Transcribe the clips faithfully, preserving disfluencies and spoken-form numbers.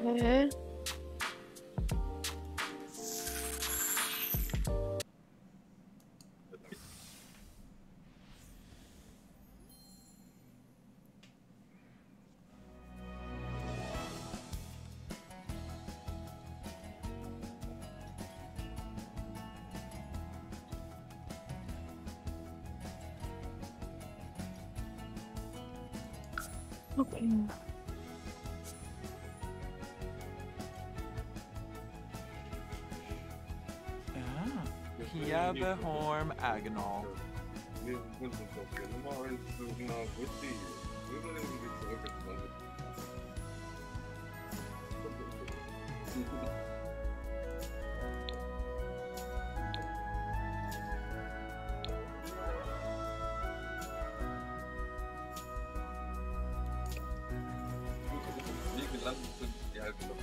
Hä? Okay. Ja, Horm Agnol. Wir müssen doch genau in einer Whisky. Wir wollen irgendwie zurückgekommen. Wie gelandet sind die halt noch?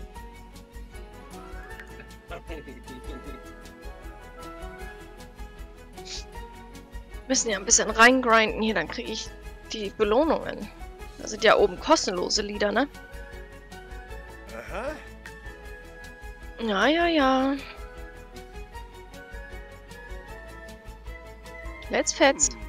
Wir müssen ja ein bisschen reingrinden hier, dann kriege ich die Belohnungen. Das sind ja oben kostenlose Lieder, ne? Aha. Ja, ja, ja. Let's fetz. Hm.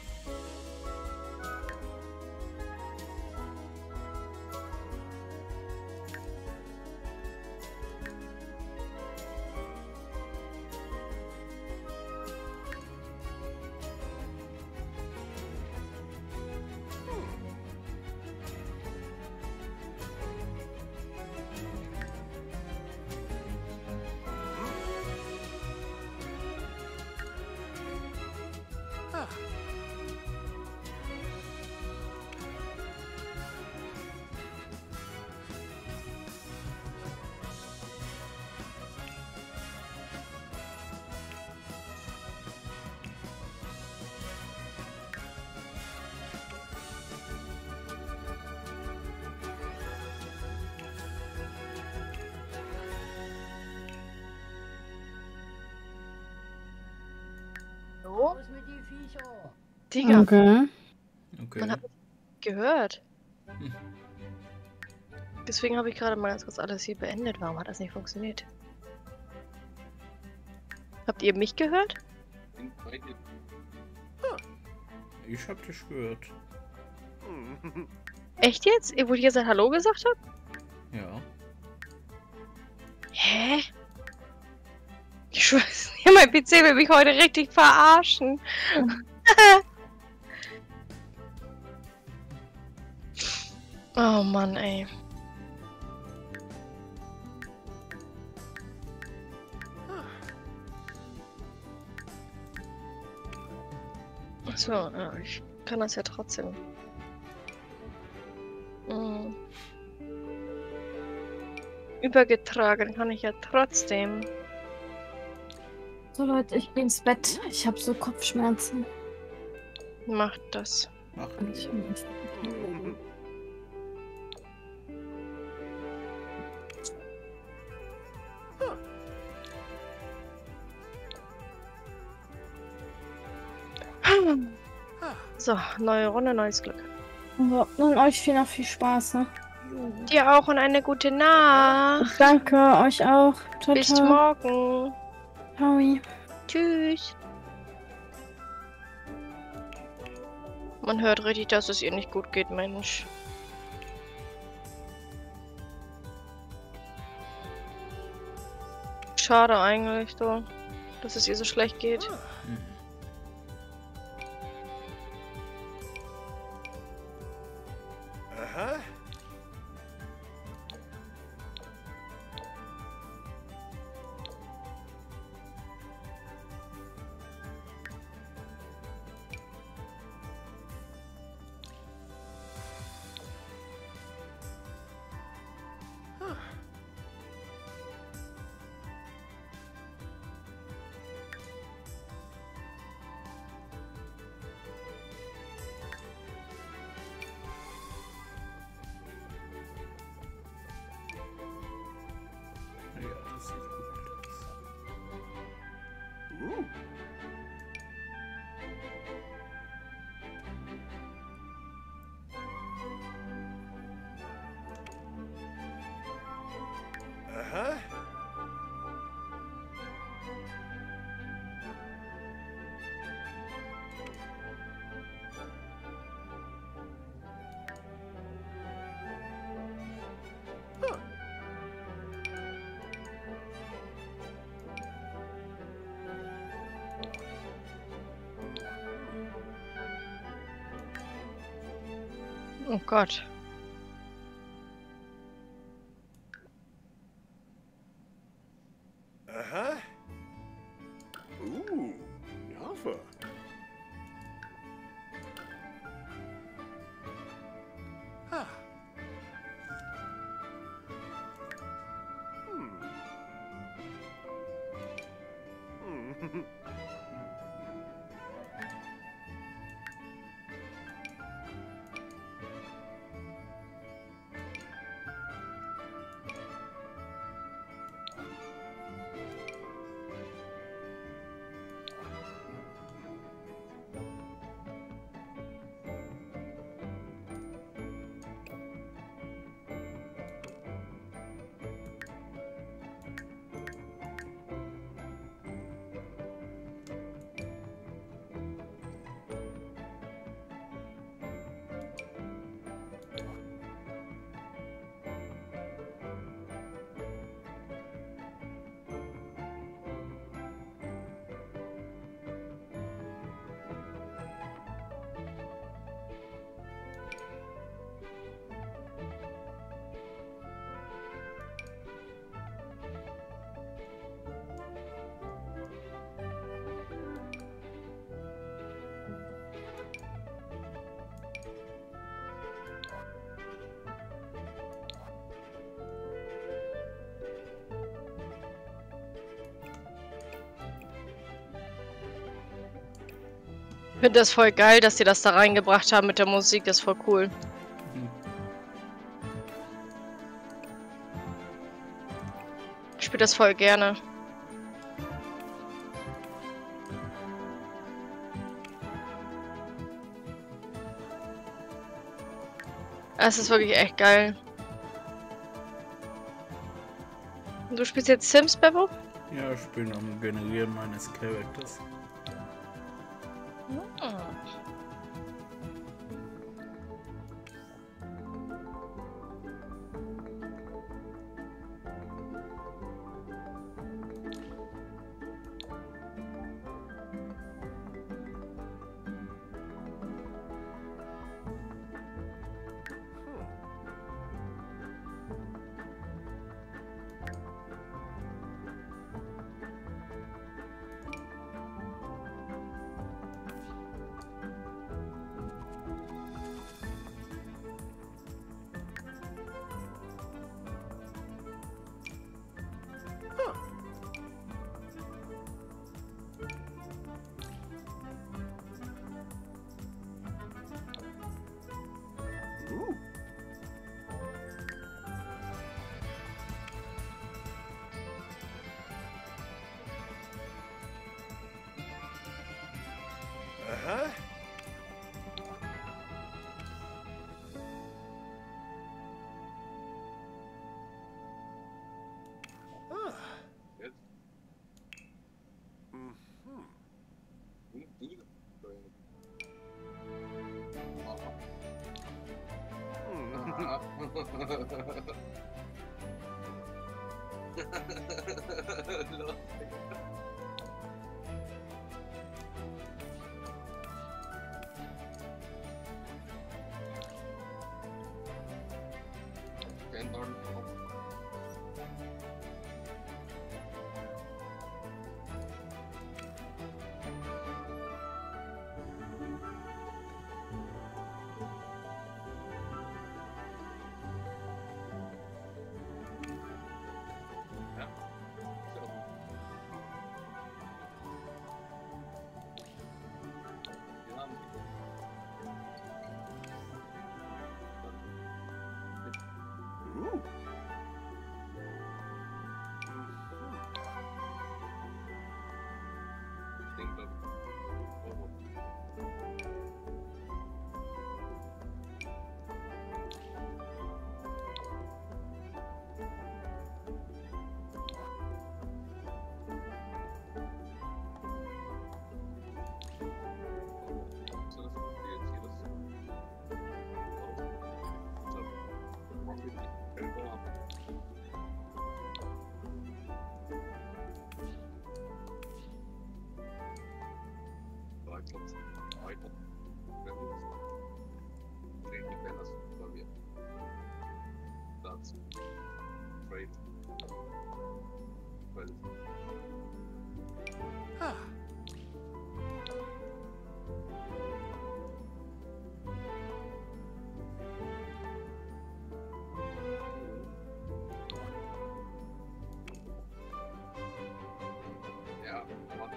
So. Digga, Okay. Okay. man hat mich gehört. Deswegen habe ich gerade mal ganz kurz alles hier beendet. Warum hat das nicht funktioniert? Habt ihr mich gehört? Ich hab dich gehört. Hm. Echt jetzt? Wo ich jetzt Hallo gesagt habe? Ja. Hä? Ich schwör's dir, mein P C will mich heute richtig verarschen. Oh Mann, ey. Achso, ja, ich kann das ja trotzdem. Hm. Übergetragen kann ich ja trotzdem. So Leute, ich gehe ins Bett. Ich habe so Kopfschmerzen. Macht das. Mach. Ich So, neue Runde, neues Glück. so, und euch viel noch viel Spaß, ne? Dir auch und eine gute Nacht. Danke, euch auch. Ciao, Bis ciao. morgen. Ciao. Tschüss. Man hört richtig, dass es ihr nicht gut geht, Mensch. Schade eigentlich, so, dass es ihr so schlecht geht. Mhm. Aha. Uh-huh. Oh Gott. Uh-huh. Ooh, Jaffa. Huh. Hmm. Hmm. Ich finde das voll geil, dass sie das da reingebracht haben mit der Musik. Das ist voll cool. Hm. Ich spiele das voll gerne. Es ist wirklich echt geil. Du spielst jetzt Sims, Bebo? Ja, ich bin am Generieren meines Charakters. Ah. Ooh. Uh-huh. Ah. Jetzt. Mhm. Hm, du? Hmm. Lustig. Kein Dorn. Ja. So. Wir haben Ooh. That's great. Well, Ah. ja, warte.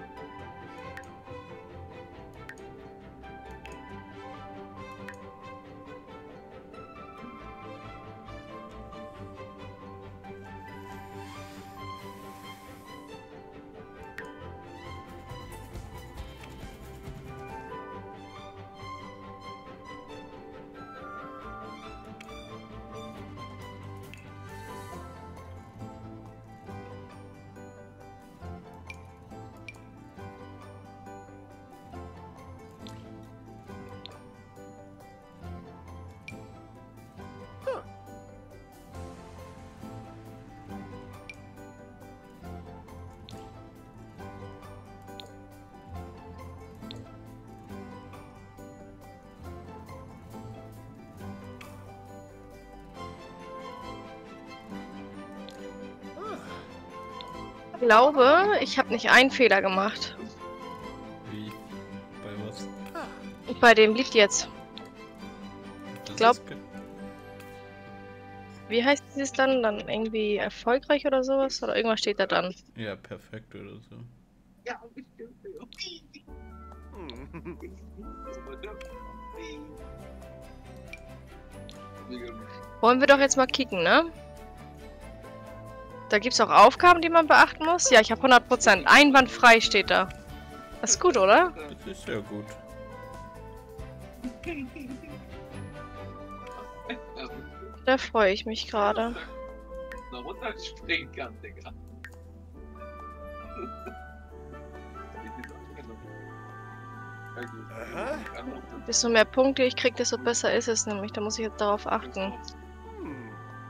Ich glaube, ich habe nicht einen Fehler gemacht. Wie? Bei was? Bei dem Lied jetzt. Das glaub- ist ge- Wie heißt es dann? Dann irgendwie erfolgreich oder sowas? Oder irgendwas steht da dann. Ja, perfekt oder so. Ja, bestimmt. Hmm. Wollen wir doch jetzt mal kicken, ne? Da gibt's auch Aufgaben, die man beachten muss. Ja, ich habe hundert Prozent. Einwandfrei steht da. Das ist gut, oder? Das ist ja gut. Da freue ich mich gerade. Da runterspringen kann, Digga. Aha. Desto mehr Punkte ich krieg, desto besser ist es nämlich. Da muss ich jetzt darauf achten. Hmm.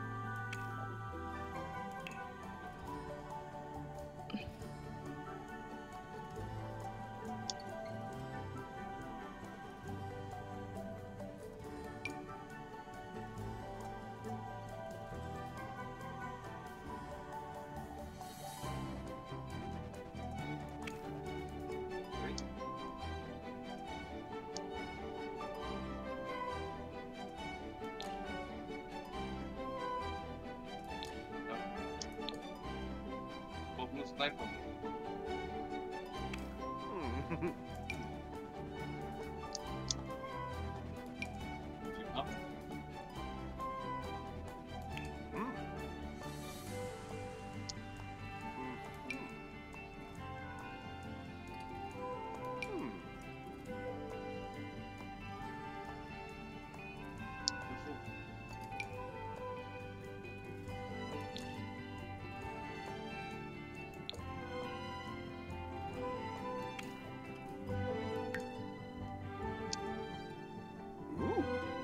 Nur Sniper. Hmm. Ja. Hmm. Hmm. Ooh.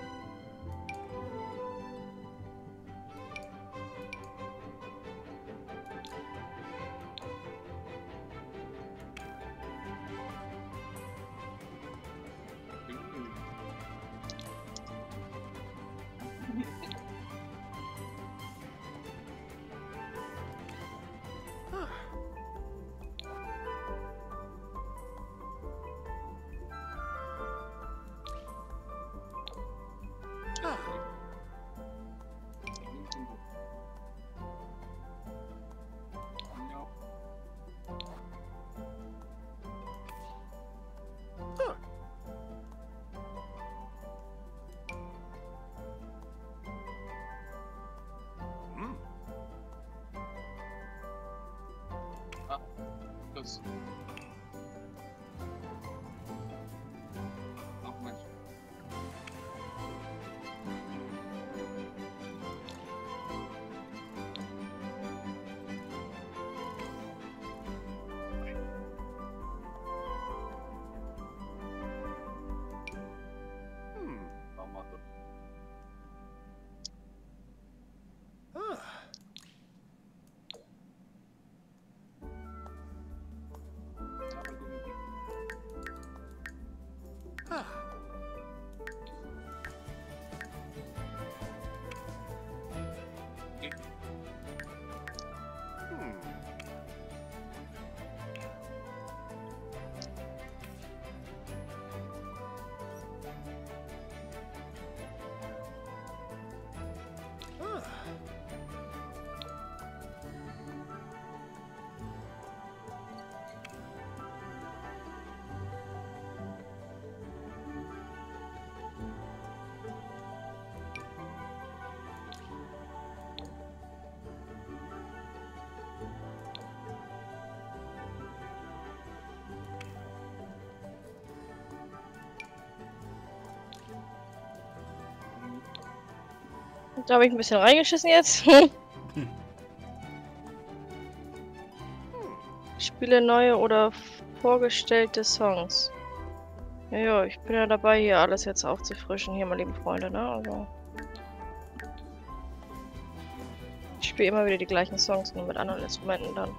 Ah. Huh. Hmm. Das. Noch mal. Hmm. Noch mal. Da habe ich ein bisschen reingeschissen jetzt. Spiele neue oder vorgestellte Songs. Ja, ja, ich bin ja dabei, hier alles jetzt aufzufrischen, hier, meine lieben Freunde, ne? Also. Ich spiele immer wieder die gleichen Songs, nur mit anderen Instrumenten dann.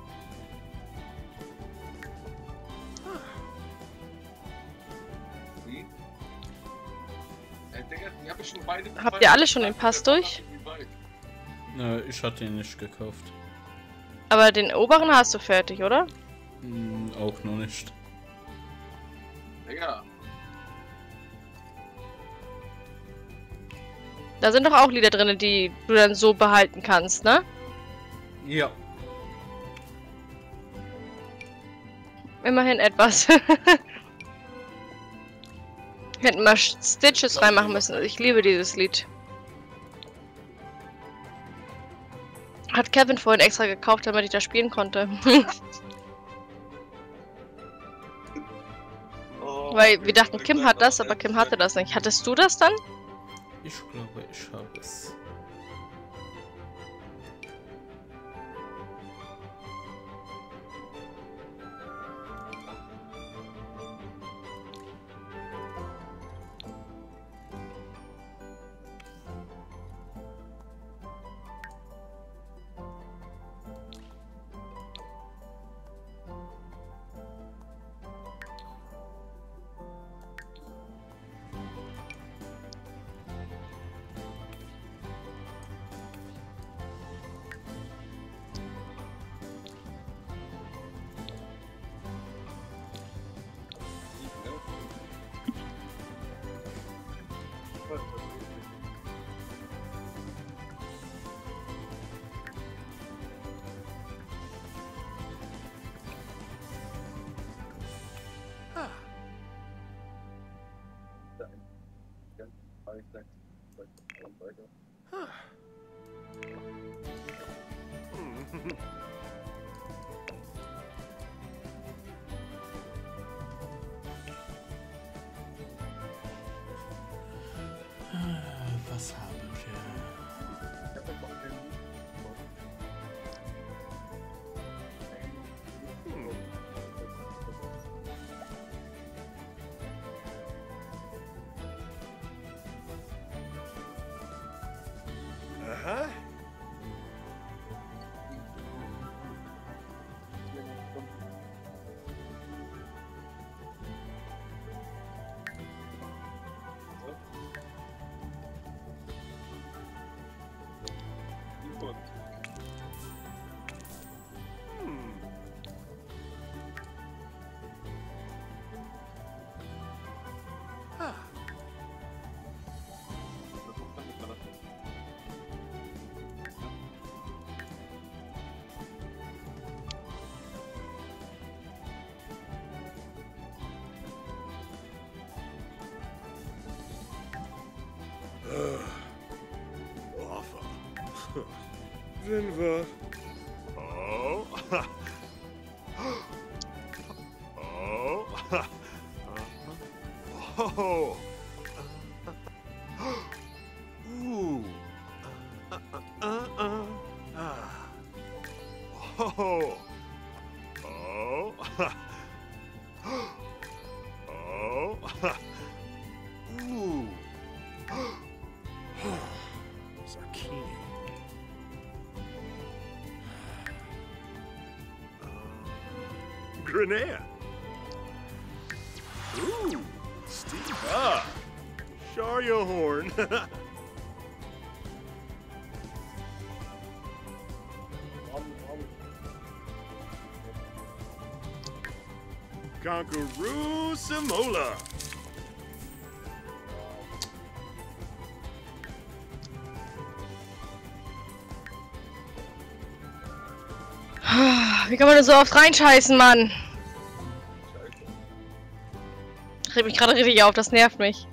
Wie? Äh, Digga, die hab ich schon beide. Habt ihr alle schon den Pass durch? Na, ich hatte ihn nicht gekauft. Aber den oberen hast du fertig, oder? Hm, auch noch nicht. Digga. Da sind doch auch Lieder drin, die du dann so behalten kannst, ne? Ja. Immerhin etwas. Hätten mal Stitches reinmachen müssen. Ich liebe dieses Lied. Hat Kevin vorhin extra gekauft, damit ich das spielen konnte. Oh, Weil wir dachten, Kim hat das, aber Kim hatte das nicht. Hattest du das dann? Ich glaube, ich habe es. Was haben wir? Aha. Sind wir. Oh. Oh. Oh. Ooh. Uh, uh, uh, uh. Oh. Oh. Oh. Ooh. Zucchini. Grenade. Ooh, Steve. Ah, show your horn. Conqueroo Samola. Wie kann man da so oft reinscheißen, Mann? Ich reg mich gerade richtig auf, das nervt mich.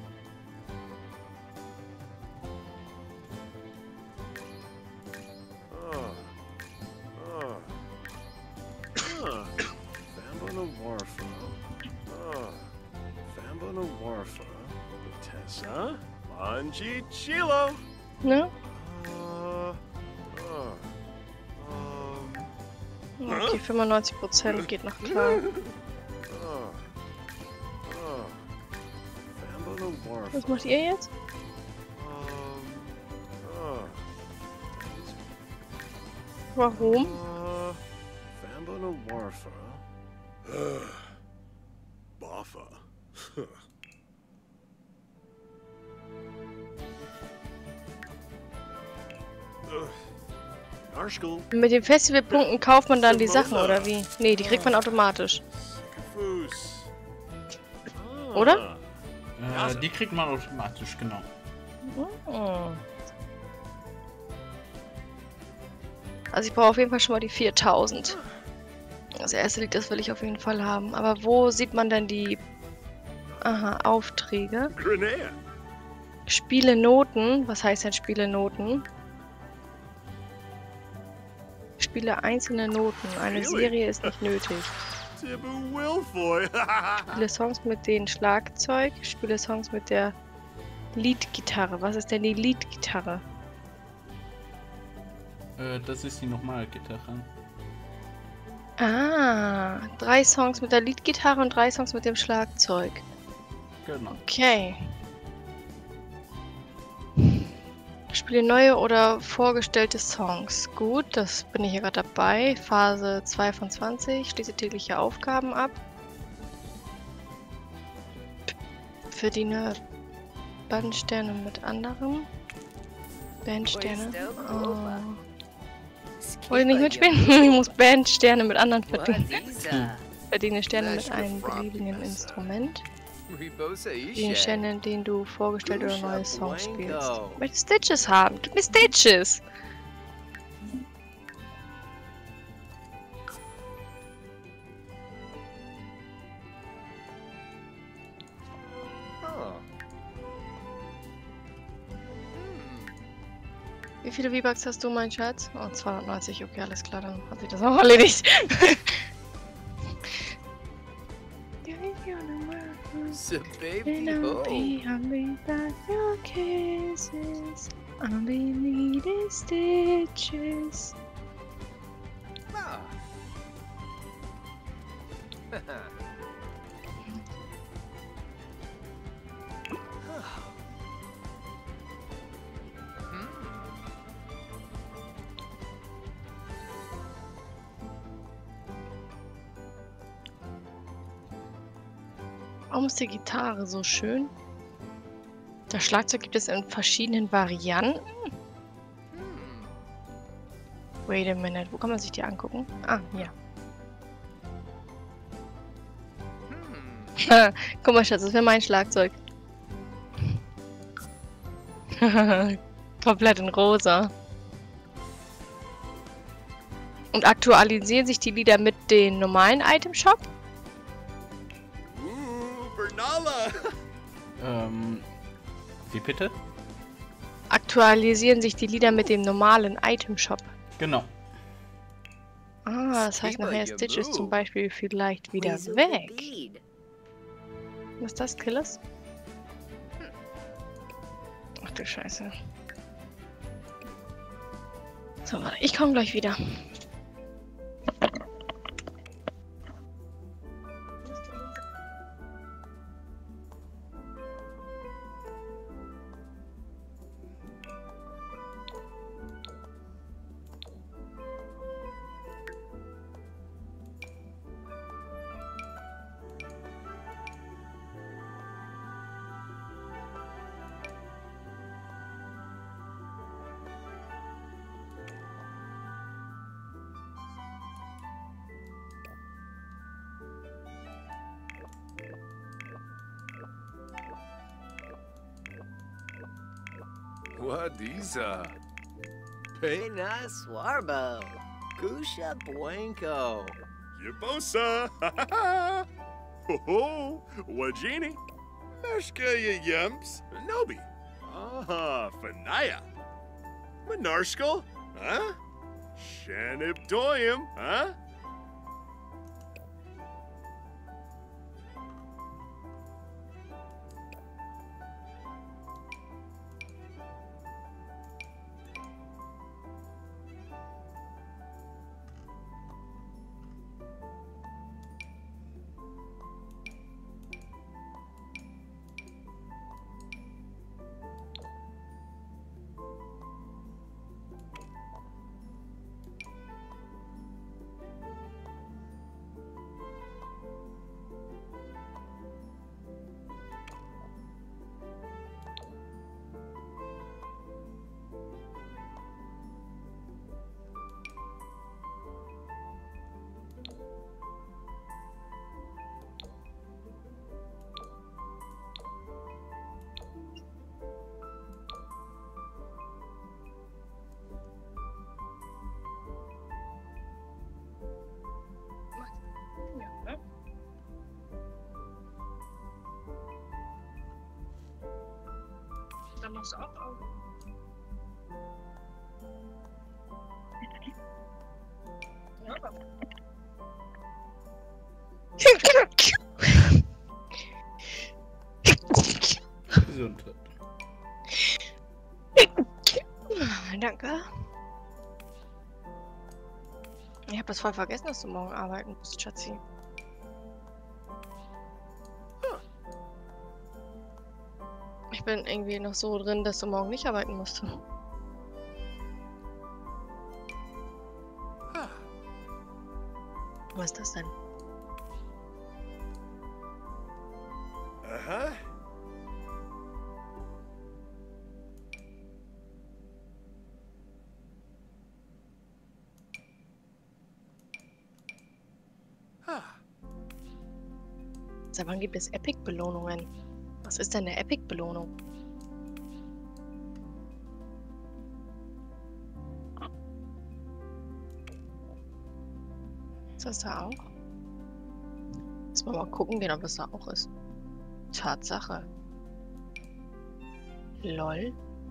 Oh. Oh. Oh. Fambona Warfa. Oh. Fambona Warfa. Tessa. Manji Chilo. Ne? Okay, fünfundneunzig Prozent geht noch klar. Oh. Oh. Fambolo Warfa. Was macht ihr jetzt? Um. Oh. Warum? Uh, Fambolo Warfa. Boffa. Narschkel. Mit den Festivalpunkten kauft man dann die Sachen, oder wie? Nee, die kriegt man automatisch. Fuß. Oder? Äh, die kriegt man automatisch, genau. Oh. Also ich brauche auf jeden Fall schon mal die viertausend. Das erste Lied, das will ich auf jeden Fall haben. Aber wo sieht man denn die... Aha, Aufträge? Grenade. Spiele Noten. Was heißt denn Spiele Noten? Spiele einzelne Noten. Eine Serie ist nicht nötig. Tibu Wilfoy. Spiele Songs mit dem Schlagzeug. Spiele Songs mit der Leadgitarre. Was ist denn die Leadgitarre? Äh, das ist die normale Gitarre. Ah, drei Songs mit der Leadgitarre und drei Songs mit dem Schlagzeug. Genau. Okay. Spiele neue oder vorgestellte Songs. Gut, das bin ich hier gerade dabei. Phase zwei von zwanzig. Schließe tägliche Aufgaben ab. Verdiene Bandsterne mit anderen. Bandsterne. Oh. Wollte ich nicht mitspielen? Ich muss Bandsterne mit anderen verdienen. Verdiene Sterne mit einem beliebigen Instrument. Den Sterne, in denen du vorgestellte oder neue Songs spielst. Ich möchte Stitches haben. Gib mir Stitches! Wie viele V-Bucks hast du, mein Schatz? Oh, zweihundertneunzig. Okay, alles klar, dann hat sich das auch erledigt. So baby And I'll ho. be hungry by your kisses. I'll be needing stitches. Ah. Warum ist die Gitarre so schön? Das Schlagzeug gibt es in verschiedenen Varianten. Wait a minute, wo kann man sich die angucken? Ah, hier. Guck mal, Schatz, das wäre mein Schlagzeug. Komplett in rosa. Und aktualisieren sich die Lieder mit dem normalen Item-Shop? Bernala. Ähm, wie bitte? Aktualisieren sich die Lieder mit dem normalen Item-Shop. Genau. Ah, das heißt nachher Stitch ist zum Beispiel vielleicht wieder weg. Was ist das, Killers? Ach du Scheiße. So, warte, ich komme gleich wieder. What is uh? Pena Swarbo. Kusha Blanco. Yabosa. Ho ho. Wajini. Meshka ya yumps. Nobi. Ah, Fanaya. Menarshkal. Huh? Shanib Doyum. Huh? machst du auch auf. Gesundheit. Danke. Ich hab das voll vergessen, dass du morgen arbeiten musst, Schatzi. Ich bin irgendwie noch so drin, dass du morgen nicht arbeiten musst. Was ist das denn? Aha. Seit wann gibt es Epic-Belohnungen? Was ist denn eine Epic-Belohnung? Ist das da auch? Lass mal mal gucken gehen, ob das da auch ist. Tatsache. Lol.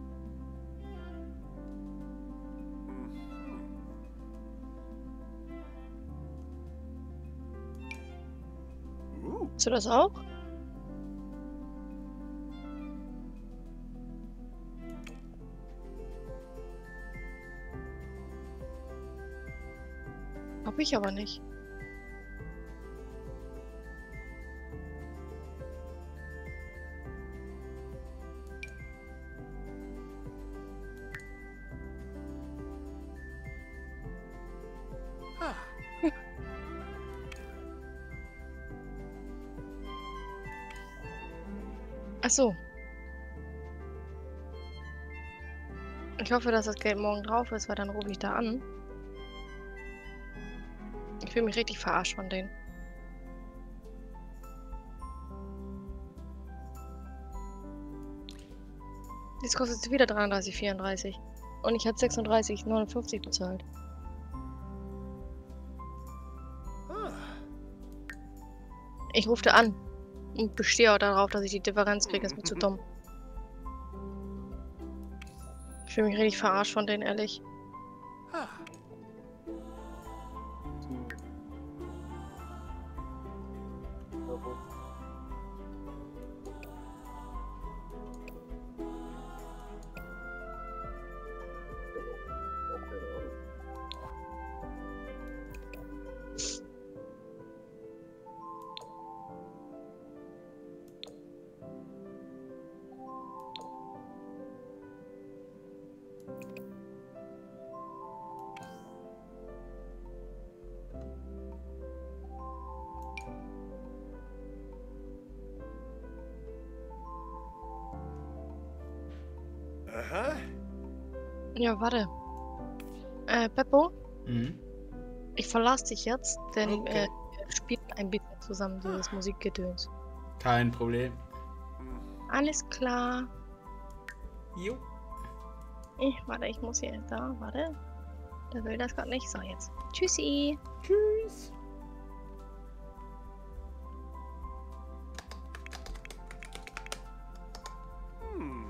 Hast du das auch? Hab ich aber nicht. Ach so. Ich hoffe, dass das Geld morgen drauf ist, weil dann rufe ich da an. Ich fühle mich richtig verarscht von denen. Jetzt kostet es wieder dreiunddreißig vierunddreißig. Und ich hatte sechsunddreißig neunundfünfzig bezahlt. Ich rufe da an. Und bestehe auch darauf, dass ich die Differenz kriege. Das ist mir zu dumm. Ich fühle mich richtig verarscht von denen, ehrlich. Aha. Ja, warte. Äh, Beppo? Mhm. Ich verlasse dich jetzt, denn Okay. äh, wir spielen ein bisschen zusammen dieses Musikgedöns. Kein Problem. Alles klar. Jo. Ich, warte, ich muss hier da, warte. Der will das gerade nicht. So, jetzt. Tschüssi. Tschüss. Hm.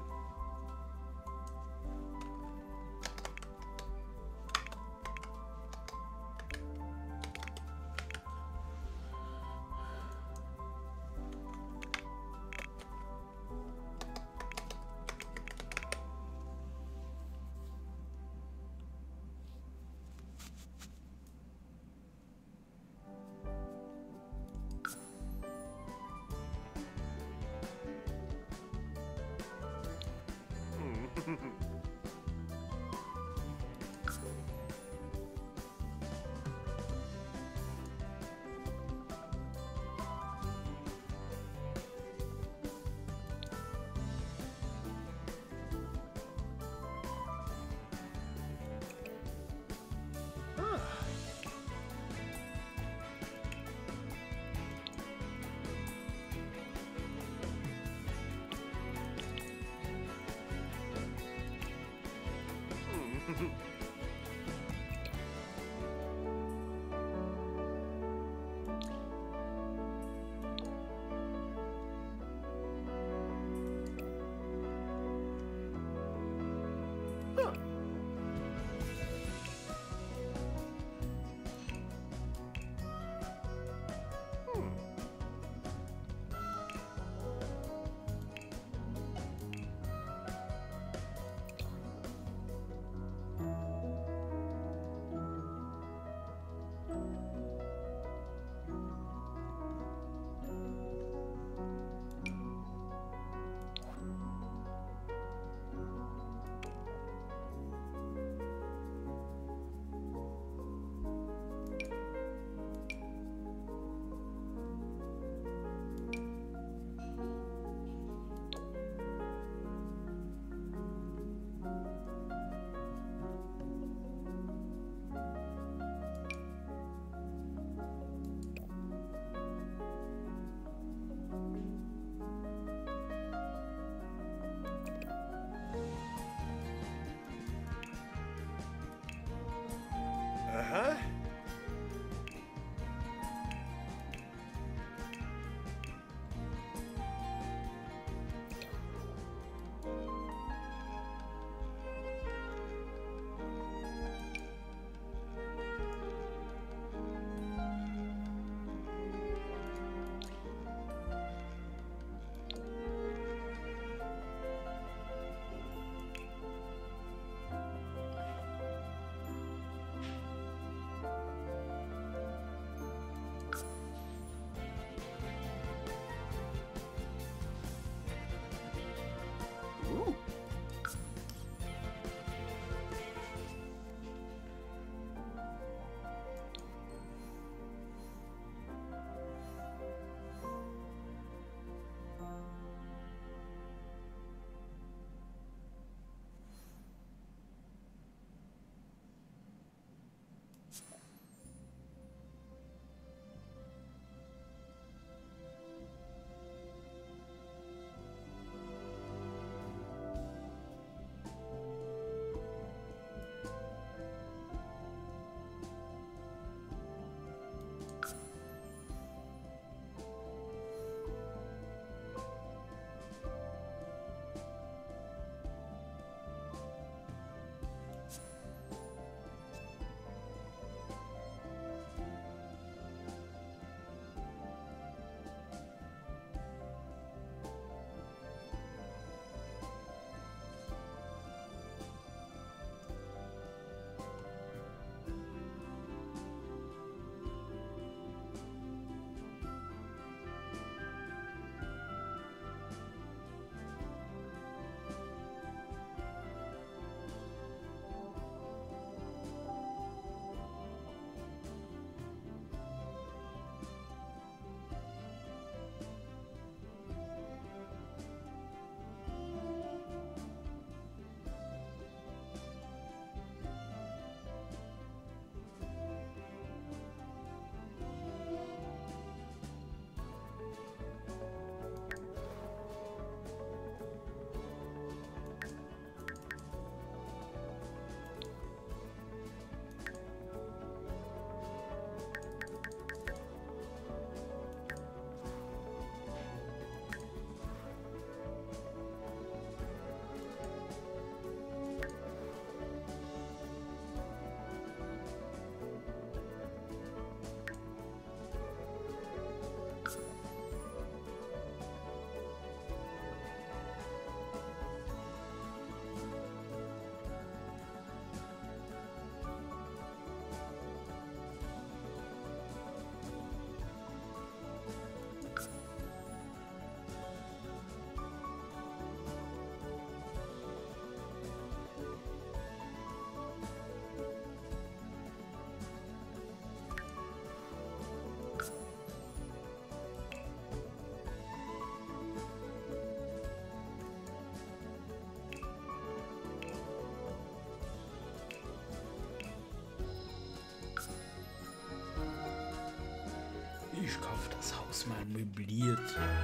Ich kaufe das Haus mal möbliert.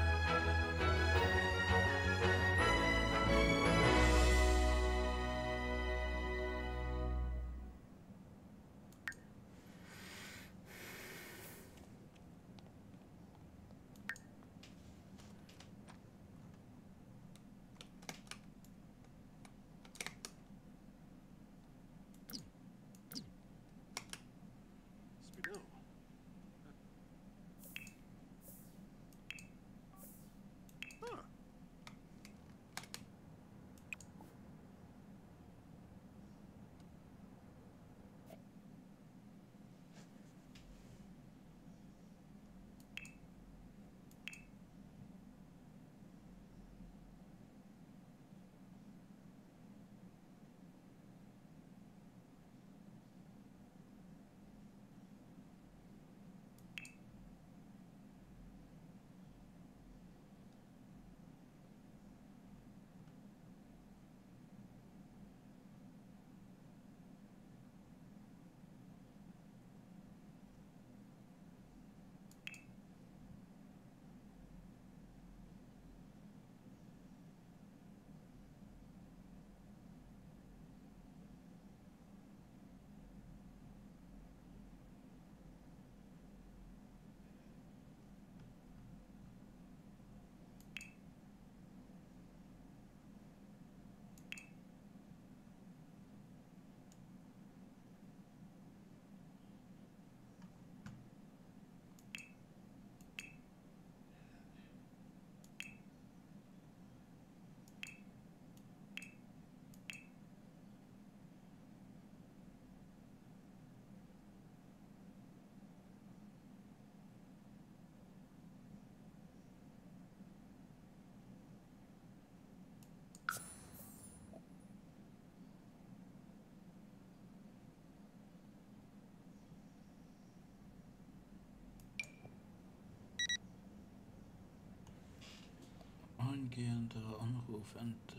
Eingehender Anruf ent.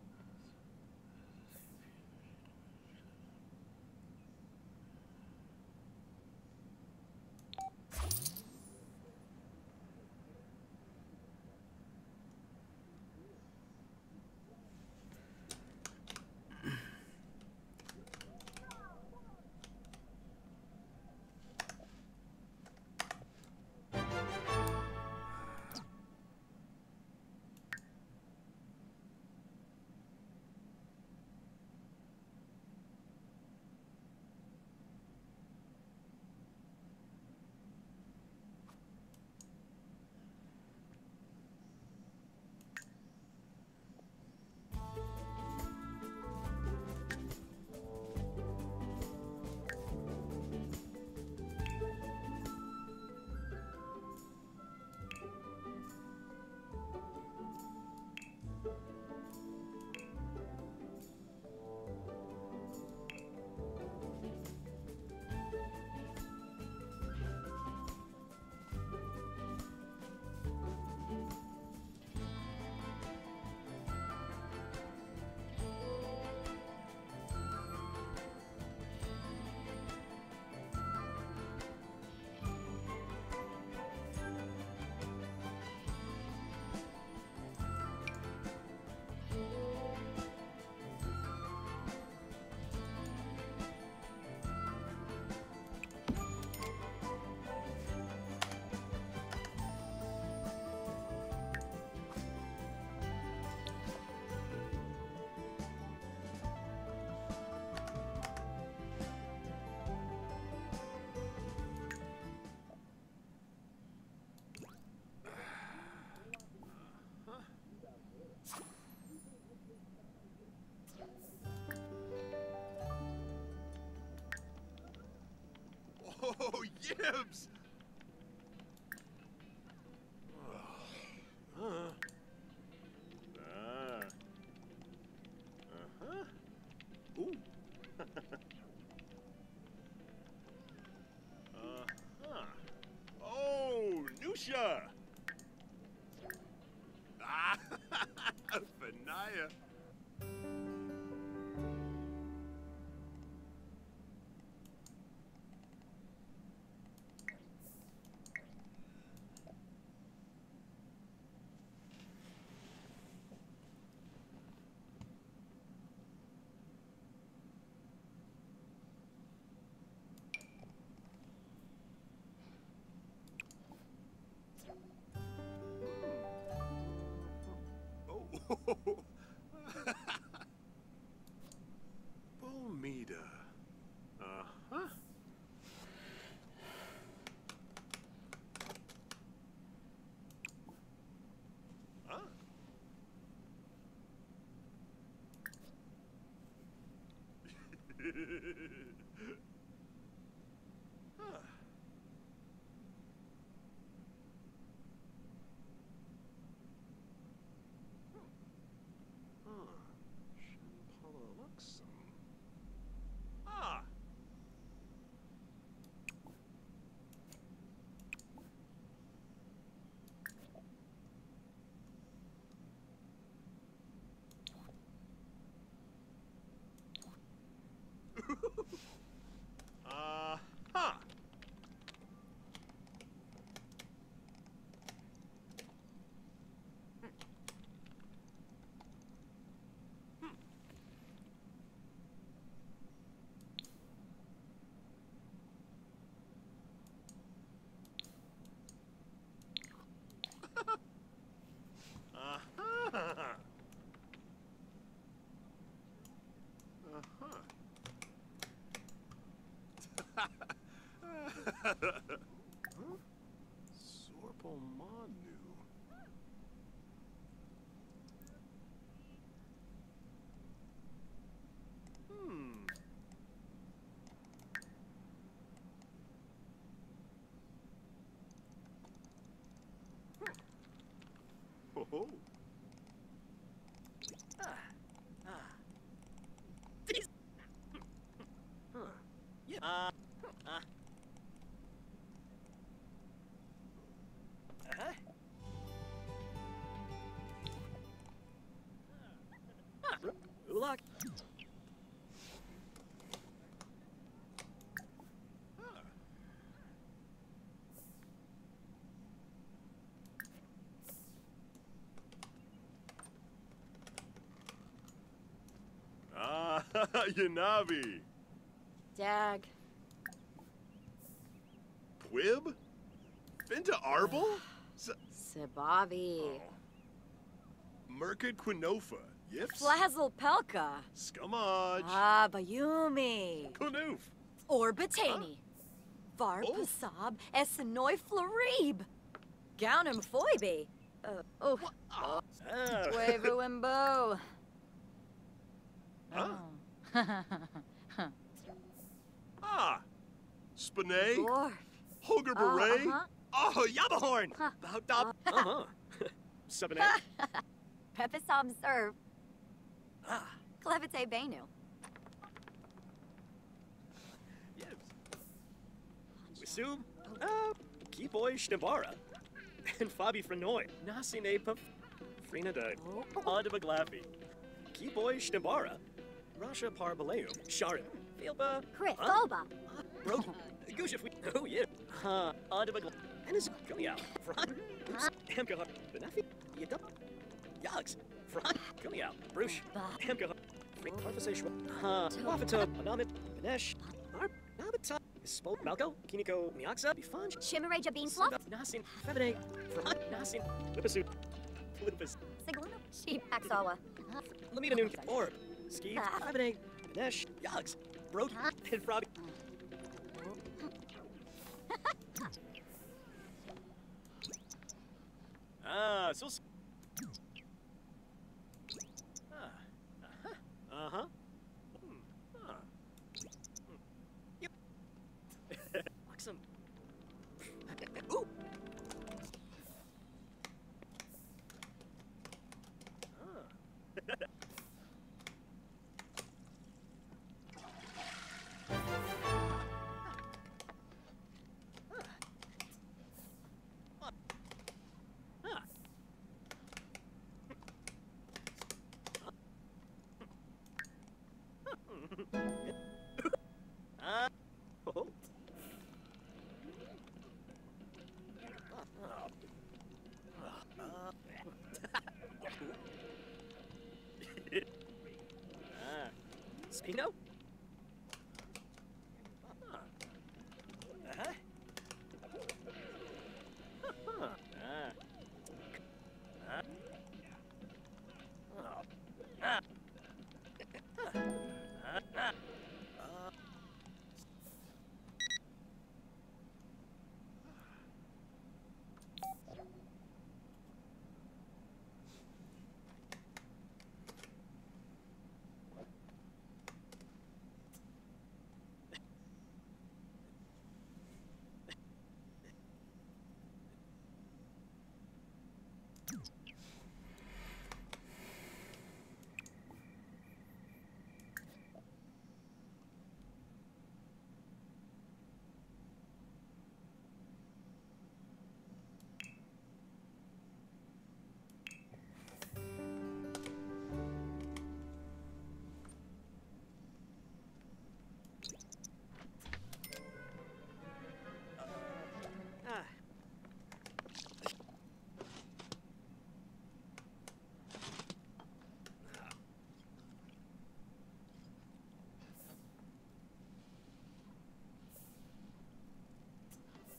Oh, yibs! Uh, ah. Uh-huh. Ooh. uh-huh. Oh, Nusha! Ah, Fanaya. Huh. Huh. Shampala Luxem. Ah! Uh huh. Uh-huh. Uh-huh. Huh? Sorpomanu. Hmm. Huh. Oh. Ah. Ah. Huh. Yeah. Uh. Uh. Uh-huh. Ah. Ulak. Ah, Yanavi. Dag. Quib? Finta Arbel? S Sibavi. oh. Merkid Quinofa. Yips? Flazzle Pelka. Scumage. Ah, Bayumi. Kunoof. Orbatani. Var Oh. Pasab Essenoi Florib. Gownum Foibe. Uh, oh. Ah. Wimbo. Huh? Oh. Ah. Spinay. Dwarf. Hoger Oh, Beret. uh-huh. Oh, Yabahorn. Huh. About up. Uh-huh. Seven eight. Pepesam Serve. Ah. Clevite Benu. Yes. Wisum. Uh, Kiboy Shnabara. And Fabi Frenoy. Nasine Puff. Frina de. Adabaglafi. Kiboy Shnabara. Rasha Parbaleu. Sharim. Filba. Crit. Huh? Boba. Broken. Gushif. Oh, yeah. Uh, Adabagla. And is coming out. Front. Oops. Hamka. Benafi. Yadab. Yags. Front. Coming out. Bruce. Ba. Hamka. Free conversation. Uh, Wafata. Anamit. Benesh. Arp. Nabata. Spoke Malco. Kiniko. Miaxa. Bifan. Shimmereja Bean Fluff. Nasin. Femine. Front. Nasin. Lipisu. Lipis. Sigluna. Sheep Axawa. Lamita Noon. Orb. Ski. Femine. Benesh. Yags. Broke. And Froggy. Ah, so. Ah, uh-huh. Uh-huh. Hmm. Ah. Hmm. Yep. Luxem. Ooh. Ah. Ah. Oh. Ah. Spino? Ah. Uh-huh. Huh. Ah. Ah. Oh. Ah. Ah. Ah. Uh.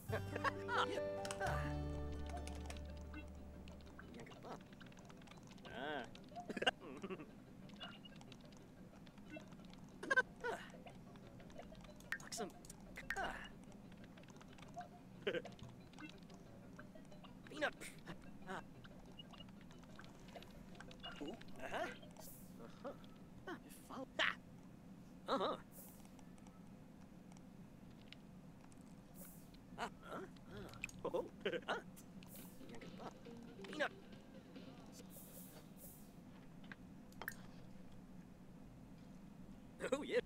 Ah. Luxem. Peanut. Ah. Ooh. Uh-huh. Uh-huh. Ah, follow. Ah. Uh-huh. Ah. Huh? Ah. Oh. Ah. Peanut. Oh, yeah.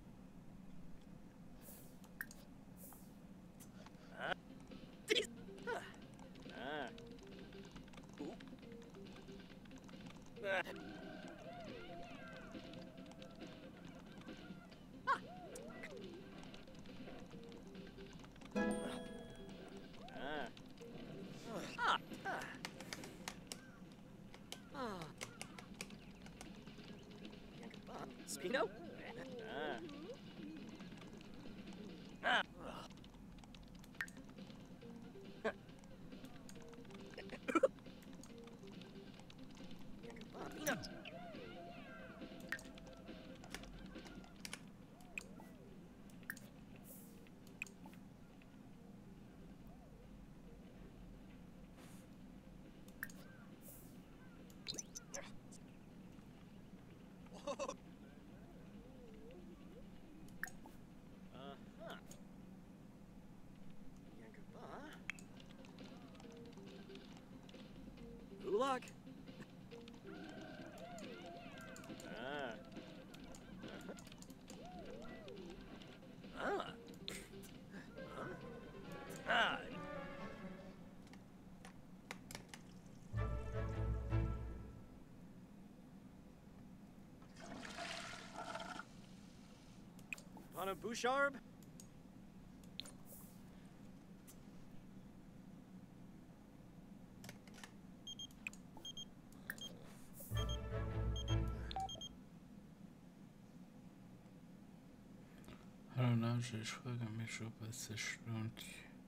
Ah. These. Ah. Ah. Ooh. Ah. Ah. Ah. Ah. Ah. Ah. Spino? Ah. Ah. Peanut. Uh-huh. Yankaba. Ulak. Ah. Uh-huh. Ah. Huh? Ah. Pana Boucharb? Hallo Nigel, ich frage mich, ob es sich lohnt.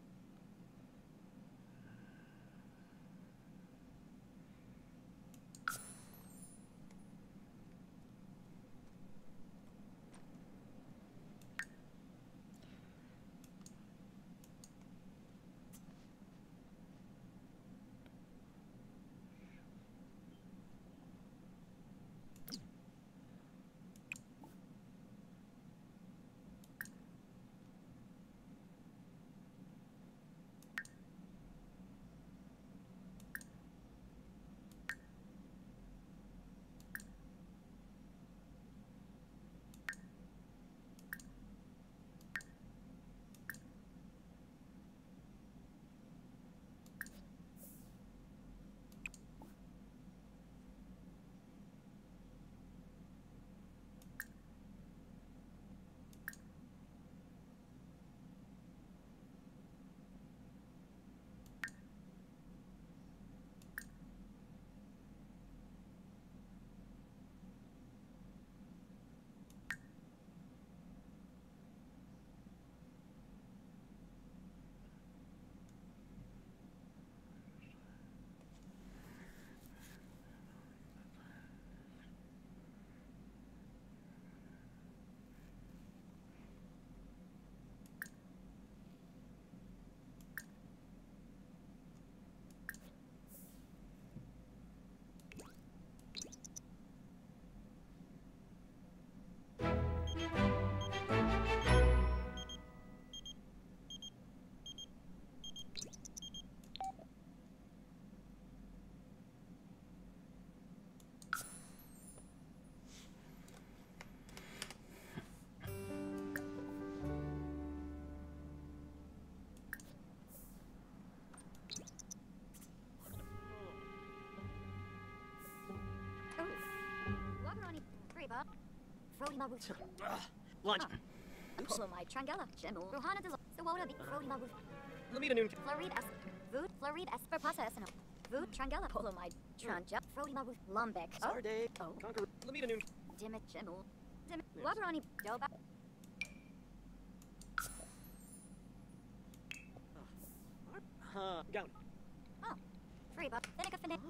Frody Mabu. Lunch. Polo my Trangella. Gemel. Rohana de Sawota. Frody Mabu. Lamita Noon. Florid S. Food. Florid S. For Pasa Esano. Food. Trangella. Polo my Tranja. Frody Mabu. Lumbek. Sarday. Oh. Conquer. Lamita Noon. Dimit Gemel. Dimit. Wabarani. Doba.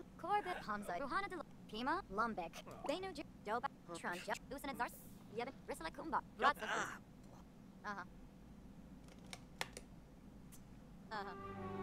Corbett, Hamza, Rohana de Pima, Lumbek, Benu, Doba, Tranja, Lucina Zars, Yebit, Risala Kumba, Ratsa. Uh huh. Uh huh.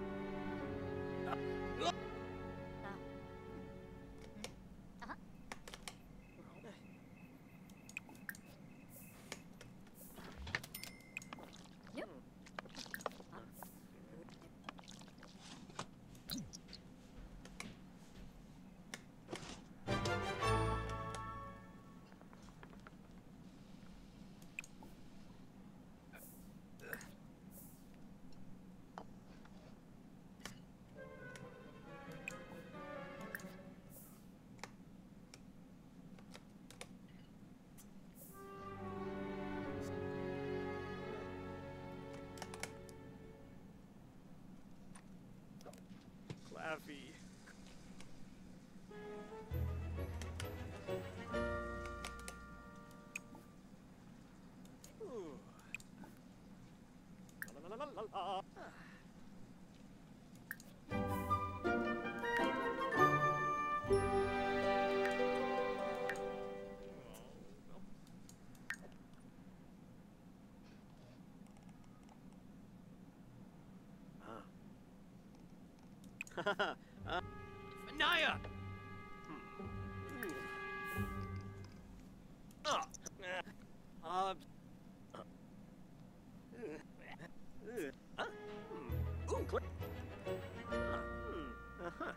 Claffy. Ooh. La la la la la. uh, Naya! Uh, uh, uh, ooh, click. Uh-huh.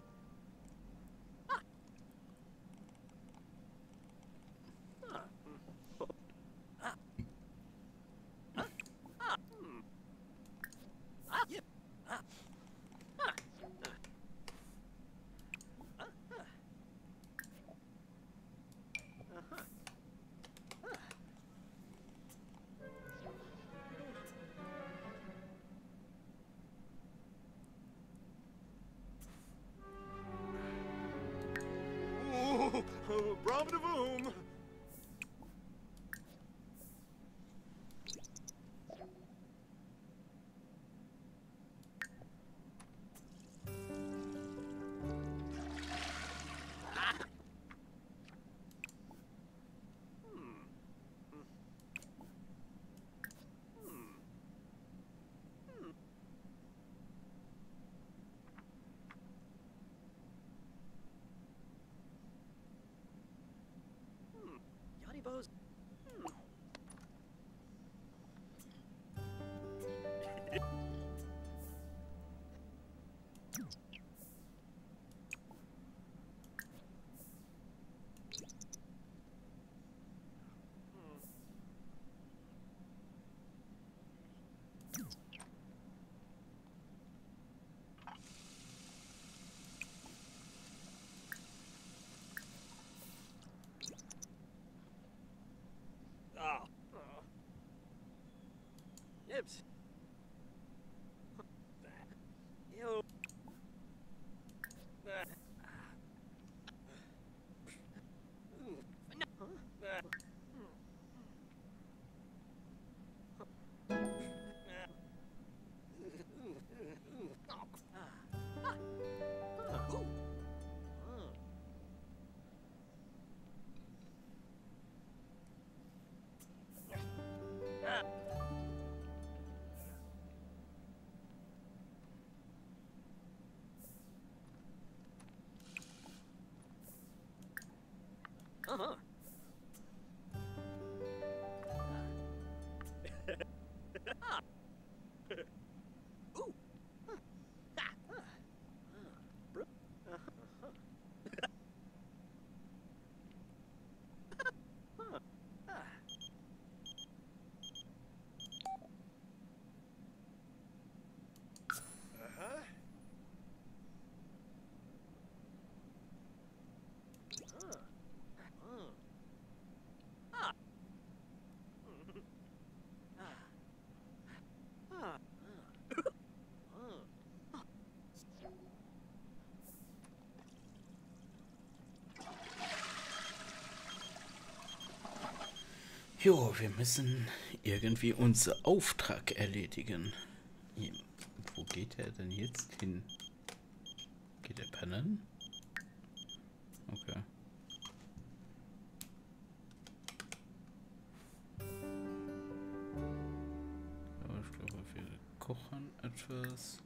Oh, bravo de boom! Bows. Hmm. Oh. Oh. Yips. Ew. Uh-huh. Ooh. Ha. Jo, wir müssen irgendwie unseren Auftrag erledigen. Wo geht er denn jetzt hin? Geht er pennen? Okay. Aber ich glaube, wir kochen etwas.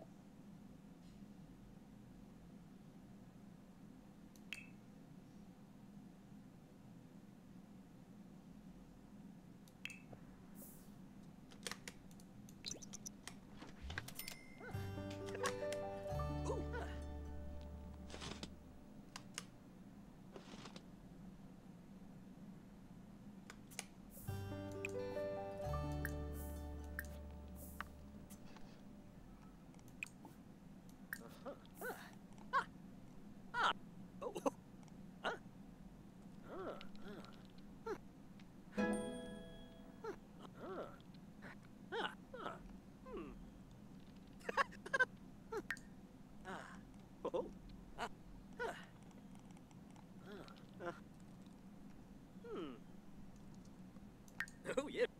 Oh, yeah.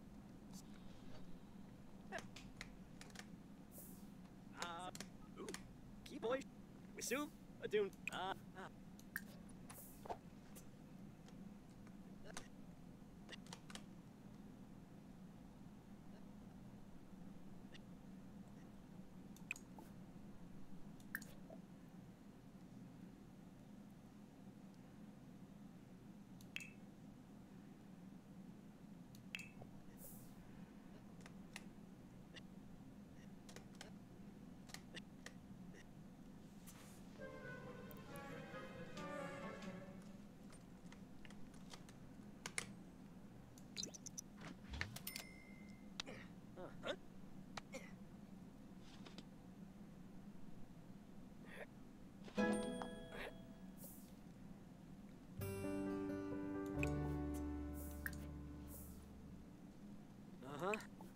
Uh, ooh, key boy. We soon a dune. Uh, uh. Uh-huh.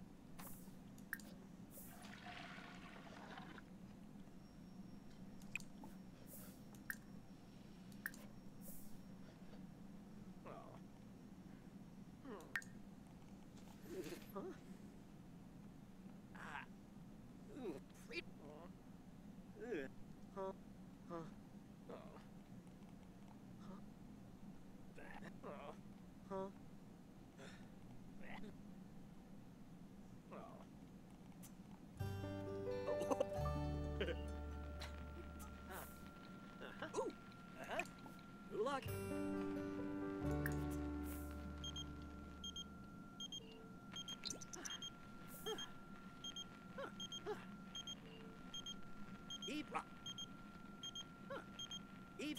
Luck. Eep. Eep.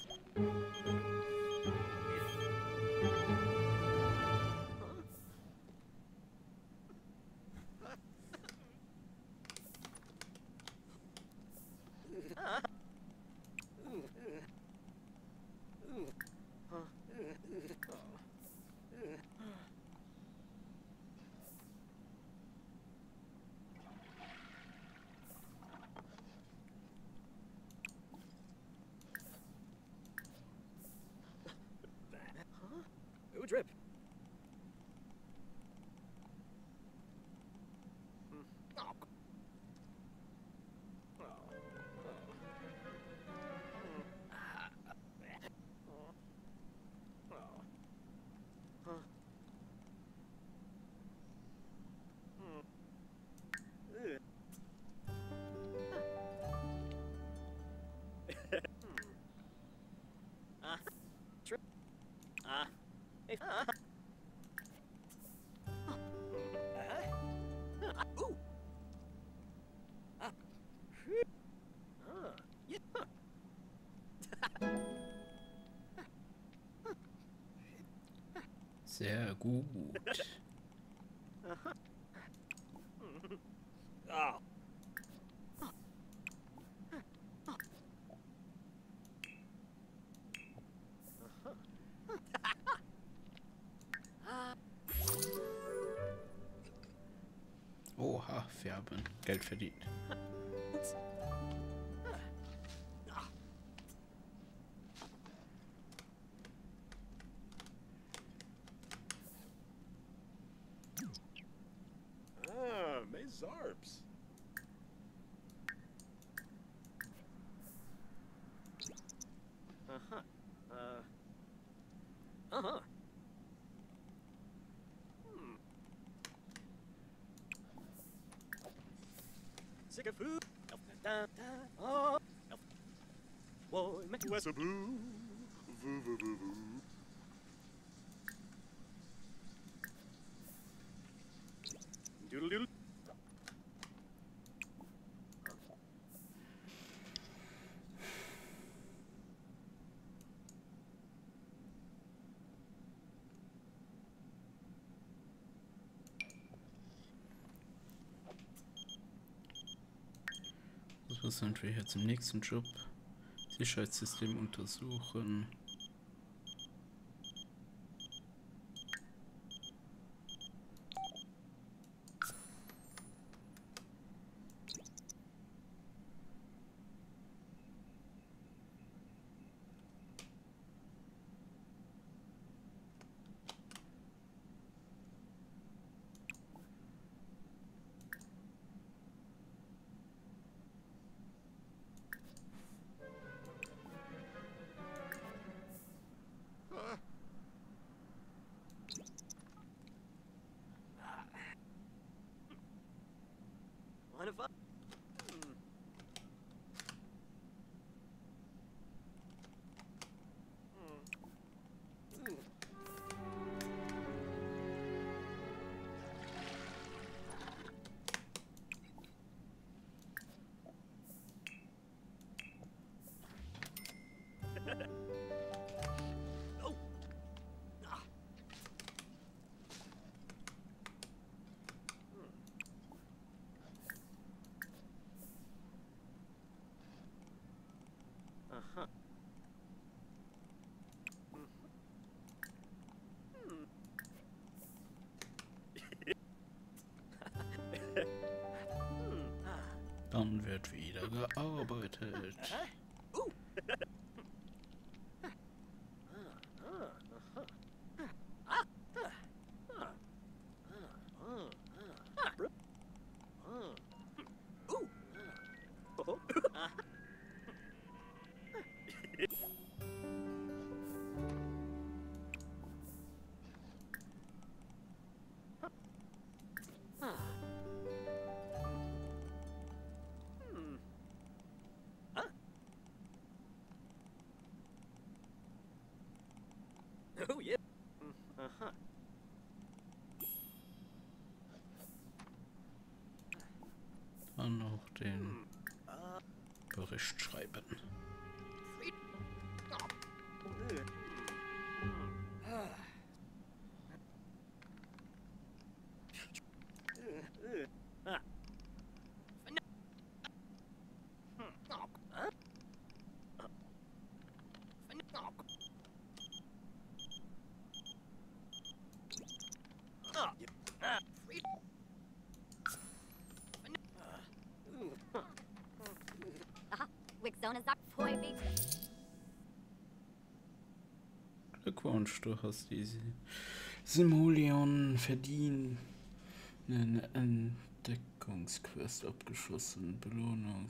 Ooh, drip. Hmm. Oh. Oh. Oh. Oh. Huh. Hmm. Ugh. Hmm. Ah. Trip. Ah. Hey. Ah. Uh-huh. Ooh. Ah. Ah. Yeah. Sehr gut. Uh-huh. Oh. Oha, färben. Geld verdient. Ah, May Zarps. Uh-huh. Uh... Sick of food. Oh. Whoa, Wesaboo. Voo voo voo voo. Doodle doodle. So sind wir jetzt im nächsten Job. Sicherheitssystem untersuchen. One of us. Oh. Ah. Uh-huh. Hmm. Hmm. Dann wird wieder gearbeitet. Ooh. Oh yeah. Uh-huh. Dann noch den Bericht schreiben. Glückwunsch, du hast diese Simulion verdient. Eine Entdeckungsquest abgeschossen. Belohnung.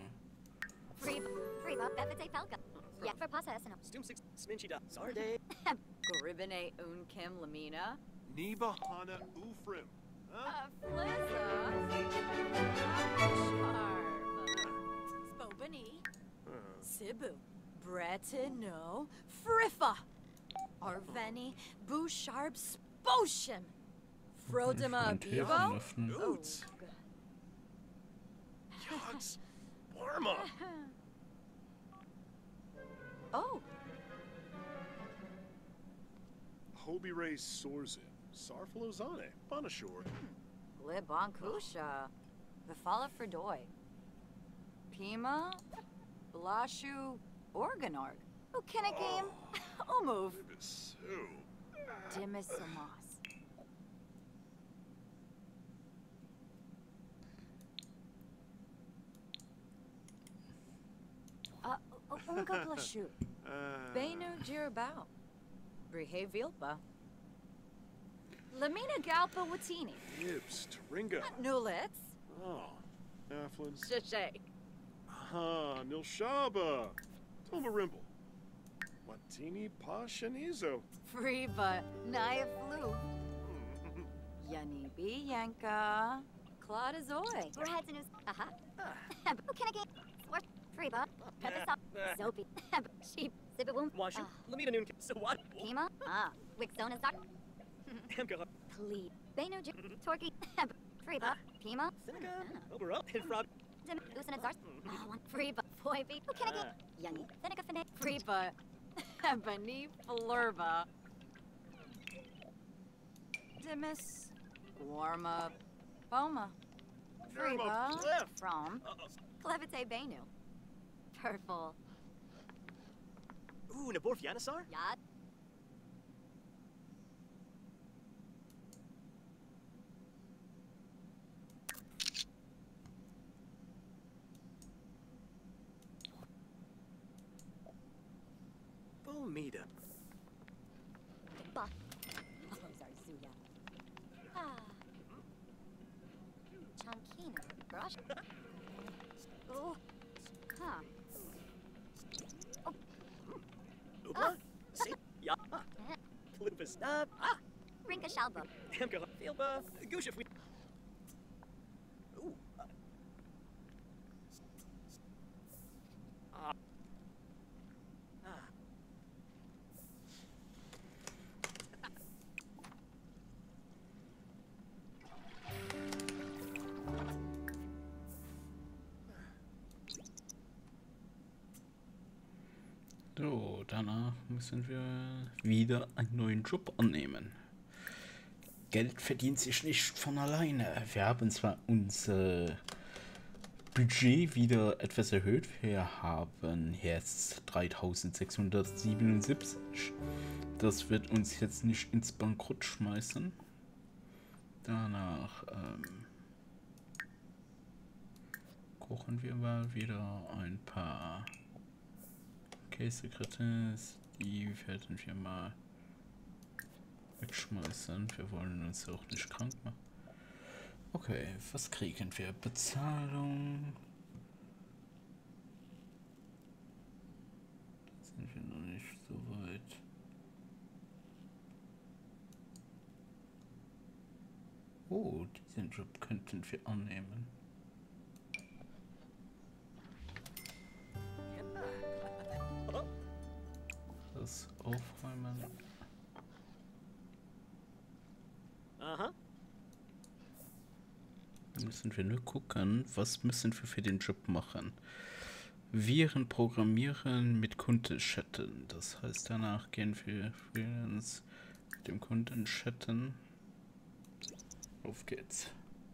Stum six sminchy da. Sarday. Goribine unkim lamina. Niba hana ufrim. Huh? Spobani. Sibu. Bretino. Friffa. Arveni. Bouchard Spotion. Frodema Bevo. Oots. Yogs. Warma. Oh. Hobie Ray Sorzin. Sarfalozane. Bonashore. Glibonkusha. Befala Fredoy. Pima. Blashu. Organorg. Ukinagame. Oh, move. Dimisimas. Uh, Unga Blashu. Benu Jirabao. Brihe Vilpa. Lamina Galpa Watini. Gibbs. Taringa. Nulets. Oh. Afflin. Shishay. Ah, Nilshaba. Tomarimble. Watini Pashanizo. Friba. Naya Flu. Yanibi Yanka. Claudazoy. We're heading to. Aha. Dopey. Sheep. Sibawum. Wash it. Let me noon. So what? Pima. Ah. Wixona Zar. Amka. Please. Beno J. Torky. Freeba. Pima. Seneca. Over up. And Frog. Dim. Lucina Zar. Ah, one. Freeba. Boy beat. Who can I get? Youngie. Seneca Fene. Freeba. Ebony Flurba. Dimis. Warma. Boma. Freeba. Cliff. From. Clevite Benu. Purple. Ooh, Naborf Yanasar? Yad. Bomida. Ba. Oh, sorry, Suya. Ah. Chankina. Brush. Oh. Huh. Oopla. See? Ya. Lupus. Uh, ah. Rinka Shalba. Amka. Feelba. Goosh if we. Ooh. Ah. Ah. So, danach müssen wir wieder einen neuen Job annehmen. Geld verdient sich nicht von alleine. Wir haben zwar unser Budget wieder etwas erhöht. Wir haben jetzt dreitausendsechshundertsiebenundsiebzig. Das wird uns jetzt nicht ins Bankrott schmeißen. Danach ähm, kochen wir mal wieder ein paar Käsekrettins, die werden wir mal wegschmeißen. Wir wollen uns auch nicht krank machen. Okay, was kriegen wir? Bezahlung. Sind wir noch nicht so weit. Oh, diesen Job könnten wir annehmen. Das Aufräumen. Aha. Müssen wir nur gucken, was müssen wir für den Job machen. Viren programmieren mit Kunden chatten. Das heißt, danach gehen wir Freelance mit dem Kunden chatten. Auf geht's.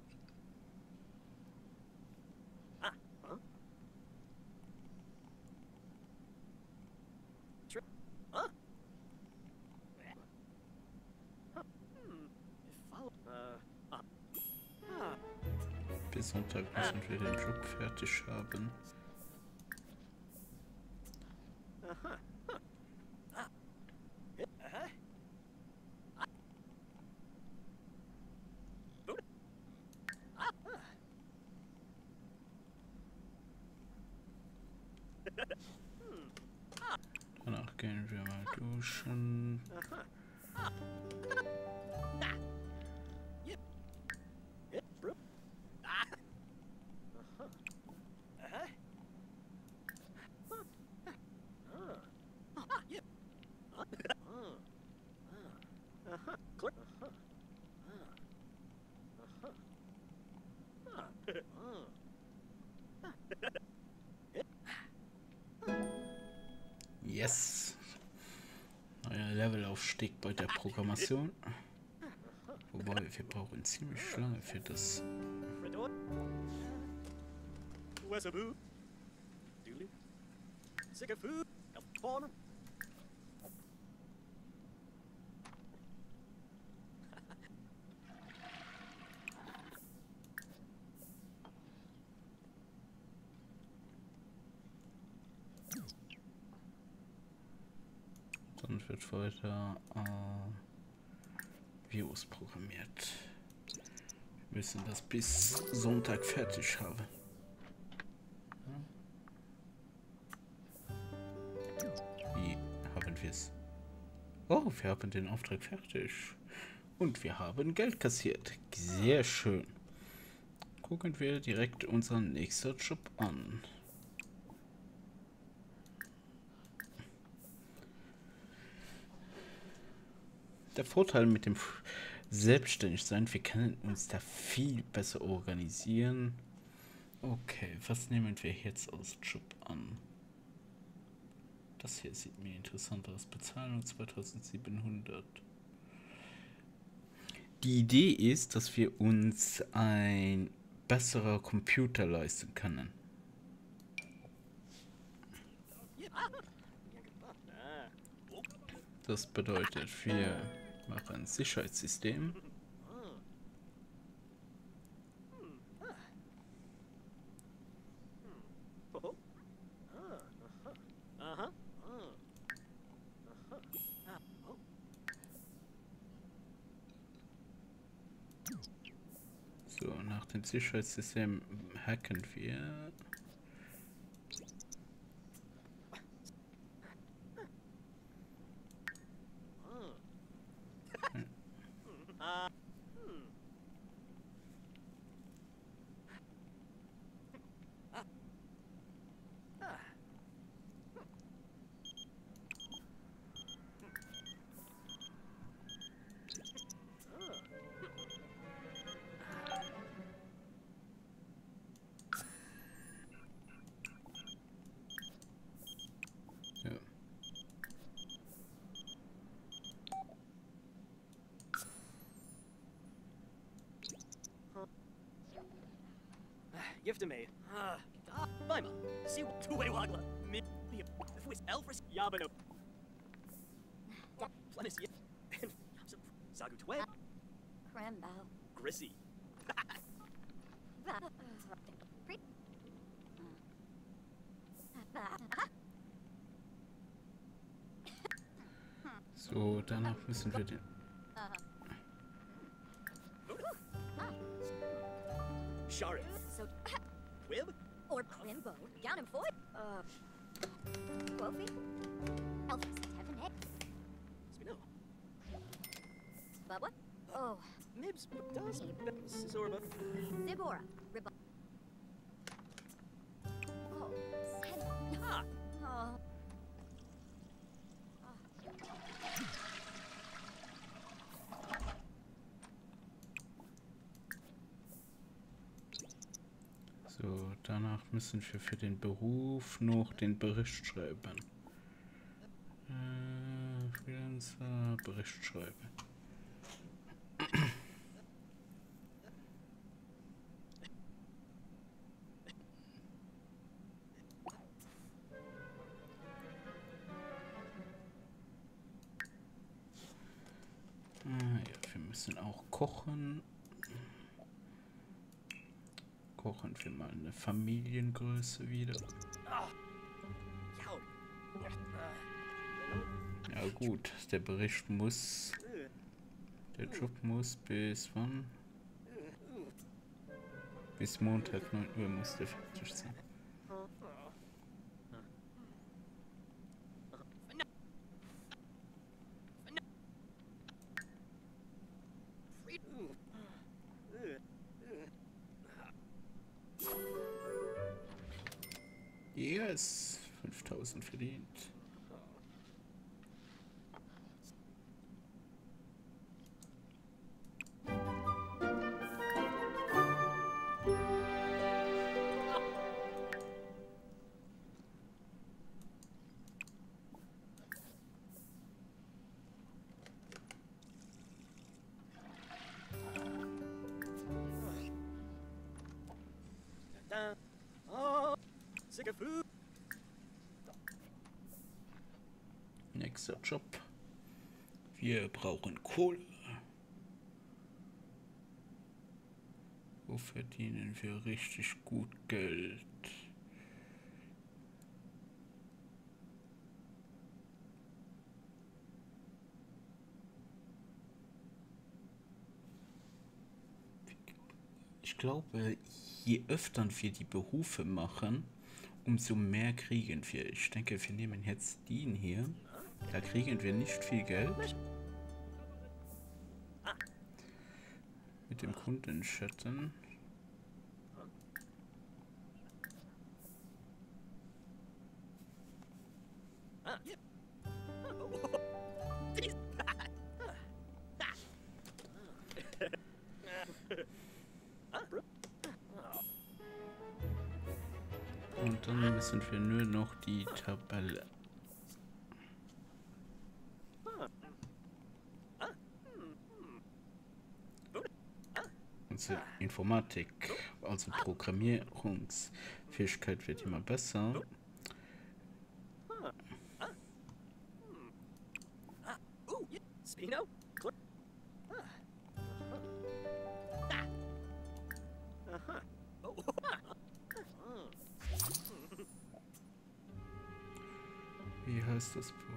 Bis Sonntag müssen wir den Job fertig haben. Danach gehen wir mal duschen. Yes! Neuer Levelaufstieg bei der Programmation. Wobei, wir brauchen ziemlich lange für das. Dann wird weiter äh, Virus programmiert. Wir müssen das bis Sonntag fertig haben. Wie haben wir es? Oh, wir haben den Auftrag fertig. Und wir haben Geld kassiert. Sehr schön. Gucken wir direkt unseren nächsten Job an. der Vorteil mit dem Selbstständigsein, wir können uns da viel besser organisieren. Okay, was nehmen wir jetzt als Job an? Das hier sieht mir interessant aus. Bezahlung zweitausendsiebenhundert. Die Idee ist, dass wir uns ein besserer Computer leisten können. Das bedeutet, wir machen ein Sicherheitssystem. So, nach dem Sicherheitssystem hacken wir. Gift me. Ah, Lima. See two way wagla. Me. If we Elfris Yabano. Plenis. And Sagu Twe. Crambo. Grissy. So, danach müssen wir den. Shari. So, Quib? or Quimbo, down in Foy. Uh, Quofi? Elfis, Heaven Head. Spino. Bubba? Oh, Nibs. Does. Zorba. Zibora. Ribba. Oh, Sen. Ah. Oh. So, danach müssen wir für den Beruf noch den Bericht schreiben. Äh, Freelancer, Bericht schreiben. Ah, ja, wir müssen auch kochen. Kochen wir mal eine Familiengröße wieder. Ja gut, der Bericht muss, der Job muss bis wann? Bis Montag neun Uhr muss der fertig sein. Yes, fünftausend verdient. Oh, sick of food. Nächster Job. Wir brauchen Kohle. Wo verdienen wir richtig gut Geld? Ich glaube, je öfter wir die Berufe machen, umso mehr kriegen wir. Ich denke, wir nehmen jetzt den hier. Da kriegen wir nicht viel Geld. Mit dem Kunden chatten. Und dann müssen wir nur noch die Tabelle. Unsere Informatik, also Programmierungsfähigkeit wird immer besser. Wie heißt das Buch?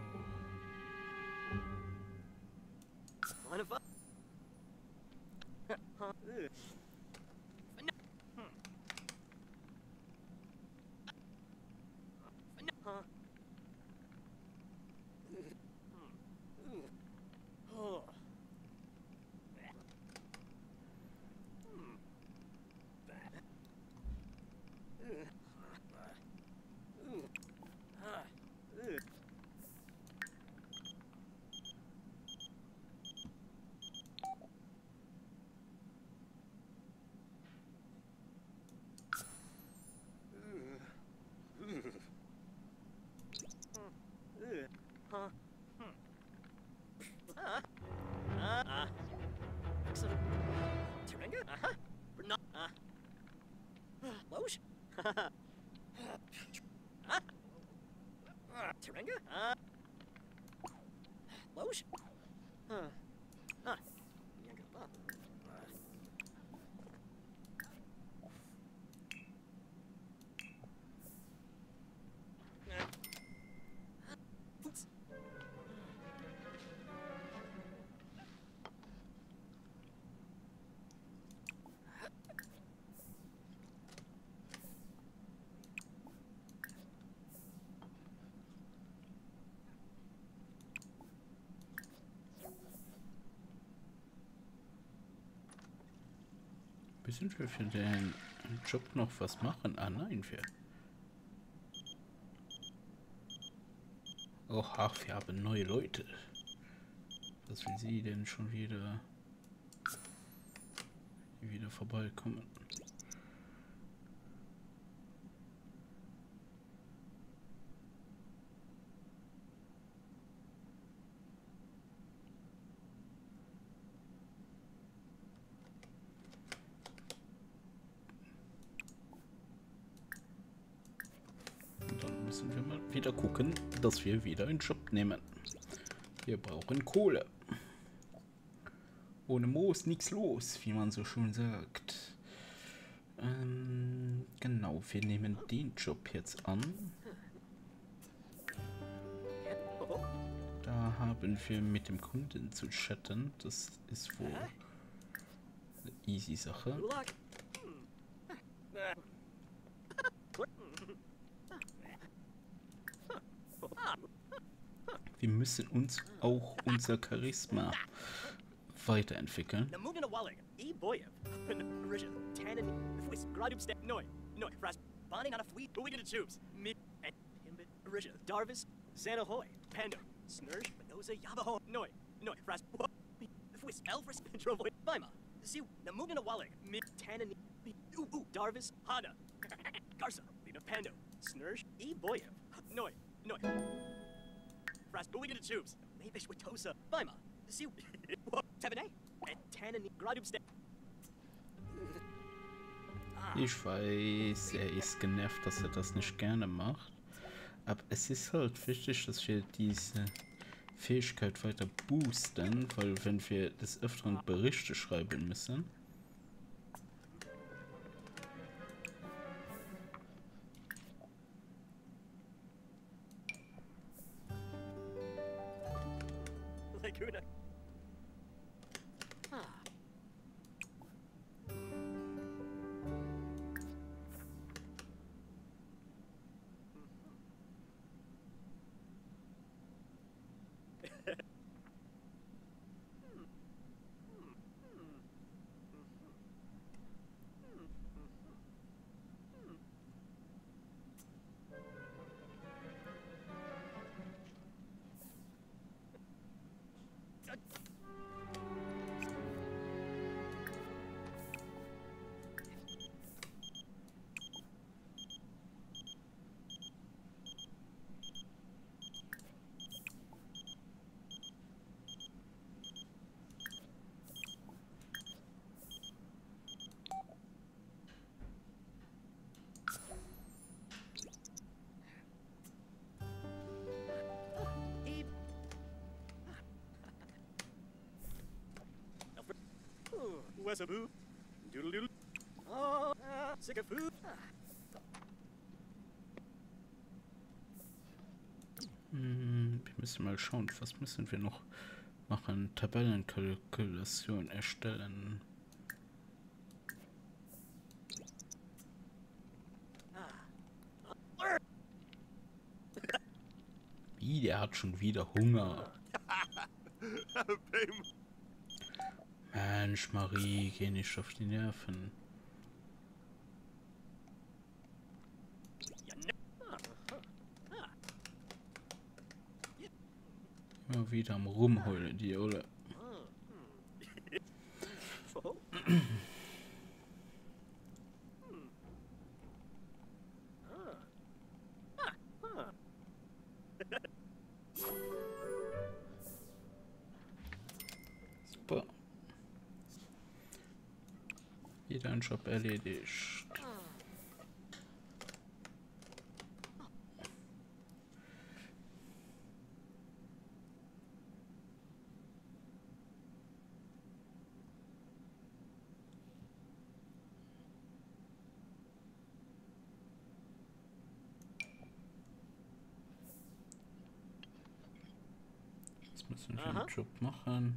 Müssen wir für den Job noch was machen? Ah nein, wir. Oh, ach, wir haben neue Leute. Was will sie denn schon wieder, wieder vorbeikommen? Müssen wir mal wieder gucken, dass wir wieder einen Job nehmen. Wir brauchen Kohle. Ohne Moos nichts los, wie man so schön sagt. Ähm, genau, wir nehmen den Job jetzt an. Da haben wir mit dem Kunden zu chatten. Das ist wohl eine easy Sache. Wir müssen uns auch unser Charisma weiterentwickeln. Ich weiß, er ist genervt, dass er das nicht gerne macht. Aber es ist halt wichtig, dass wir diese Fähigkeit weiter boosten, weil wenn wir des Öfteren Berichte schreiben müssen, was a boo. Doodle doodle. Oh, uh, sick of food. Hm, wir müssen mal schauen, was müssen wir noch machen? Tabellenkalkulation erstellen. Wie, der hat schon wieder Hunger. Mensch, Marie, geh nicht auf die Nerven. Immer wieder am Rumheulen, die Olle. Super. Wieder ein Job erledigt. Müssen wir einen Job machen.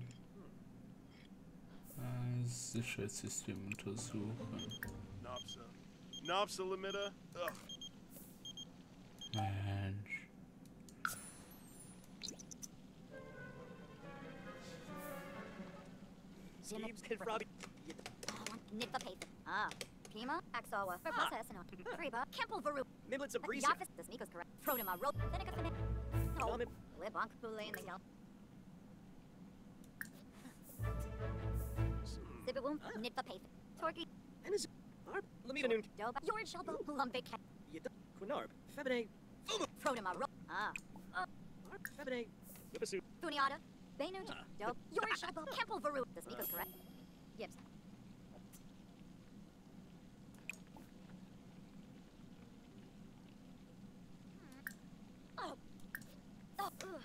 Äh, Sicherheitssystem untersuchen. Mensch. Ah, Pima, Axawa, Verpasa Essenot, Freba, Kemple Varu, Miblets of Breeze. Yafis, the Sneakers correct, Frodema, Rope, Seneca Finit, Oh, Libonk, Pule, and the Yell. Sibawum, Nitva Paith, Torky, And is Lamina Noon. Doba, George Shelbo, Lumbik, Quinarb. Febine. Frodema, Rope, Ah, Febine. Whippasu. Funiata, Benu, Dope, George Shelbo, Kemple Varu, the Sneakers correct. Gibbs. Oh. Oh, ugh.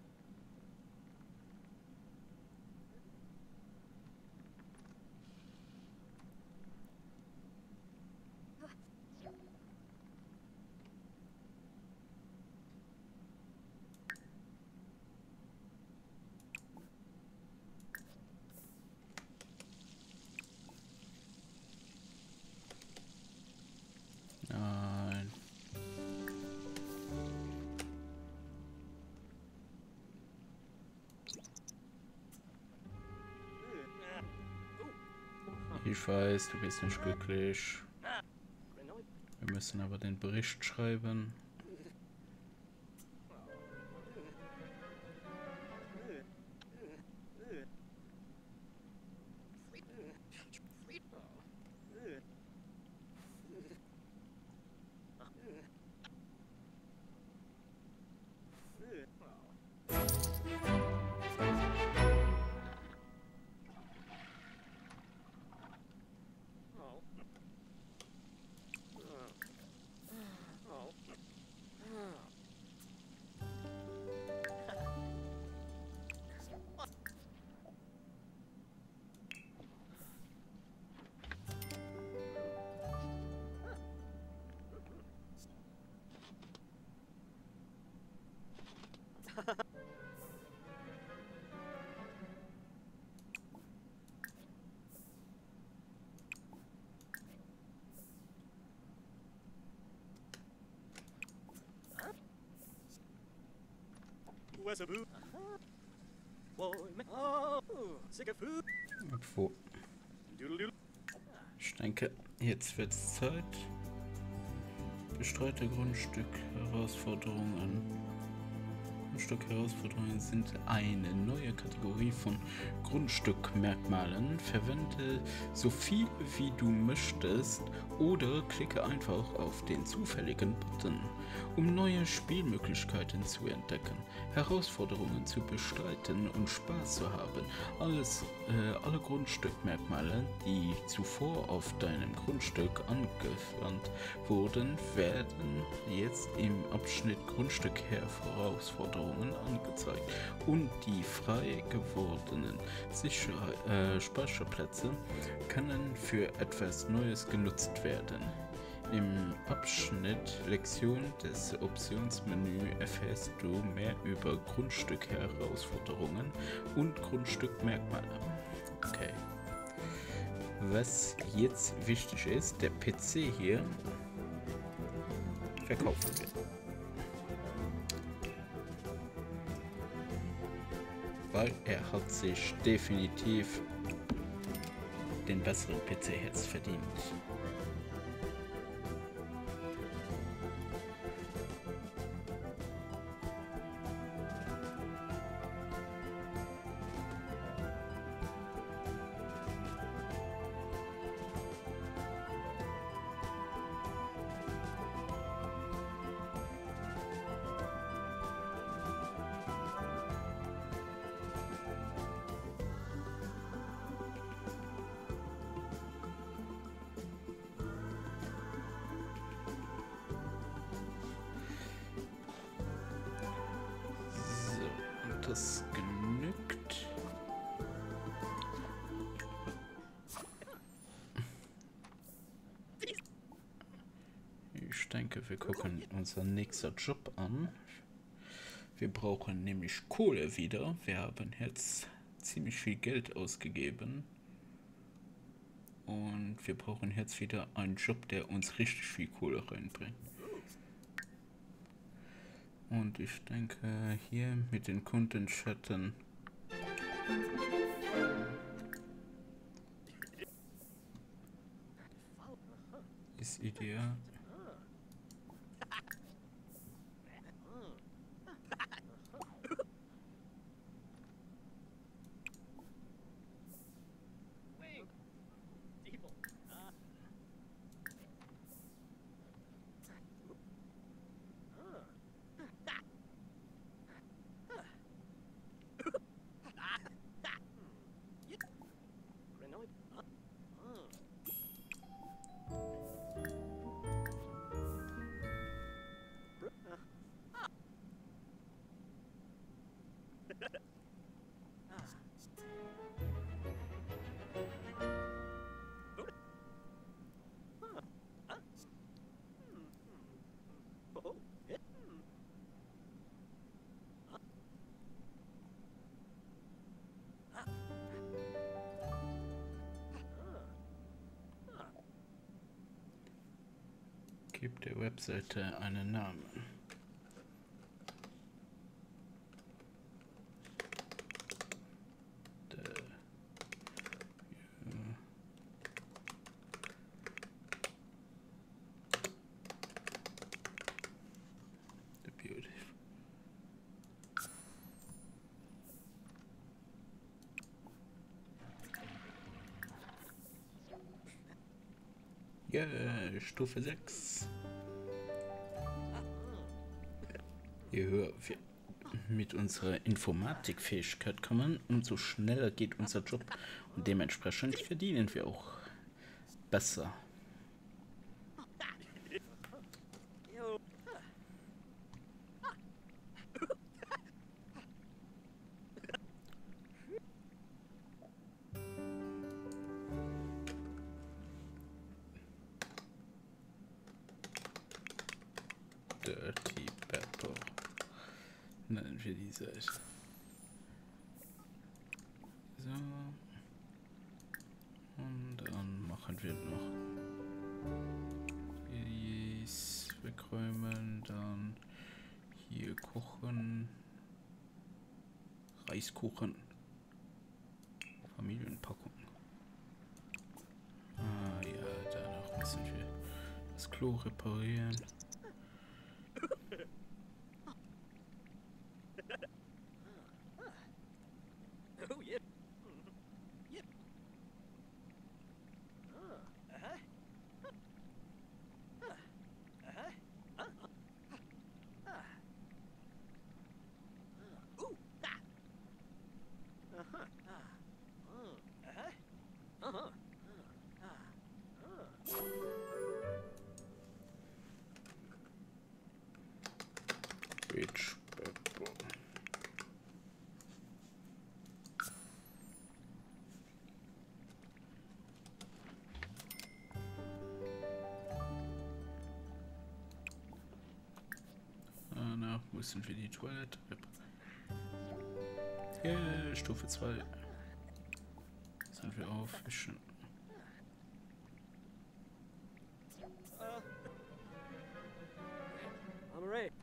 Nein. Ich weiß, du bist nicht glücklich. Wir müssen aber den Bericht schreiben. Wesabu. Boy, oh, sick of food. Wo? Ich denke, jetzt wird es Zeit. Bestreute Grundstück Herausforderungen. Grundstück Herausforderungen sind eine neue Kategorie von Grundstückmerkmalen. Verwende so viel wie du möchtest, Oder klicke einfach auf den zufälligen Button, um neue Spielmöglichkeiten zu entdecken, Herausforderungen zu bestreiten und Spaß zu haben. Alles, äh, alle Grundstückmerkmale, die zuvor auf deinem Grundstück angewandt wurden, werden jetzt im Abschnitt Grundstück Herausforderungen angezeigt und die frei gewordenen Sicher äh, Speicherplätze können für etwas Neues genutzt werden. Im Abschnitt Lektion des Optionsmenü erfährst du mehr über Grundstück-Herausforderungen und Grundstückmerkmale. Okay. Was jetzt wichtig ist, der P C hier verkaufen wir. Weil er hat sich definitiv den besseren P C jetzt verdient. Das genügt. Ich denke, wir gucken unseren nächsten Job an. Wir brauchen nämlich Kohle wieder. Wir haben jetzt ziemlich viel Geld ausgegeben. Und wir brauchen jetzt wieder einen Job, der uns richtig viel Kohle reinbringt. Und ich denke, hier mit den Kundenchatten ist ideal. Gib der Webseite einen Namen. Ja, Stufe sechs. Je höher wir mit unserer Informatikfähigkeit kommen, umso schneller geht unser Job und dementsprechend verdienen wir auch besser. Dirty Pepper. Nennen wir die Seite. So. Und dann machen wir noch dies wegräumen. Dann hier kochen. Reiskuchen. Familienpackung. Ah ja, danach müssen wir das Klo reparieren. Bridge. Ah, na, müssen wir die Toilette. Yeah, Stufe zwei. Sind wir aufwischen. I'm ready.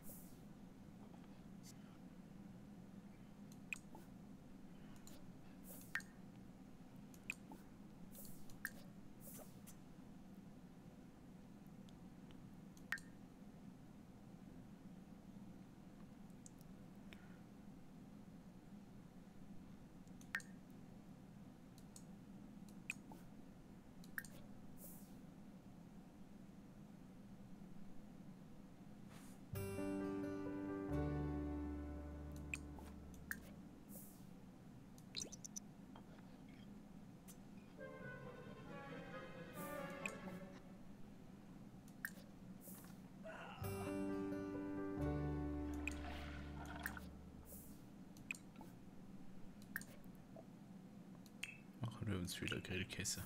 Machen wir uns wieder Grillkäse.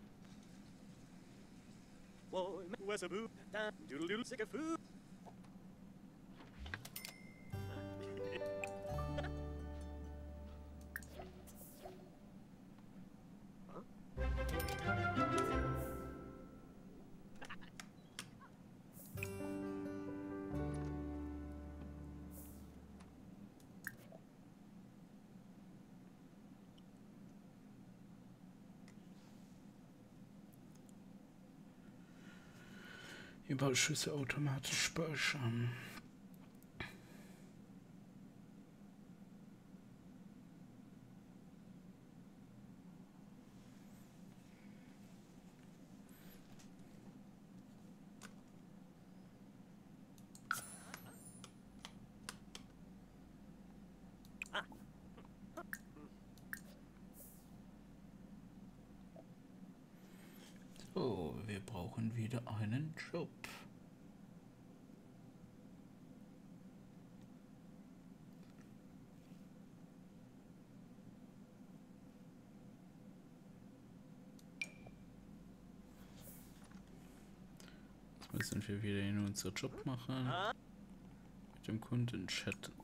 Whoa, where's a boo? Doodle doodle, sick of food. Überschüsse automatisch speichern. So, wir brauchen wieder einen Job. Jetzt müssen wir wieder in unser Job machen. Mit dem Kunden chatten.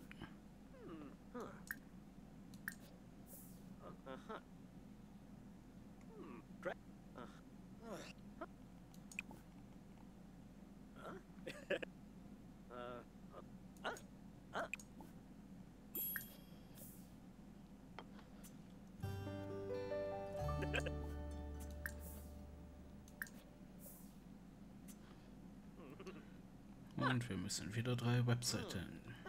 Und wir müssen wieder drei Webseiten.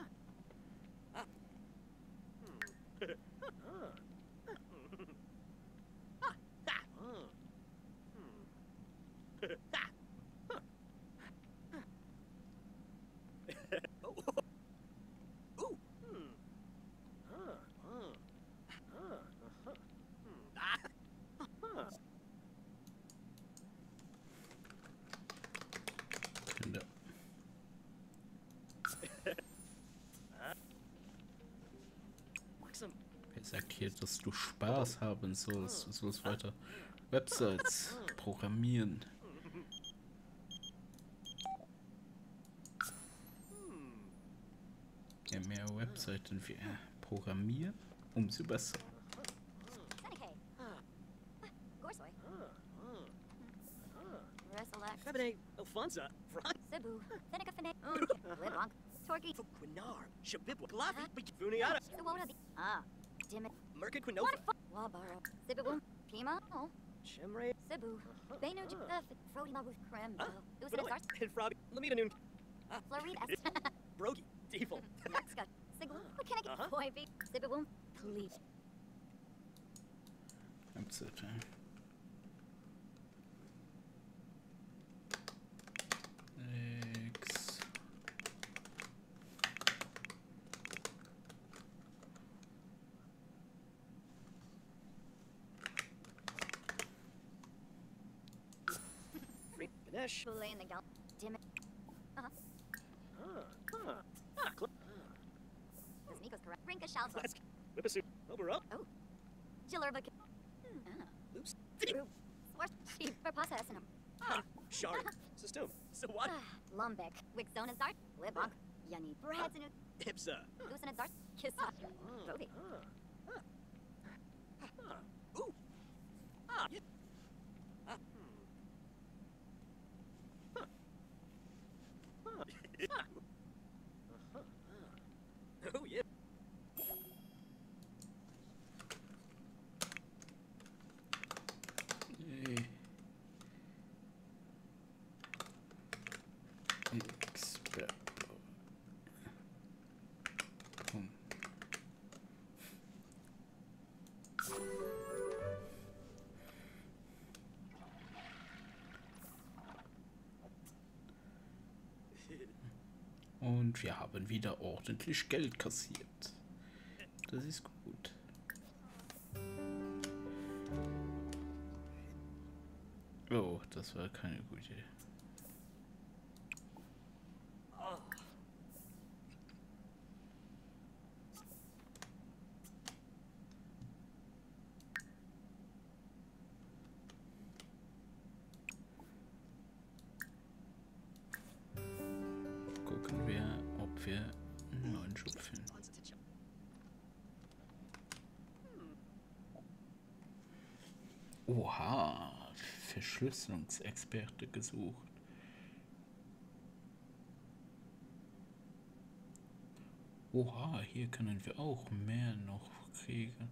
Wer sagt hier, dass du Spaß haben sollst? Du sollst weiter Websites programmieren. Je mehr Webseiten wir programmieren, umso besser. Cabernet Alfonso, Cebu, Seneca Fene, Leblanc, Torquay, Quinar, Shabib, Glafi, Funiata, Sawona, Ah, Dimit, Merkin Quinova, Wabaro, Cebu, Pima, Oh, Chimray, Cebu, Beno, Frody Mabu, Crembo, Lucid Stars, and Frog, Lamita Noon, Florida, Brogi, Devil, Scott, Sigu, Mechanic, Boy, Beat, Cebu, Please. Webseite. X. Ganesh, Lay in the gal, Dimit, uh huh. ah, ah, ah, Finka Shalva. Let's whip a suit. Over up. Oh. Jillerba. Oops. Swart. Sheep. Verpasa Esenum. Ah, Shari. System. So what? Lumbek. Wixzona Zart. Libonk. Yani. Bradzen. Ipsa. Lucina Zart. Kissa. Bovi. Ah. Ah. Ooh. Ah. Yeah. Ah. Hmm. Huh. Huh. Ah. Uh-huh. Ah. Oh, yeah. Expert. Hm. Und wir haben wieder ordentlich Geld kassiert. Das ist gut. Oh, das war keine gute. Gucken wir, ob wir einen neuen Job finden. Oha, Verschlüsselungsexperte gesucht. Oha, hier können wir auch mehr noch kriegen.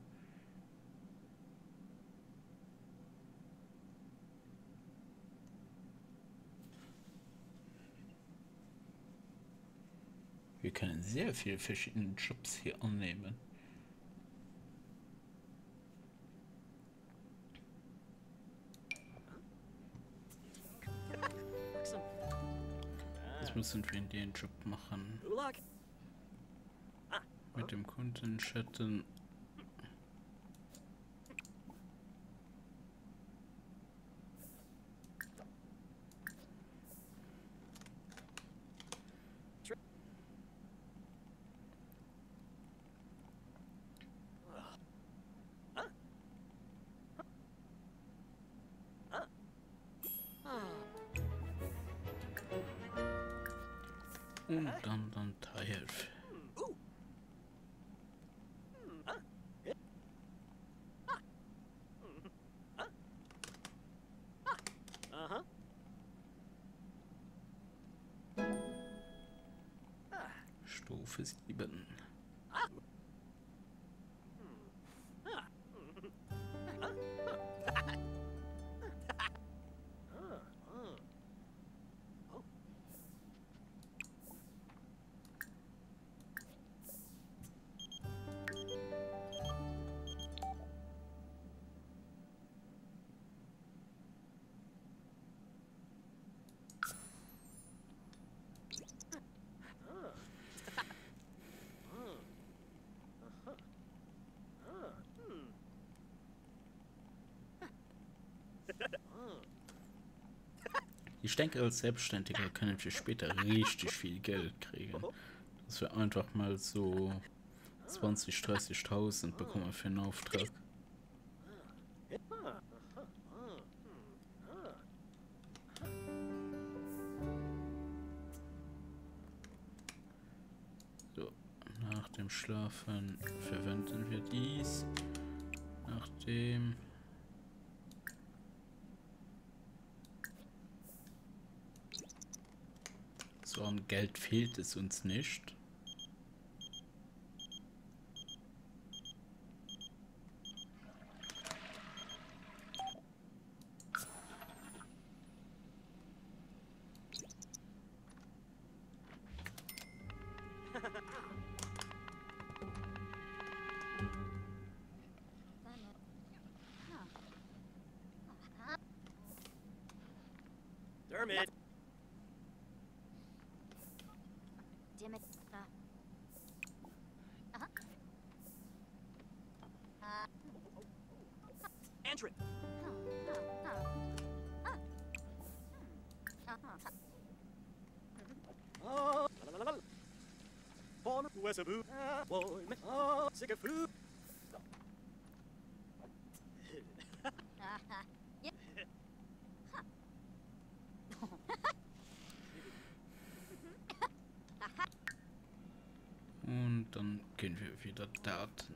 Wir können sehr viele verschiedene Jobs hier annehmen. Jetzt müssen wir den Job machen. Mit dem Kunden chatten. Und dann dann Teilhilfe. Stufe sieben. Ich denke, als Selbstständiger können wir später richtig viel Geld kriegen. Dass wir einfach mal so zwanzig, dreißigtausend bekommen für einen Auftrag. So, nach dem Schlafen verwenden wir dies. Nach dem... So an Geld fehlt es uns nicht. Dermot. Damn it. Uh. Uh-huh. Uh. Andrew. Oh, oh, oh. Uh. Hmm. Uh-huh. Oh. Bon was a boo. Boy, oh, sick of food. Yep. Und dann gehen wir wieder Daten.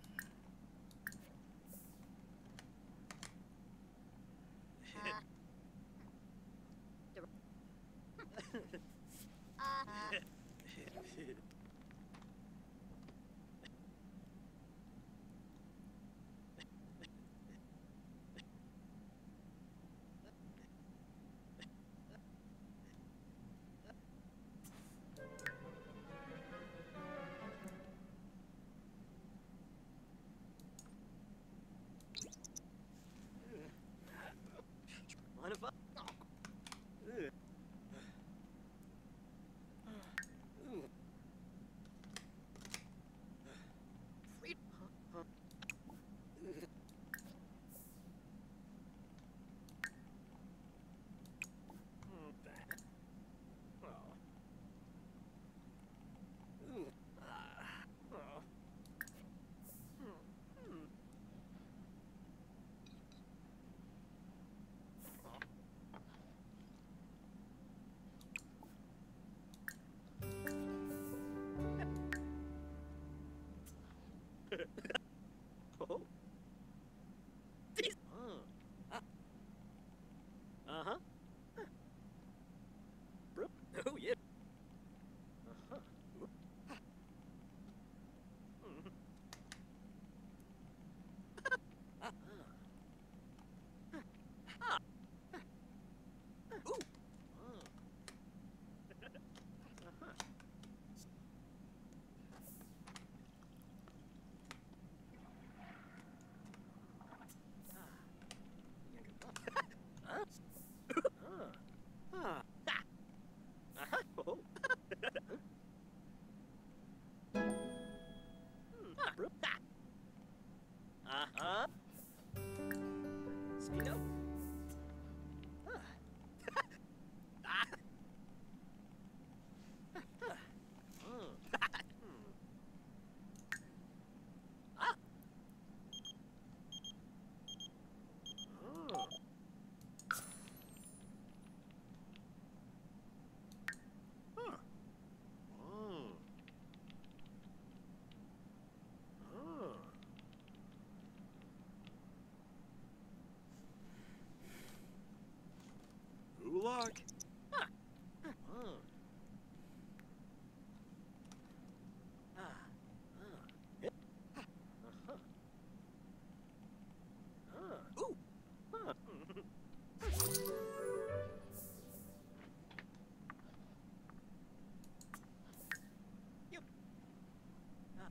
Mind if I? Ugh. Freed- huh? Huh? Ugh. Hmm, that- Oh. Ugh. Ah. Oh. Hmm. Hmm. Oh. These- oh. Ah. Uh-huh. Huh. Bro- Oh, yeah. Uh-huh. Oop. Ah. Mhm. Ah. Ah. Ah. Ah. Ooh. Oh. Uh-huh. Huh? Ah. Ah. Ha. Uh-huh. Oh. Hmm. Ah, bro. Ha. Uh-huh. Speedo. Ah. Ah. Ah. Oh. Hmm. Ah. Oh. Huh. Oh. Oh. Ulak. Ah. Oh. Ah. Ah. Yeah. Uh-huh. Ah. Ooh. Huh. Yep. Ah.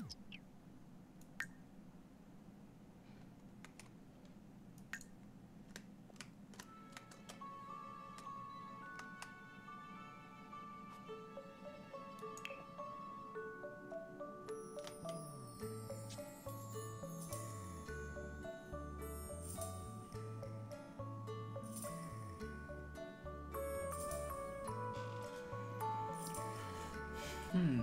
Hmm.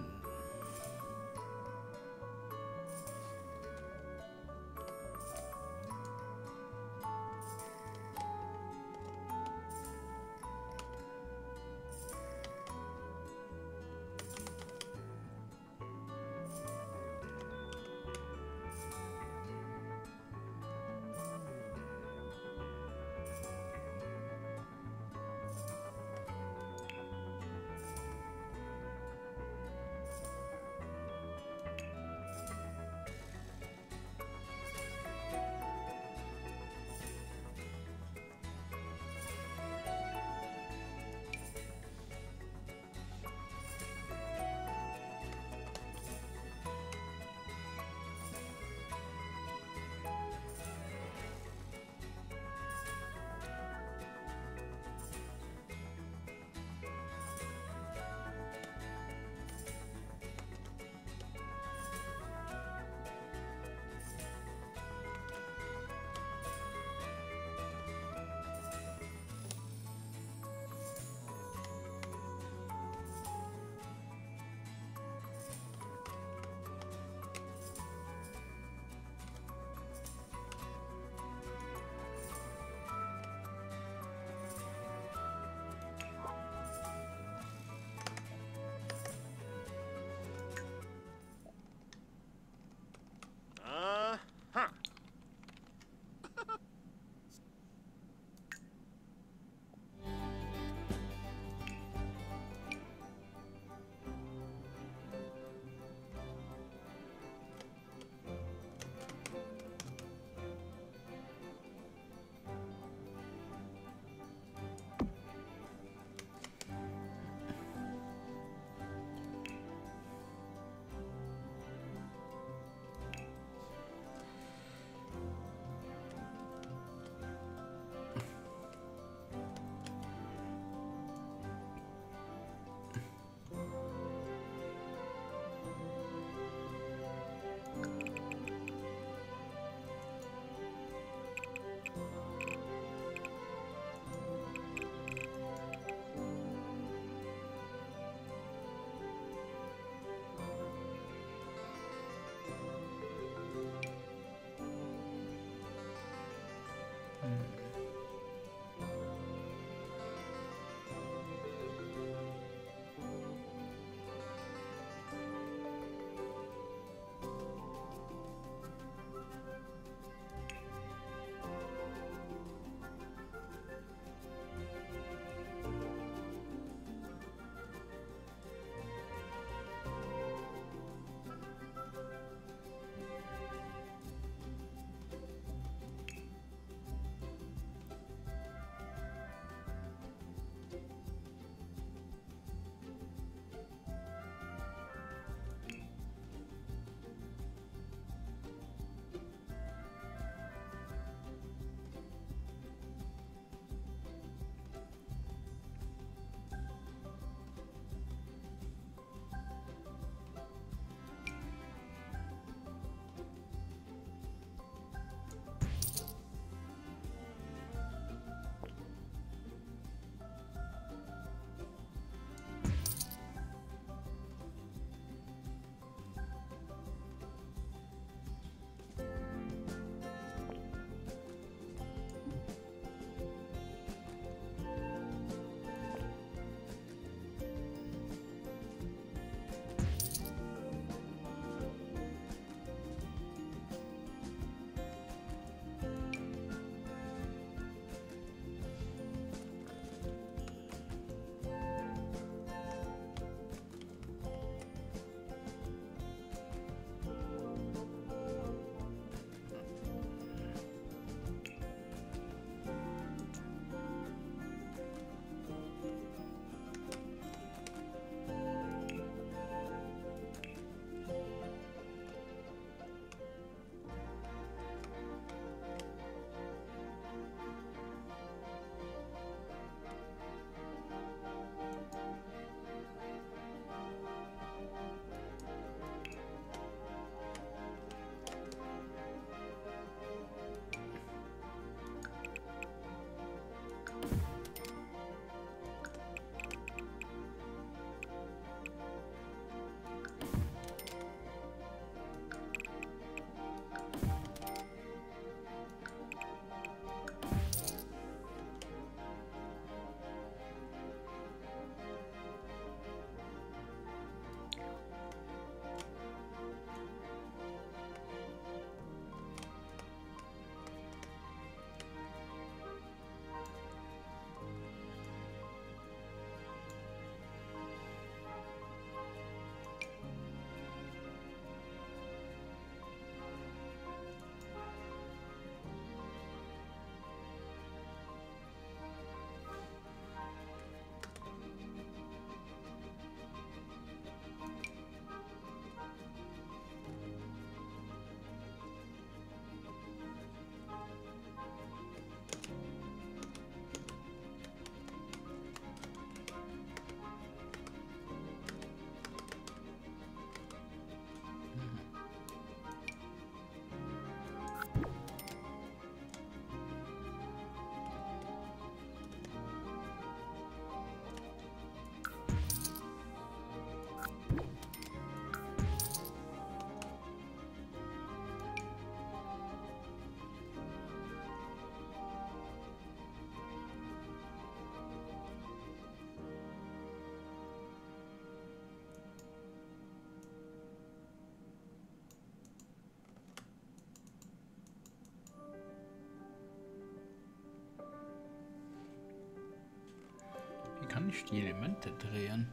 ich die Elemente drehen?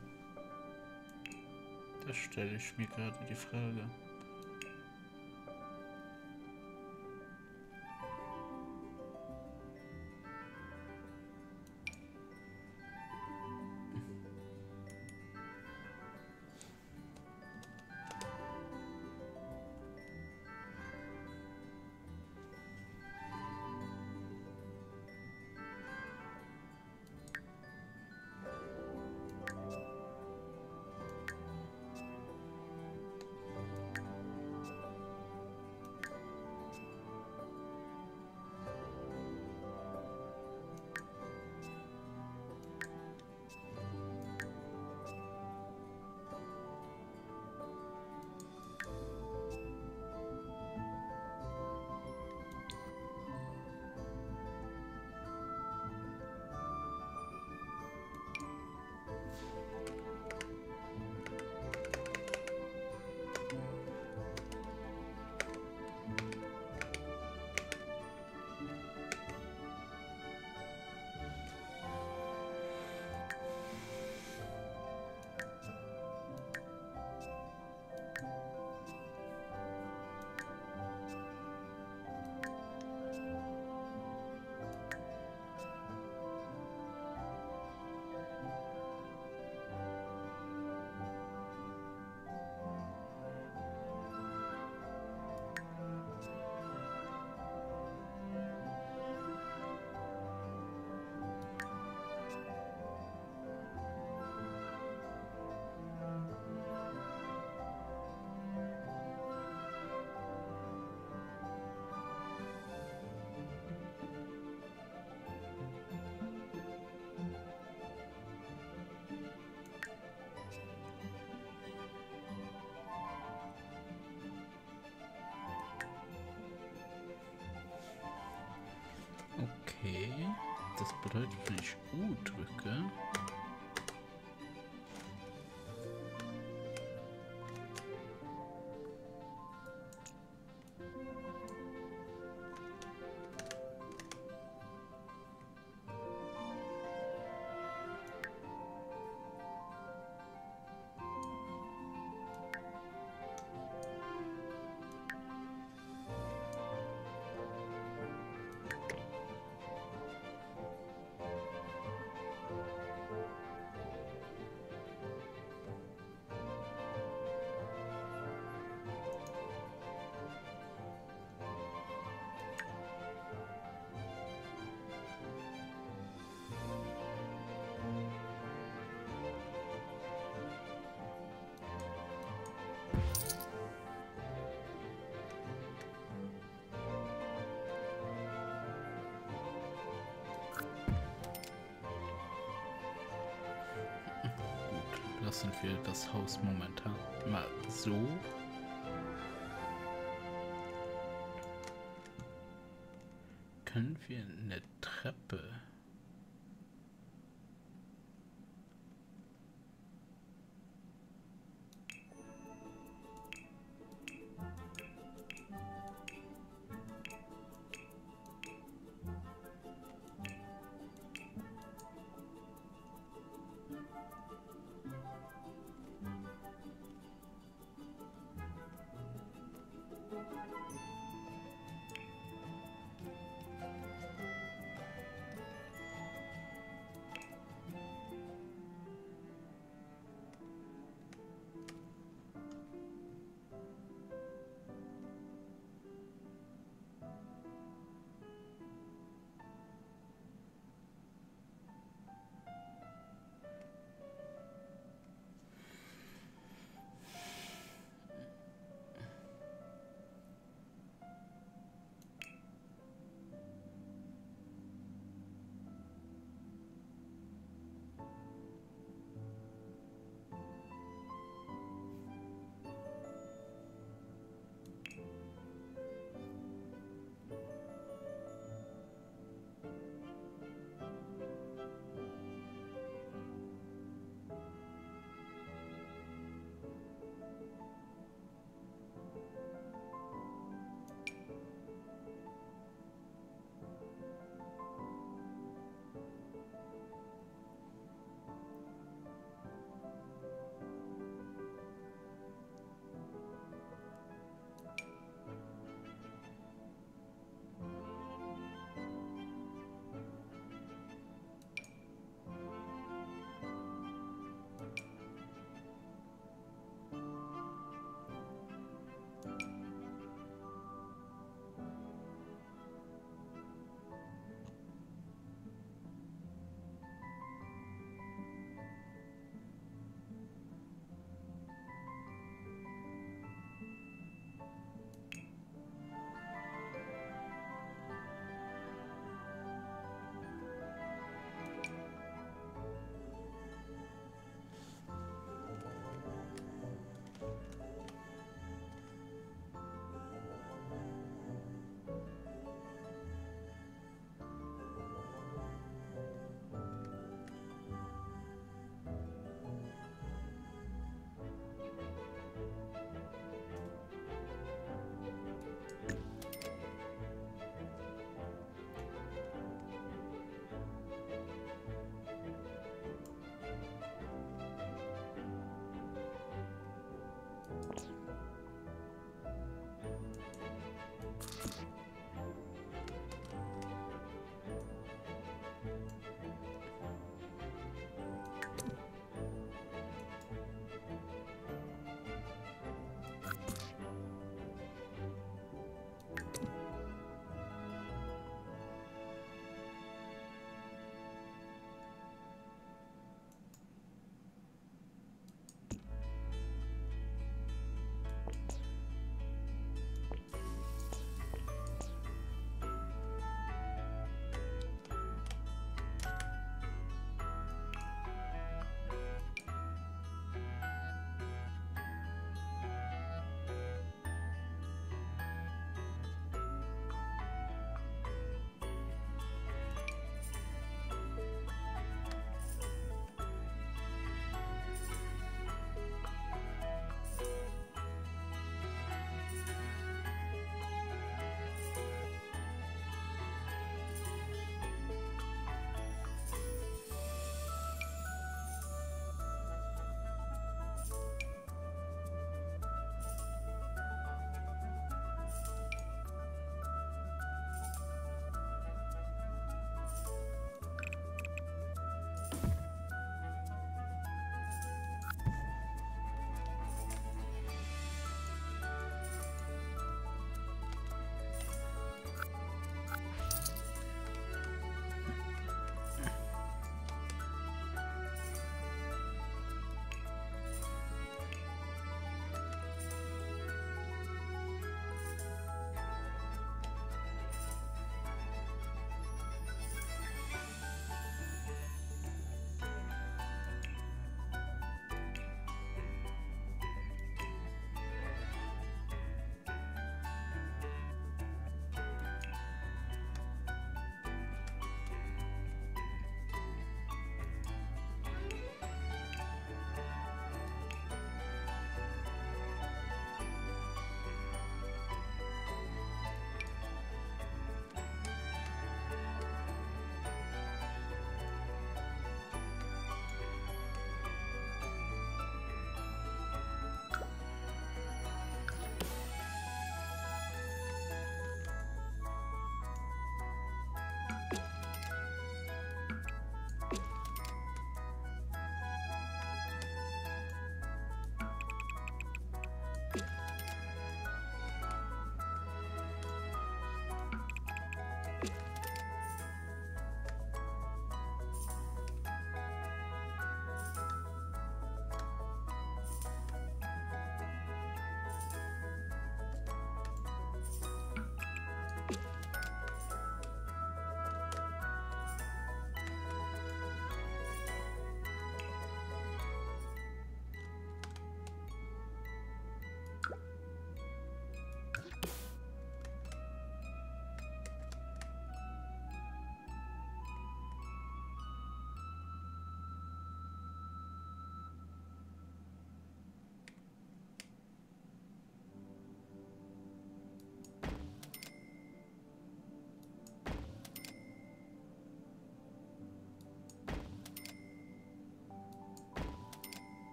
Das stelle ich mir gerade die Frage. Okay, das bedeutet, wenn ich U drücke, lassen wir das Haus momentan mal so. Können wir eine Treppe?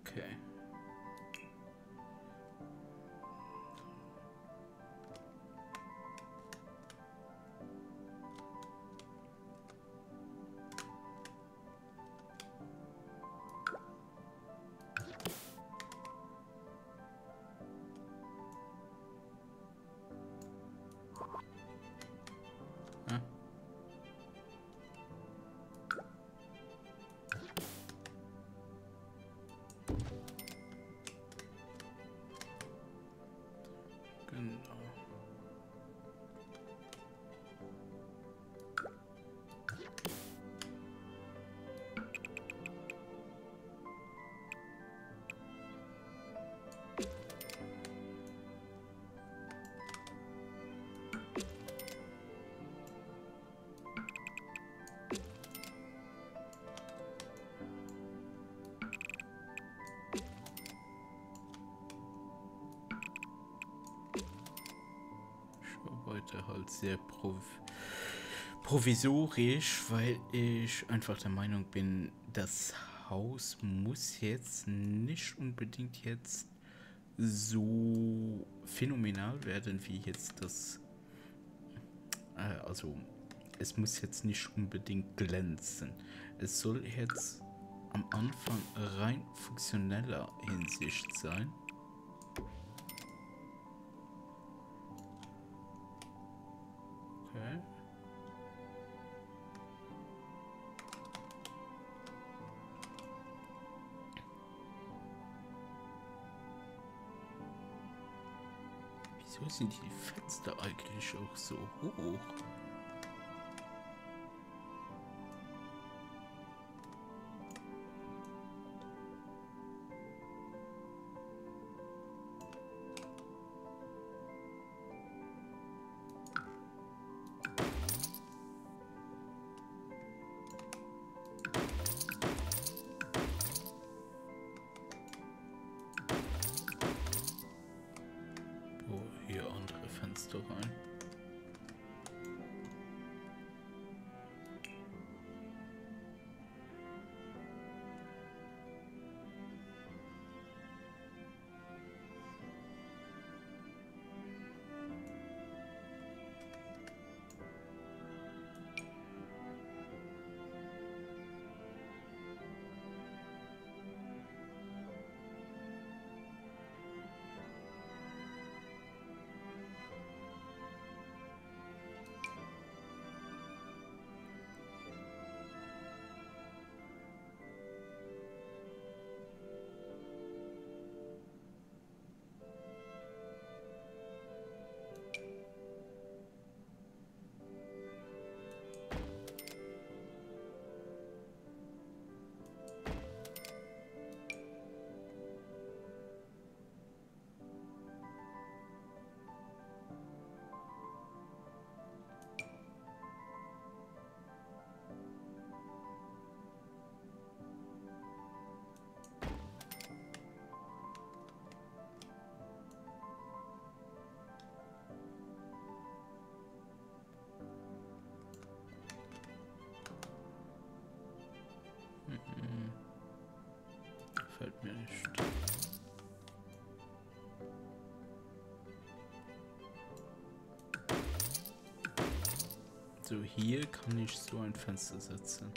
Okay. Hm. Genau. Ich arbeite halt sehr prov provisorisch, weil ich einfach der Meinung bin, das Haus muss jetzt nicht unbedingt jetzt so phänomenal werden wie jetzt das, äh, also es muss jetzt nicht unbedingt glänzen. Es soll jetzt am Anfang rein funktioneller Hinsicht sein. Okay. Wieso sind die Fenster eigentlich auch so hoch? Oh, hier andere Fenster rein. Mhm. Gefällt mir nicht. So, hier kann ich so ein Fenster setzen.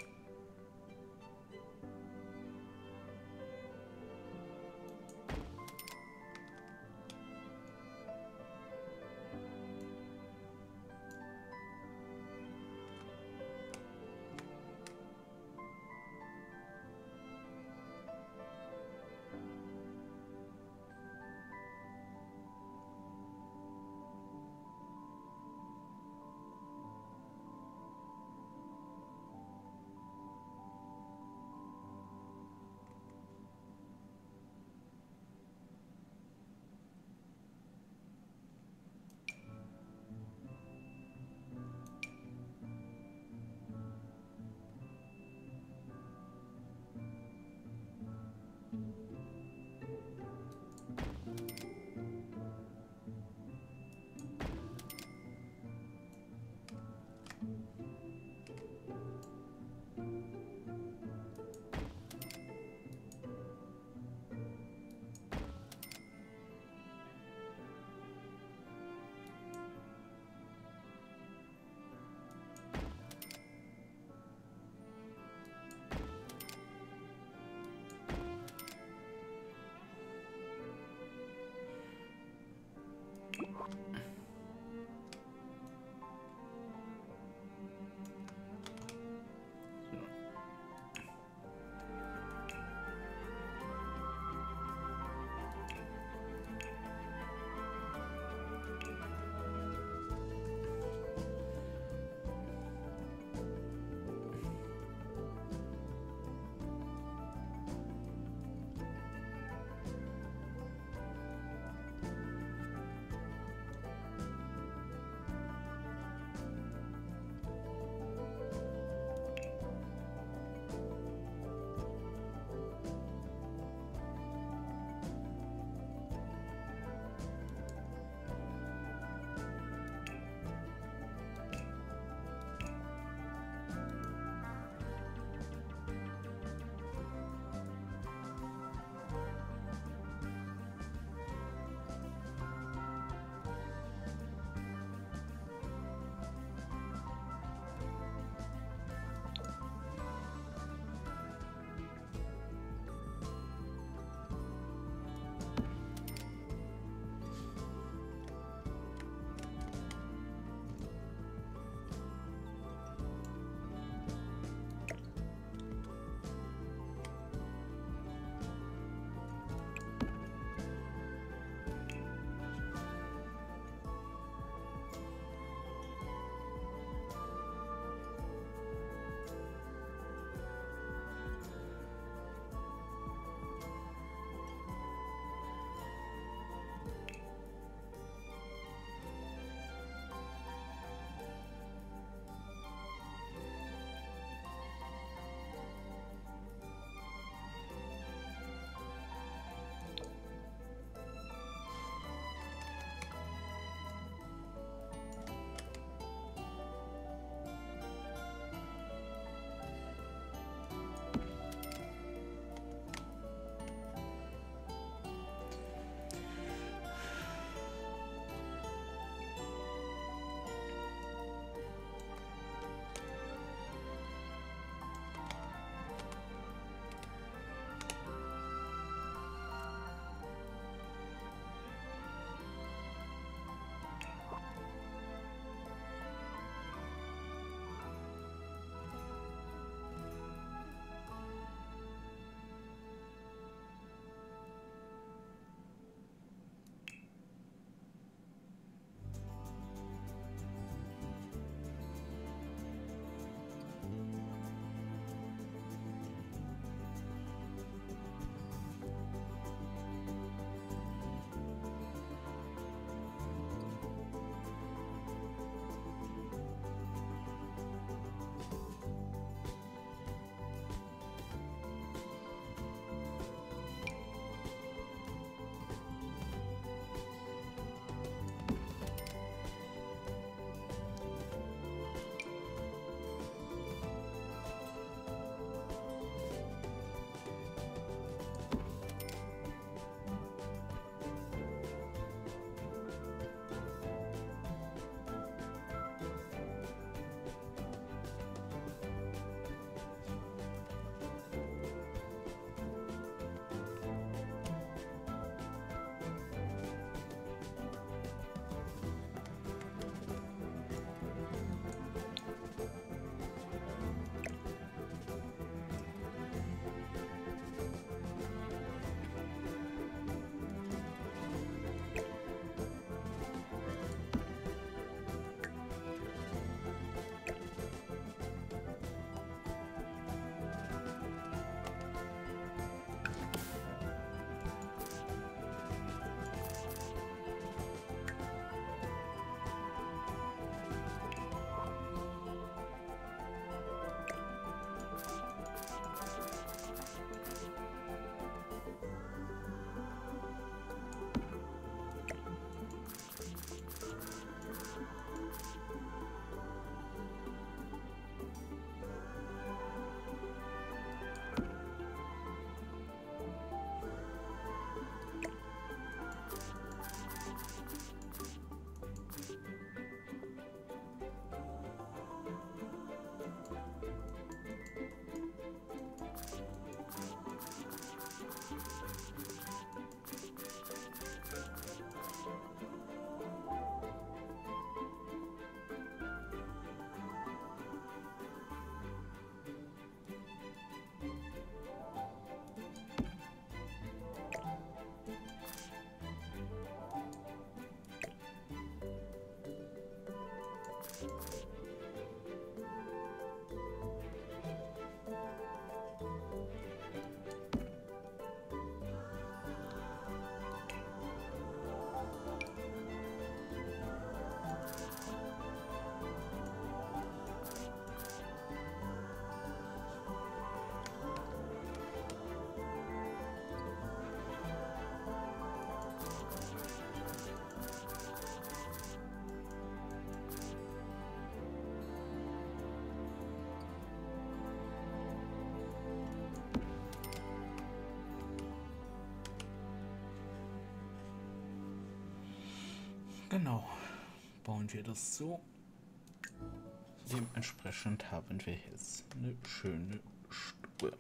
Genau. Bauen wir das so. Dementsprechend haben wir jetzt eine schöne Stube.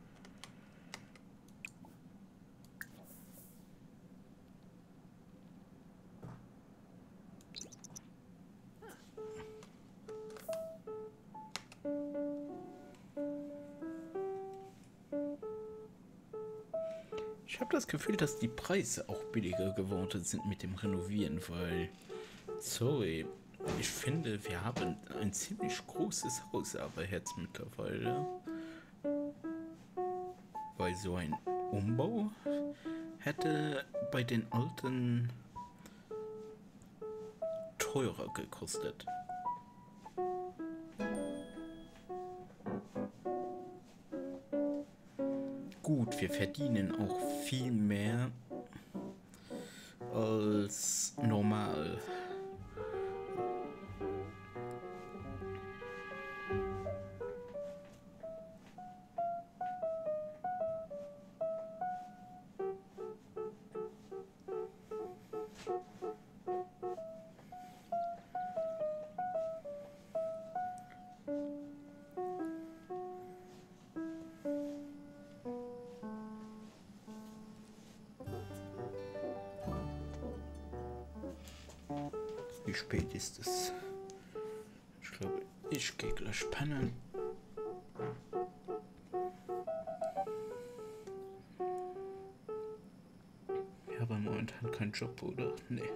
Ich habe das Gefühl, dass die Preise auch billiger geworden sind mit dem Renovieren, weil, sorry, ich finde, wir haben ein ziemlich großes Haus, aber jetzt mittlerweile, weil so ein Umbau hätte bei den alten teurer gekostet. Gut, wir verdienen auch viel mehr als normal. Wie spät ist es? Ich glaube, ich gehe gleich pennen. Ich habe momentan keinen Job, oder? Nee.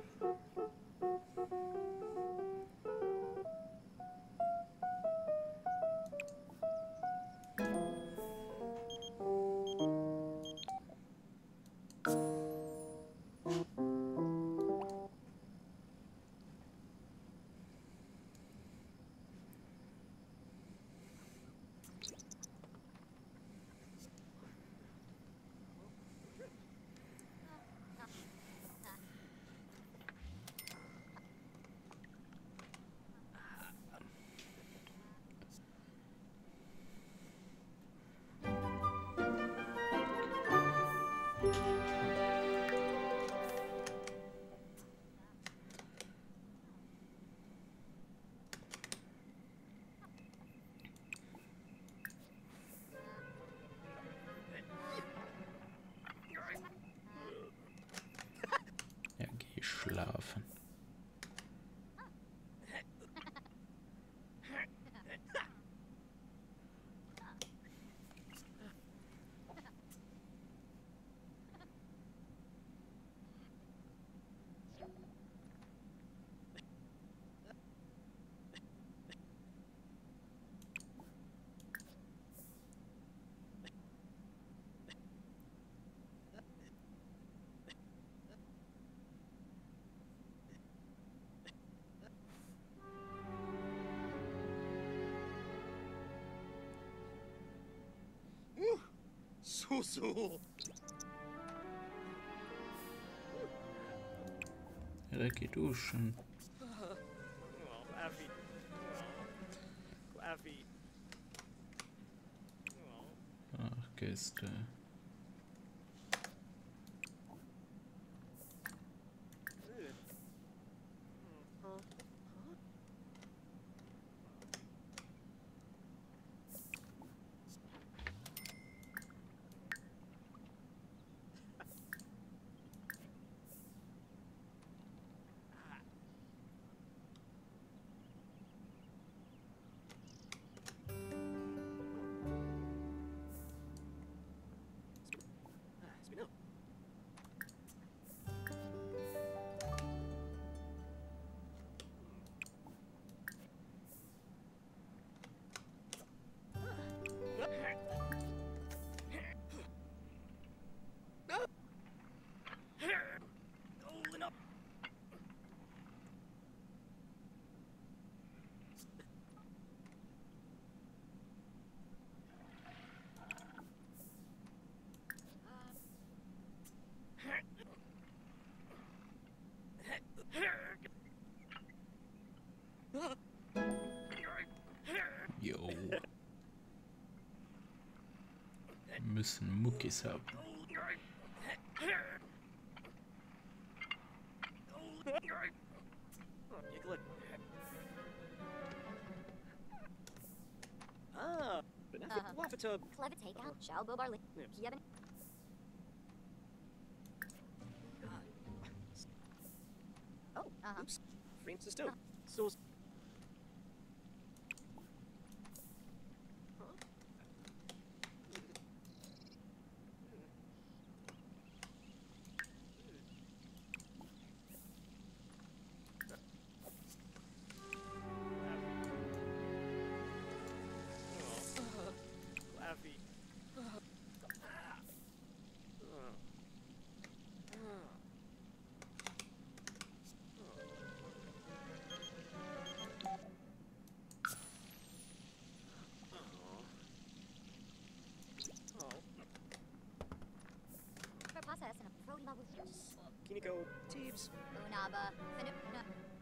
Ja, geh schlafen. So, so. Ja, da geht duschen. Oh, Effie. Oh, Effie. Oh. Ach, Gäste. Jo. Wir müssen Muckis haben. Fitub. Clever takeout. Shall go barley. Yevon. Oh, uh-huh. Oops. Francis Stone. So. Can you go, Teebs? Unaba. Finna.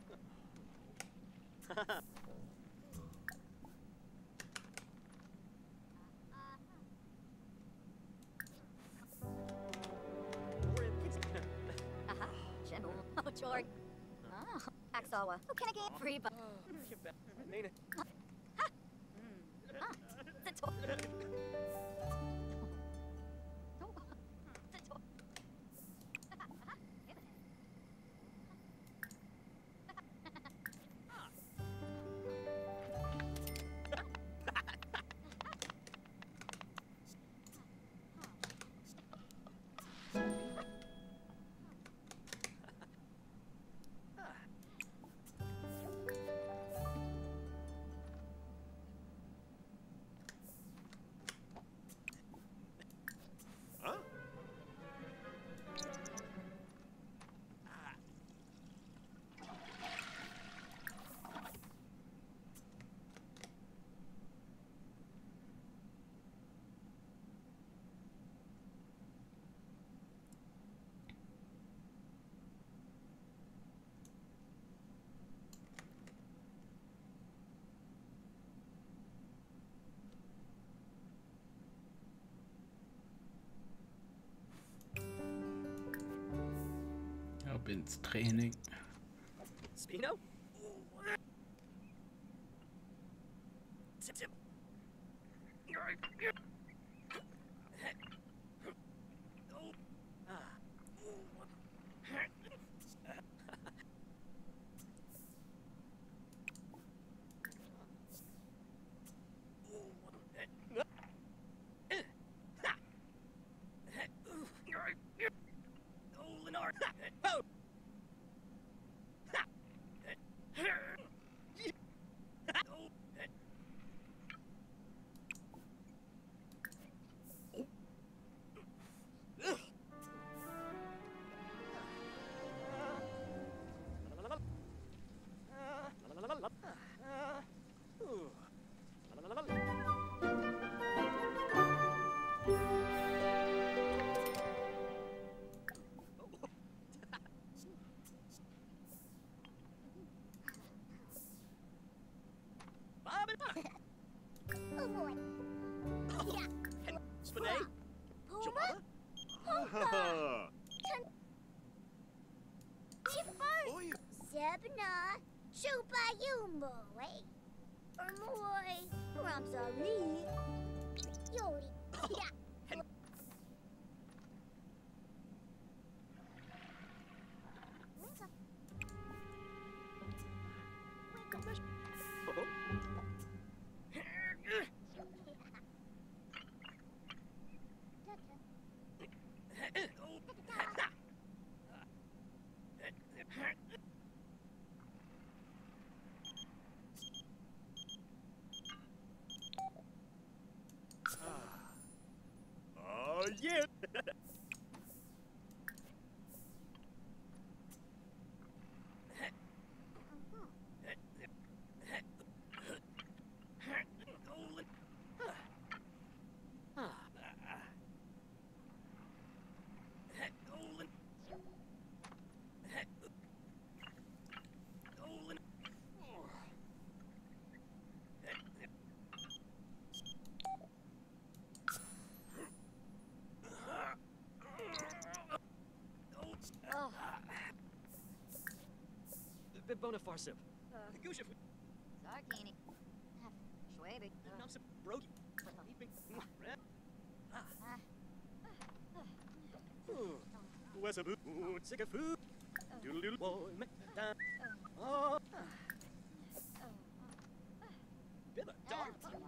Aha. General. Oh, George. Ah. Axawa. Oh, can I get free? But. Nina. Ha. Ah. The door. Ab ins Training. Spino? Oh boy. Yeah. Spinay? Puma? Ha Chipper? Zebna? Chupa Yumboy? Ermoy? Ramsari? Yori? Yeah. Oh, yeah. Bonafarsip. Gushif. Sarkini. Schwabig. Namsa Brody. Flappy. Where's a boo? Sick of food. Doodle doodle boy. Oh. Bibba, dog.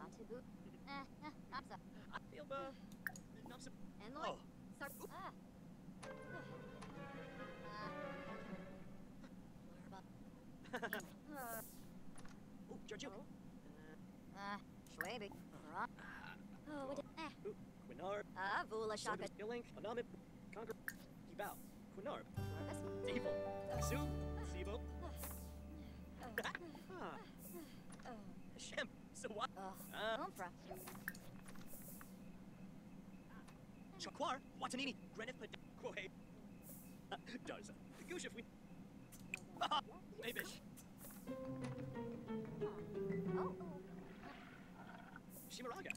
I feel the. Oh. Oh, Giorgio. Ah, Schwabe. Oh, what? Eh. Quinard. Ah, Vula Shaka. Yolink. Anamit. Conquer. Kibao. Quinard. Evil. Sue. Sibo. Ah. Shem. So what? Uh, Umpra. Chakwar. Watanini. Grenith. Quohe. Does. Goosh if we. Ah. Maybe. Shimaraga.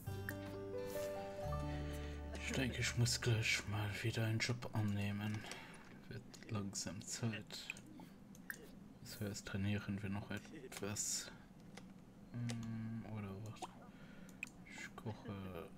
Ich denke, ich muss gleich mal wieder einen Job annehmen. Wird langsam Zeit. Zuerst trainieren wir noch etwas. Hm, oder was? Ich koche.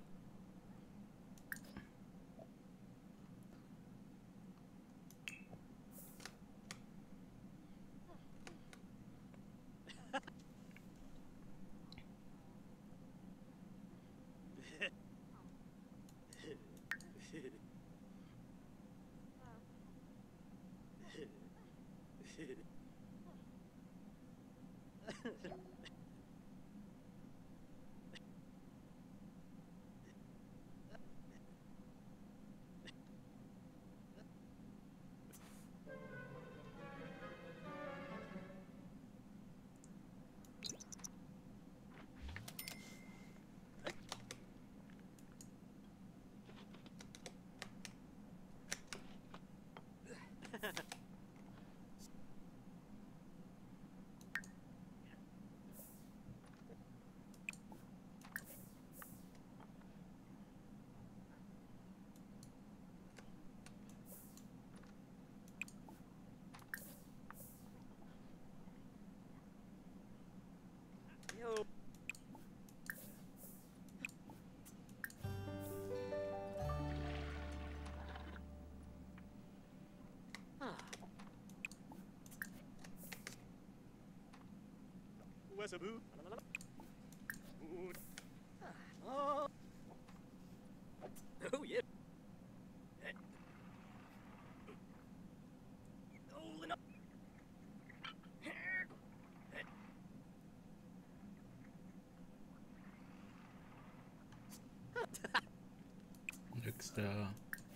Yo. Ah. Where's a boo? Oh. Oh yeah. Oh, enough. Nix da.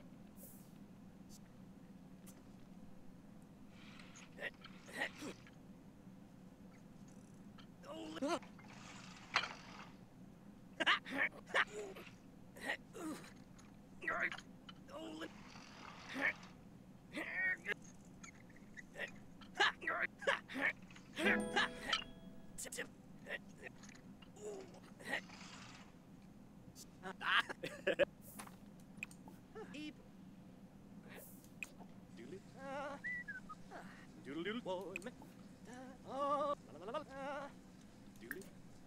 Doodle doodle boy. Oh, la la la la. Doodle.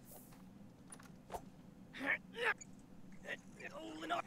Oh, no.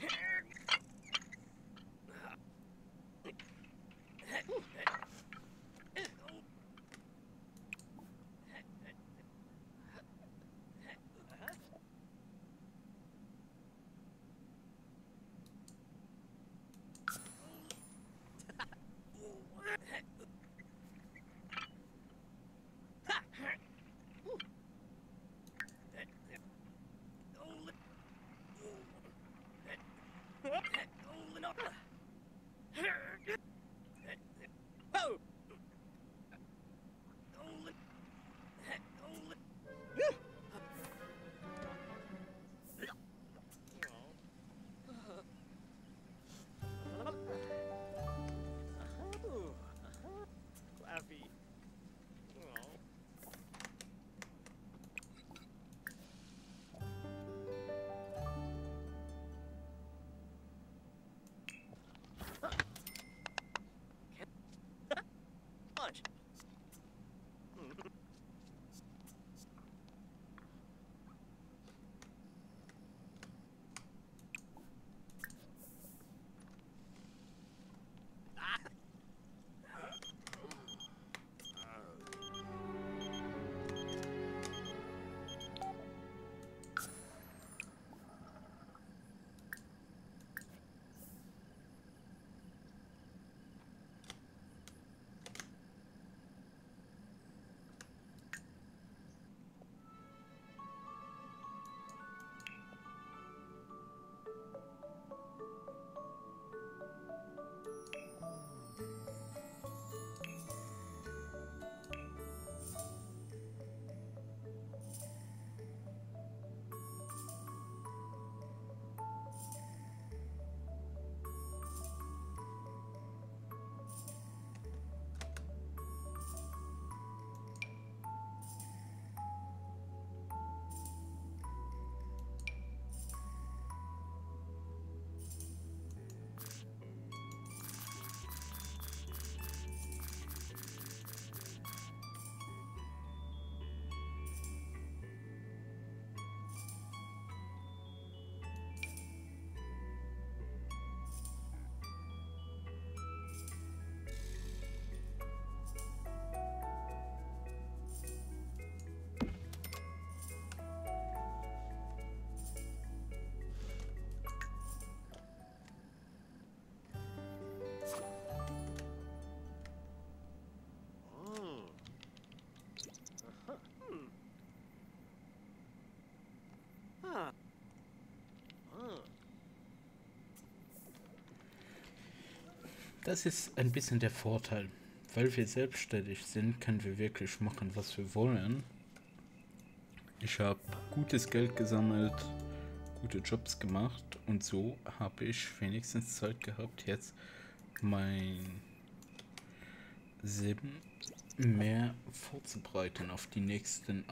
Das ist ein bisschen der Vorteil. Weil wir selbstständig sind, können wir wirklich machen, was wir wollen. Ich habe gutes Geld gesammelt, gute Jobs gemacht und so habe ich wenigstens Zeit gehabt, jetzt mein Sieben mehr vorzubereiten auf die nächsten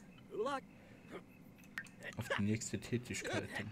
auf die nächste Tätigkeiten.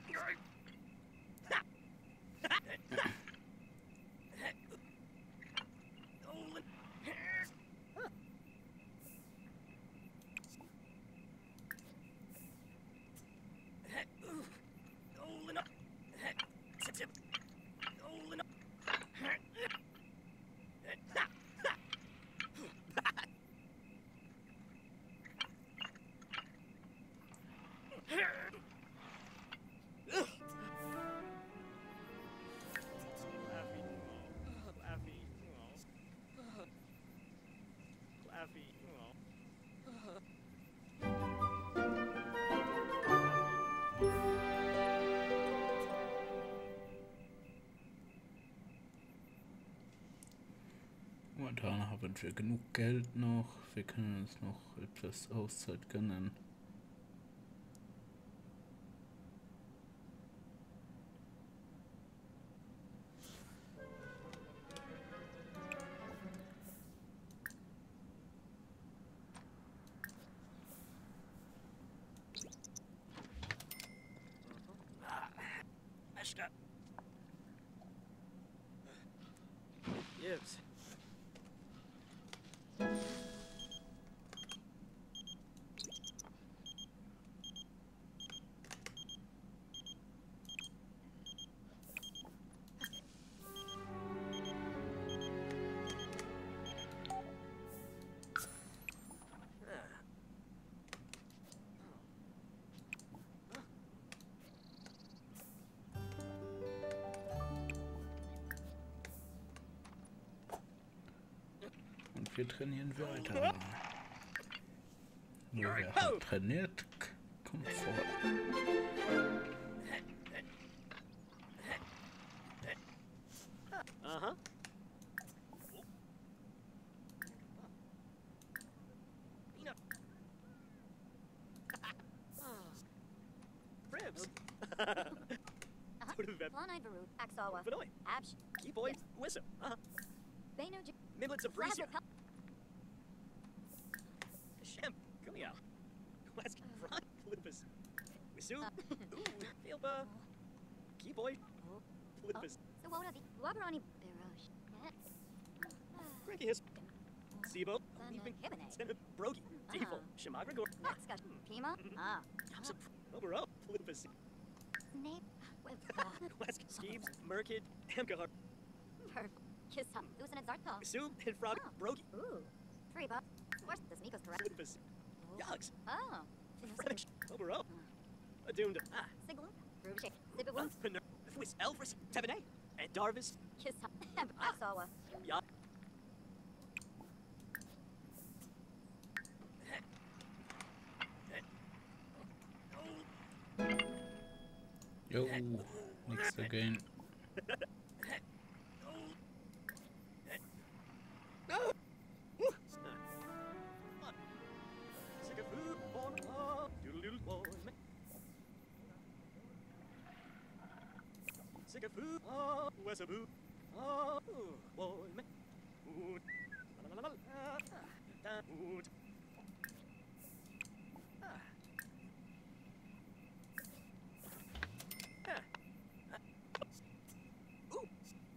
Momentan haben wir genug Geld noch. Wir können uns noch etwas Auszeit gönnen. Gibbs. Wir trainieren weiter. Nur wer halt trainiert, kommt vor. Uh-huh. Ribs. Planai Baru, Axawa, Vanoy. Absh, Key boy, Wissa. Uh-huh. Beno J. Midlets of Breezy. Flash Shem, Kumiao. Wesk, Front, Lupus. Wisu, Ooh, Filba. Key boy, Lupus. So what are the Wabarani Barosh? Ricky His. Sibo, Leaping, Stenna, Brogi, Tifo, Shamagra Gor. Naxka, Pima, ah, Yamsa, Obero, Lupus. Snape, with Wesk, Skeeves, Merkid, Hemkahar. Perf, Kiss Hum, Lucin and Zartha. Wisu, and Frog, Brogi. Ooh, Freeba, where's the Sneakos correct? Lupus. Yogs, Oh, French, Obero. Adoomed. Ah, Siglu, Rubish, Sibibum, Pinner, Whis, Elfris, Tevene, and Darvis. Kiss Hum, Axawa. Ya. Yo, next again. Sigafu, ah, Wesabu, ah, boy, me, oot, la la la la, ah, oot, ah, ah, ooh,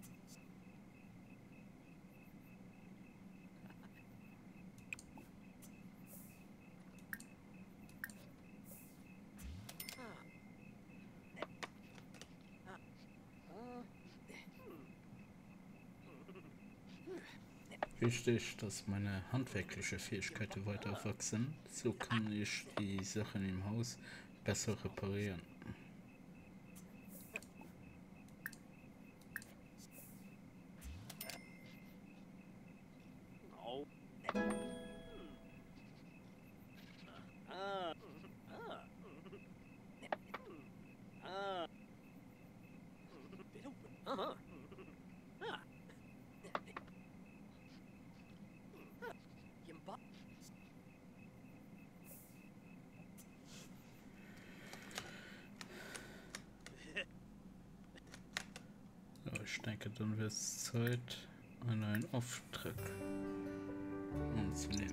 Wichtig, dass meine handwerkliche Fähigkeiten weiter wachsen. So kann ich die Sachen im Haus besser reparieren. oh, ah, ah, ah, uh-huh, ah, Ich denke, dann wird es Zeit, einen neuen Auftrag anzunehmen.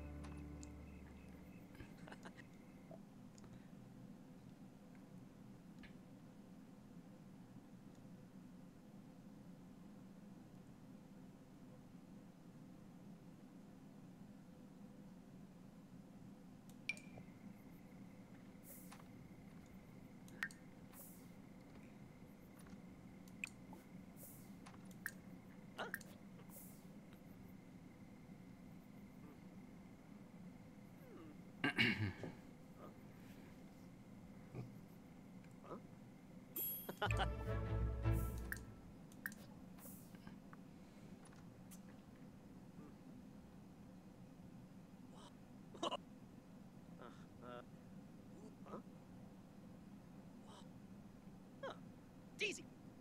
Easy.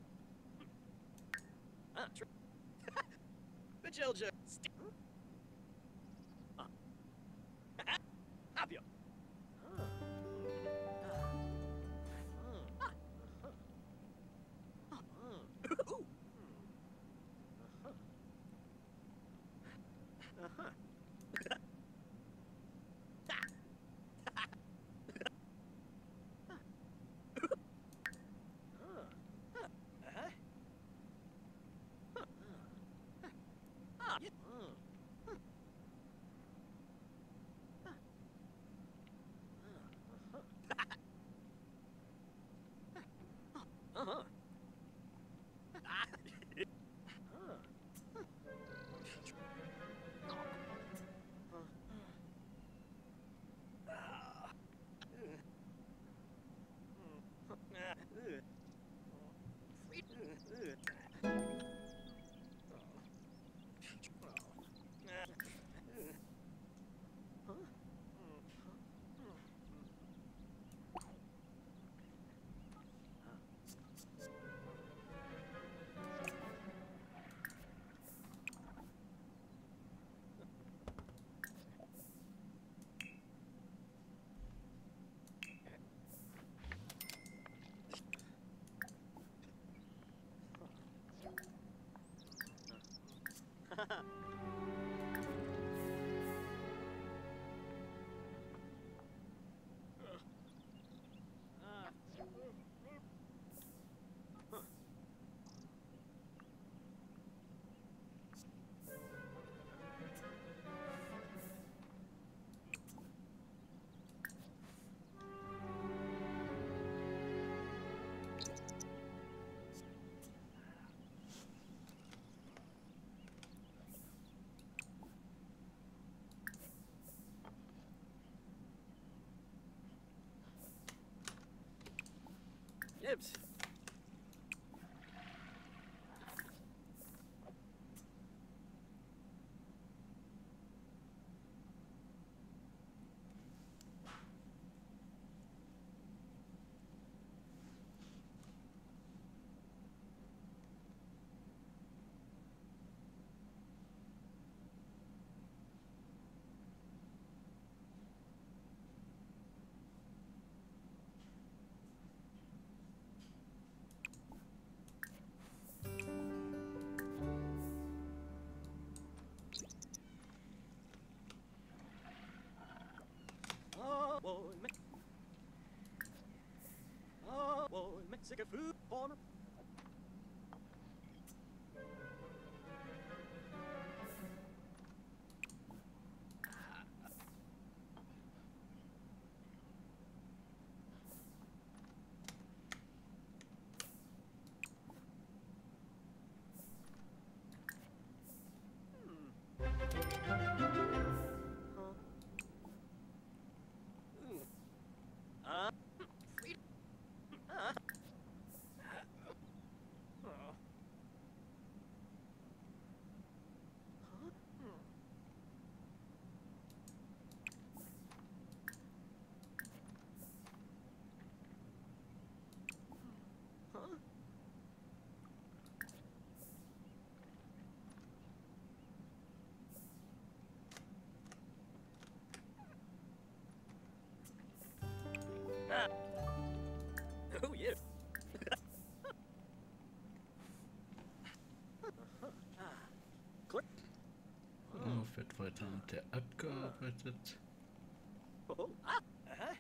Ah, true. Bajelja. Ah. Apio. Uh-huh. Gibbs. Oh, boy, Me oh, boy, Mexican food farmer. Uh, Hab weiter an der App gearbeitet. Oh, ah, aha.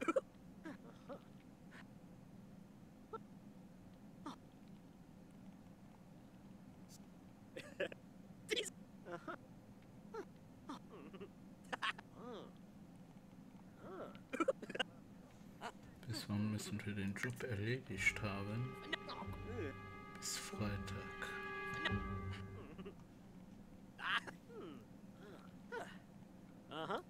Dies. Aha. Bis wann müssen wir den Job erledigt haben? Bis Freitag. Aha.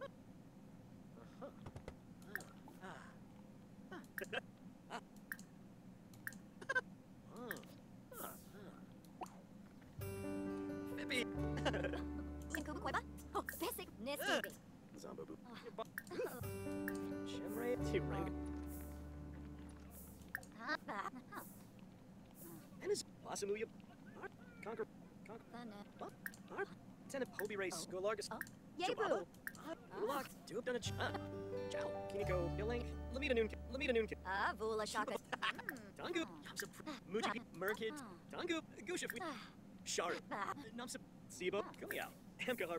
Bibi. Sinkubu Koiba? Oh, basic Nisby. Zombabu. Chimray. Tirang. And his Wasamuya. Conquer. Conquer. Art. Tenant Hobie Race. Go Largus. Yebu. Locked. Do have done a ch. Chow. Kiniko. Yelink. Lamita Noon. Lamita Noon. Ah, Vula Shaka. Dangu. Namsa. Muji. Merkid. Dangu. Gushif. Shar. Namsa. Siba. Kumiao. Hamka Harp.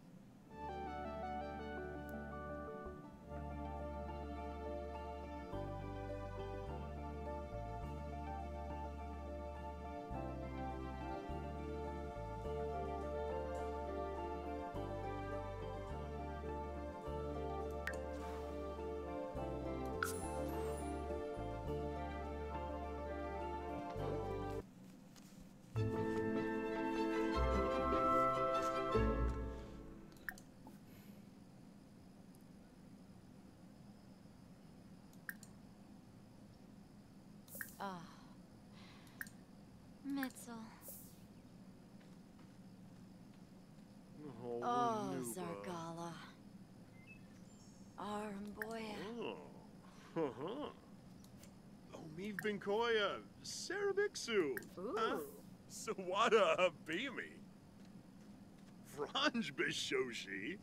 Ah. Mitzel. Oh, Oh, Nuba. Zargala. Aramboya. Oh. Uh-huh. Oh, Meave Binkoya. Sarabixu. Huh? Sawada Habimi. Franj Bishoshi.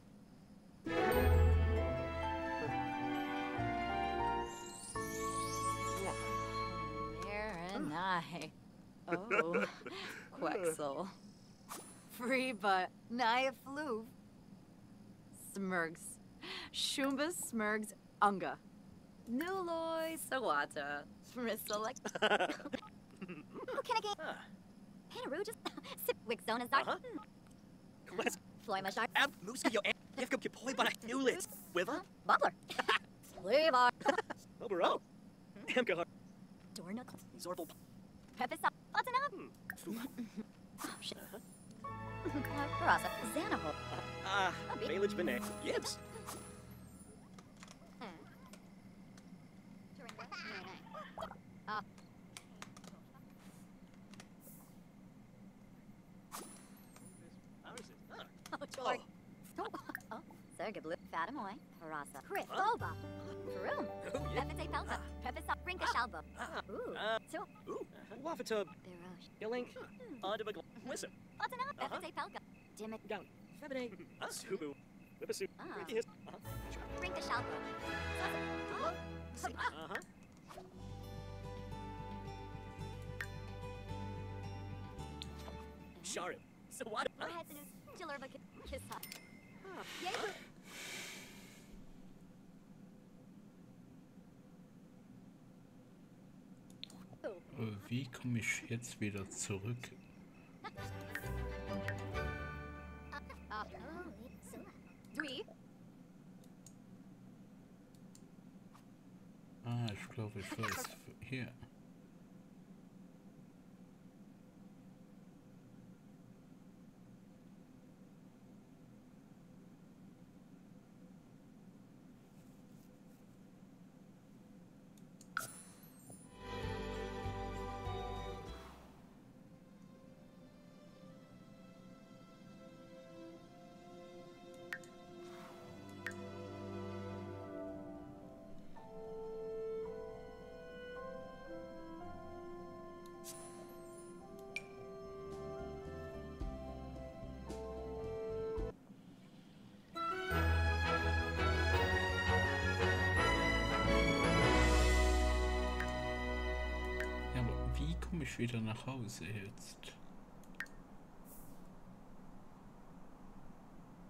Marinai. Oh, Quexel. Free but Naya Fluve. Smurgs. Shumba Smurgs Unga. Nuloy Sawata. Frisolek. Kinnicky. Panaru just sip Wixona Zart. Uh-huh. Let's Floima Shark. ab Muska yo and Yefko Kipoi but I knew lit. Wiva. Bubbler. Levar. Obero. Hamka Harp. Dornook. Zorval. Pepis up. Button Fuma. Oh, shit. Rasa. Xanaho. Ah, Village Bene. Yibs. Ah. Oh, George. Oh, Sergablu. Fatamoy. Rasa. Chris. Boba. Faroom. Oh, yeah. Pepite Pelka. Pepis up. Rinka Shalba. Ooh. Uh, So. Ooh. Wafatub. Deroche. Yelink. Audibag. Wissa. Button up. Pepite Pelka. Dimmick. Gown. Febine. Subu. Bibisu. Ah. Ricky. Uh-huh. Rinka Shalba. Oh. Uh-huh. Sharit. So what? Rahatsinus. Jilurba. Kissa. Yebu. Äh, Wie komme ich jetzt wieder zurück? Ah. Three. Ah, ich glaube, ich weiß. Hier. Komme ich wieder nach Hause jetzt?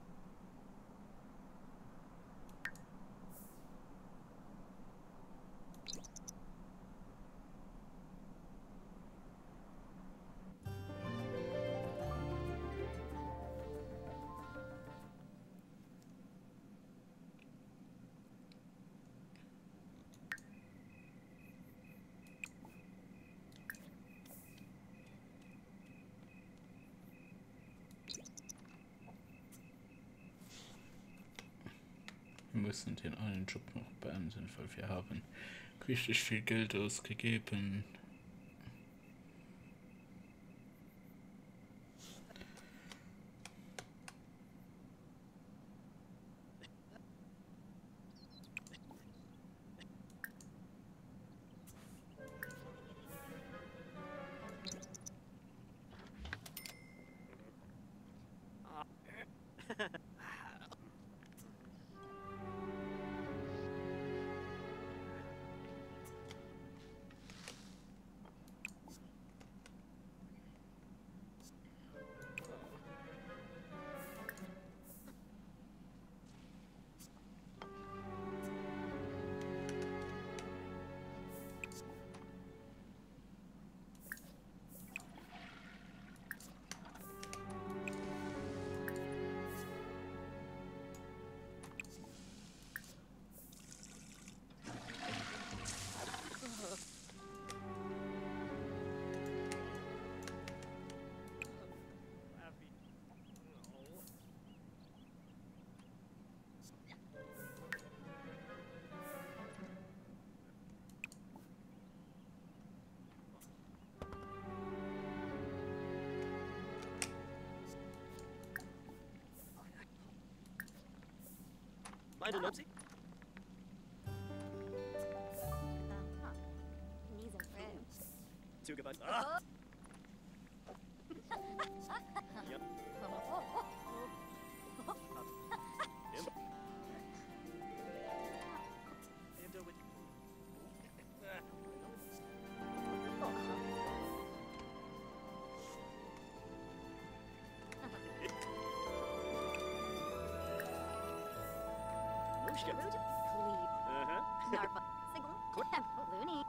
müssen den einen Job noch beenden, weil wir haben richtig viel Geld ausgegeben. Mind a nosy? Knees and friends. Two goodbye. Ah! Yep. Yep. And uh, with Uh-huh. Narpa. Signal. Clem. Looney.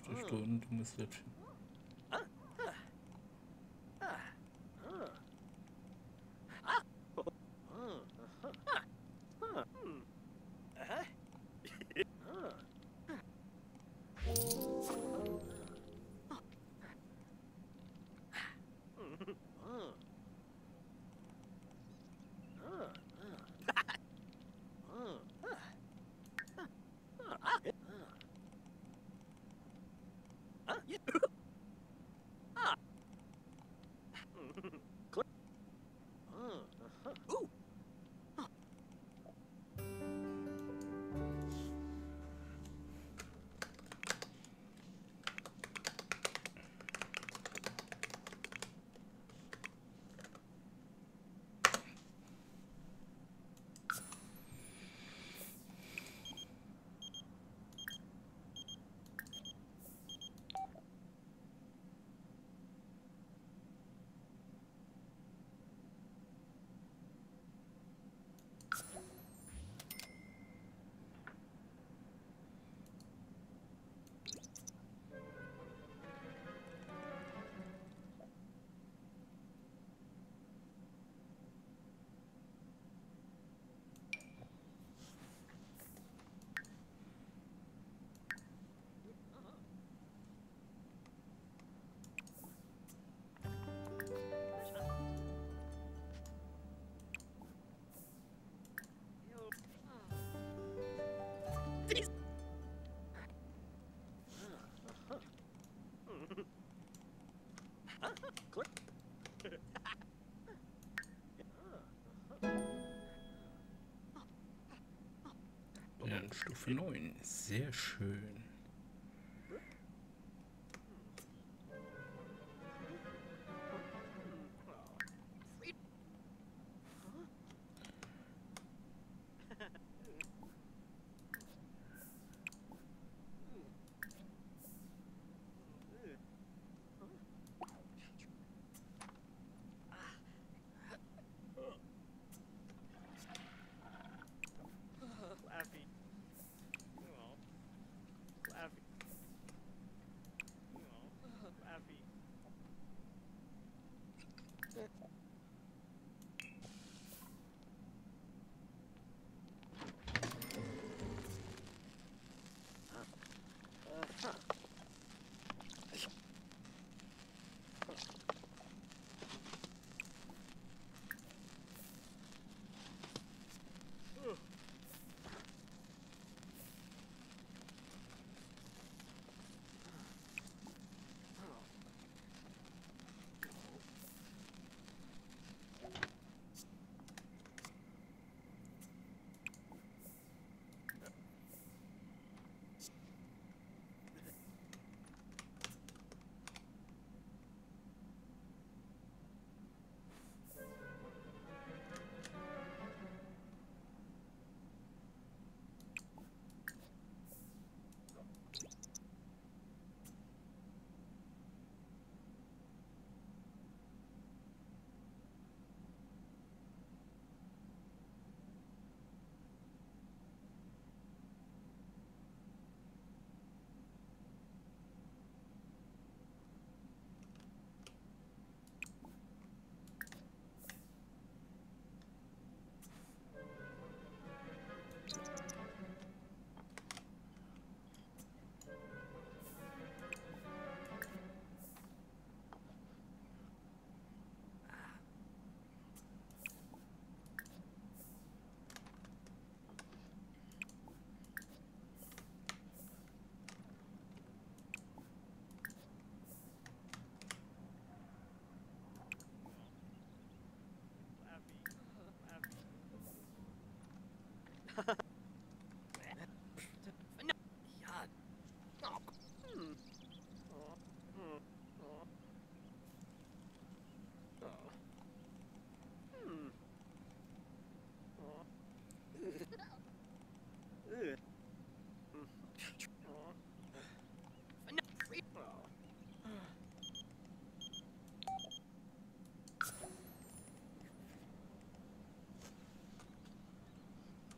Stunden, du musst das. Ja, Stufe neun. Sehr schön.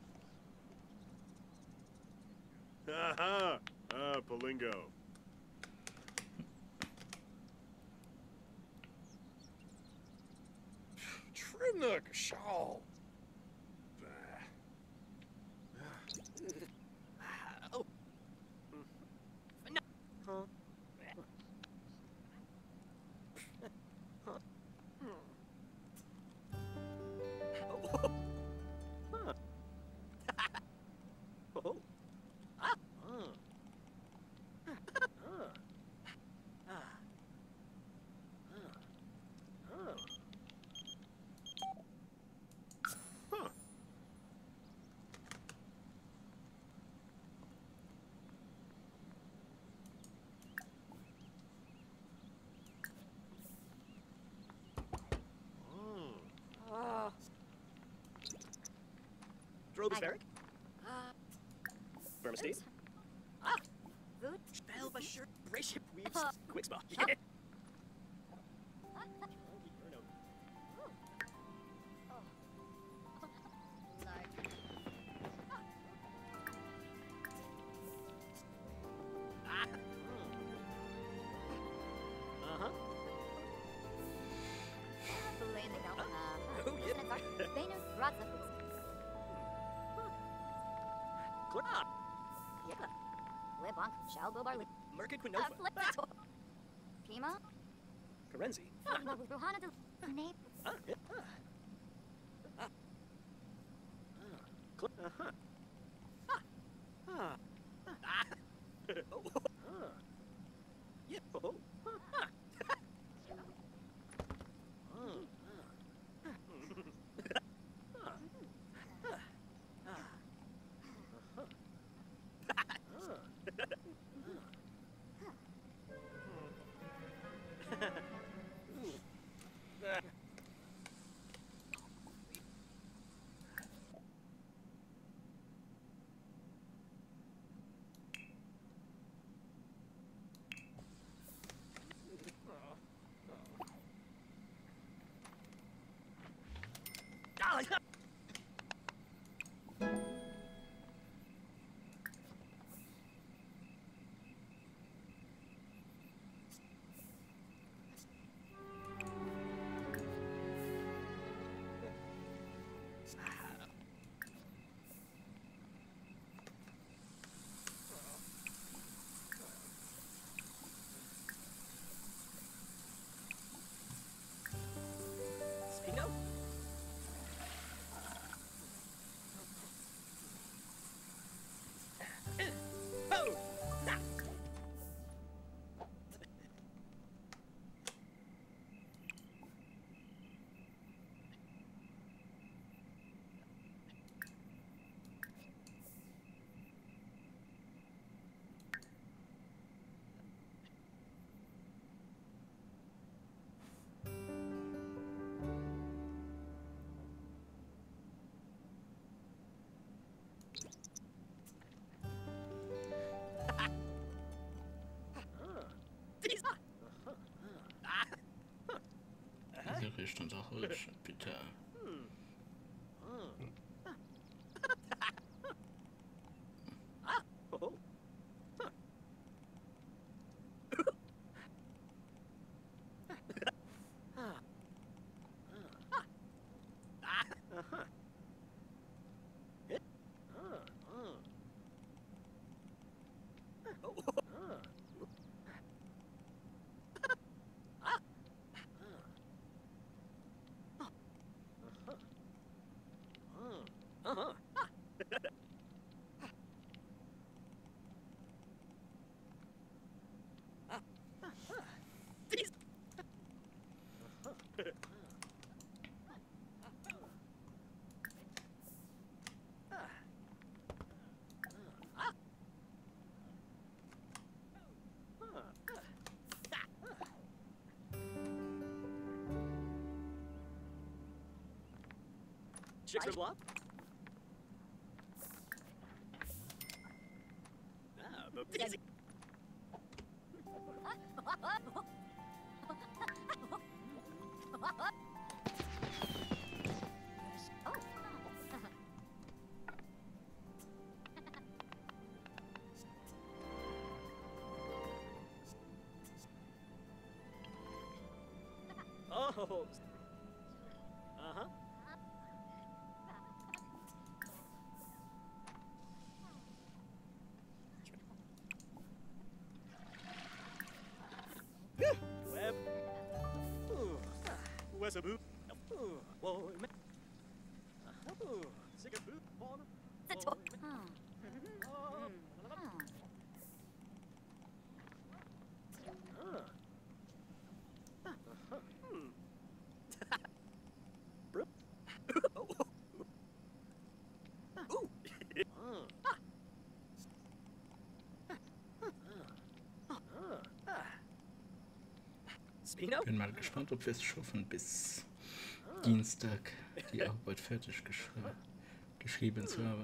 Aha! Ah, Palingo. Shaw. Oh. No. Huh? Oh. Ah. Uh. Uh. Ah. Uh. Oh. Huh. Oh. Drobospheric? Uh, Vermistade? Ah! food? Spellbasher, Briship Weaves, Uh, Quickspa. oh. Yeah. Ah. Uh-huh. Oh, yeah. Clip up. Yeah. Libonk, Shalbo Barley. Merca Quinoa. Pima? Carenzi. Ruhana de Nape. Ah, yeah. Ah. Ah. Ah. Clip. Uh-huh. Ah. Ah. Ah. Oh. Ah. Yeah. Oh. Ah. Ah. Speedo? Oh! Ah! Diese Richtung Sache, bitte. Ah! Oh! Huh. Ah. Ah. Ah. Uh-huh. Hit. Ah. Ah. Oh. Ah. Ah. Ah. Uh-huh. Uh-huh. Ah. Ah. Ah. Ah. These. Uh-huh. Ah. Ah. Ah. Chicks block? Ah, but easy. Oh. Uh-huh. Bin mal gespannt, ob wir es schaffen, bis Dienstag die Arbeit fertig geschri geschrieben zu haben.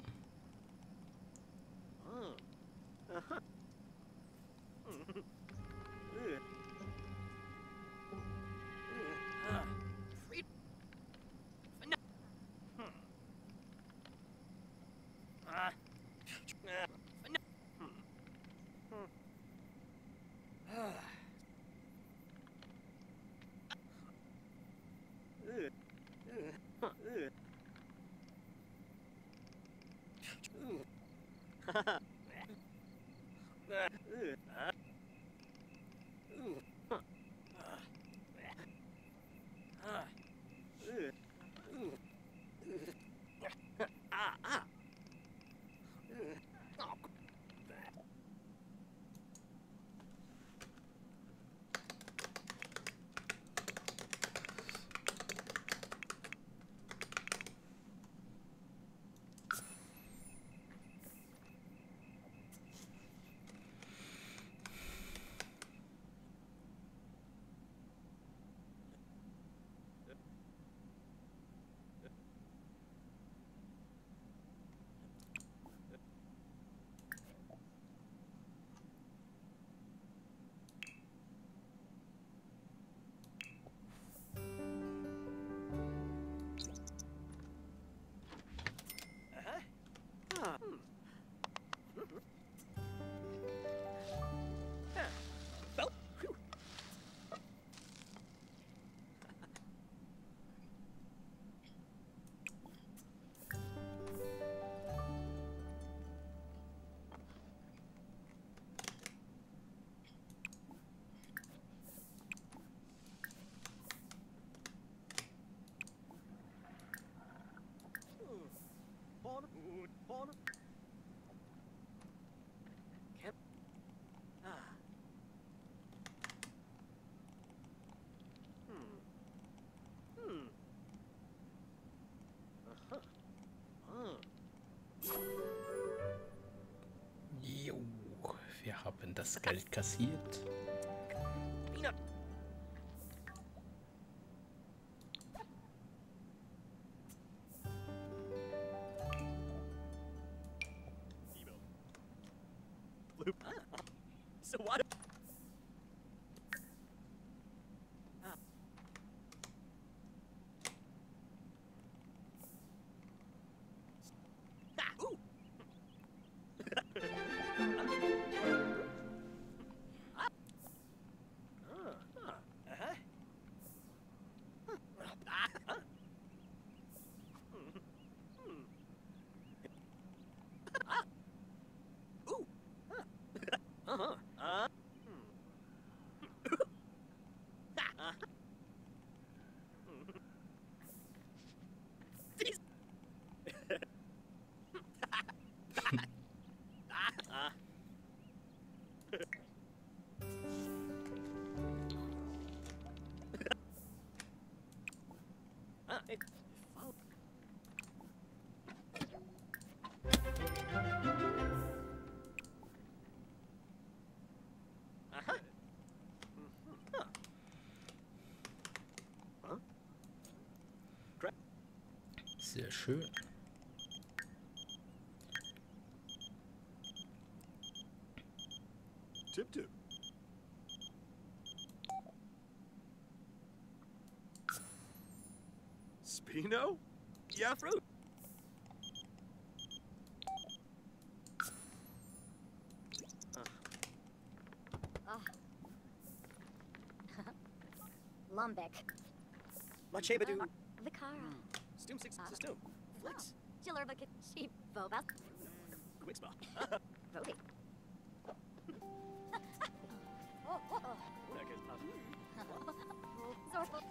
Jo, wir haben das Geld kassiert. So what? Sehr schön. Tip tip. Spino? Yeah, fruit. Lumbek. Machebadu. Vicara. Stum six system. Flex. Jillerbucket. Sheep. Vobas. Quixpa. Vodi. Zorful.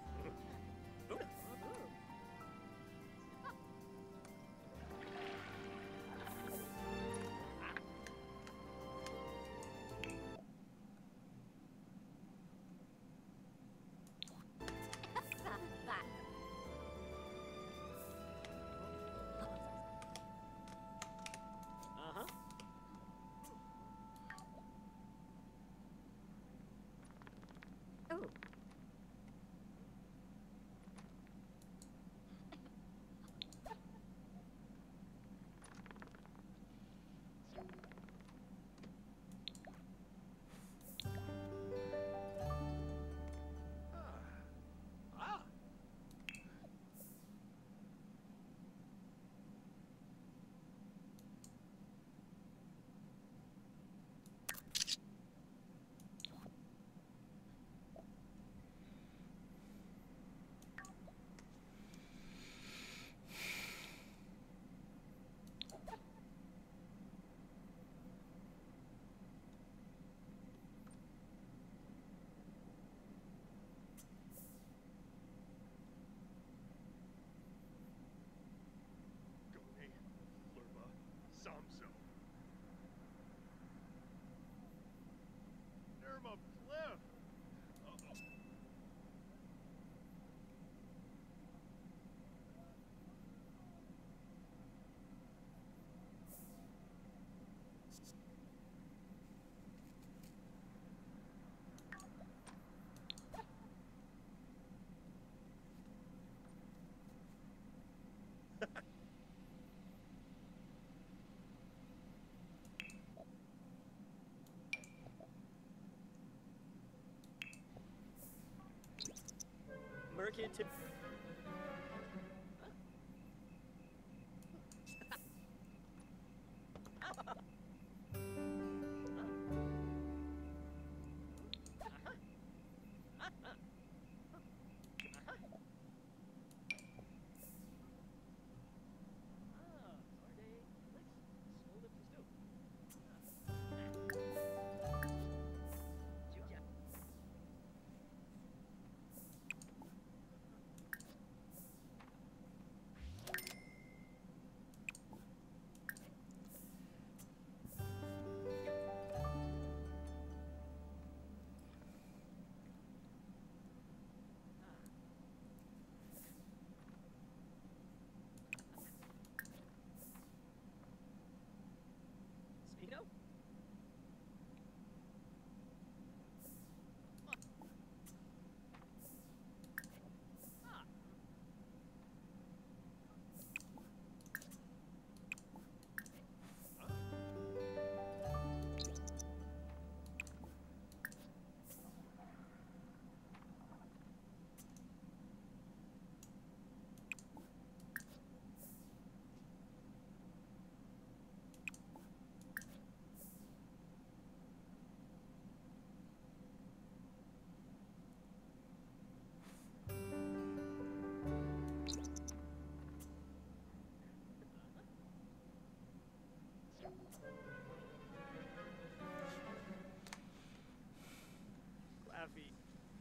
kid tip. Speedo? Claffy.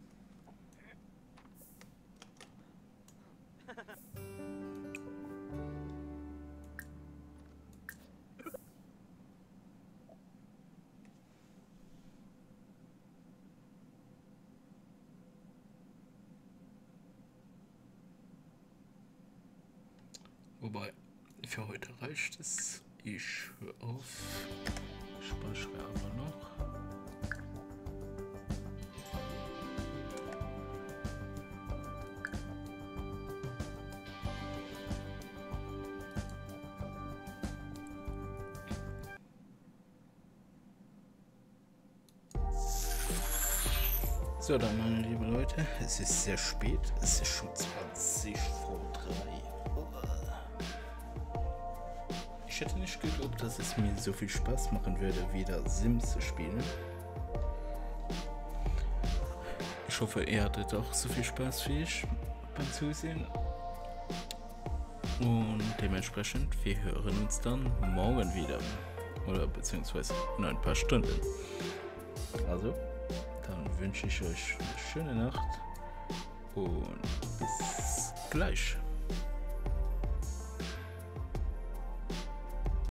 Wobei, für heute reicht es. Ich höre auf. Speichere aber noch. So, dann meine lieben Leute, es ist sehr spät, es ist schon zwanzig vor drei. Ich hätte nicht geglaubt, dass es mir so viel Spaß machen würde, wieder Sims zu spielen. Ich hoffe, ihr hattet auch so viel Spaß wie ich beim Zusehen. Und dementsprechend, wir hören uns dann morgen wieder. Oder beziehungsweise in ein paar Stunden. Also, dann wünsche ich euch eine schöne Nacht und bis gleich.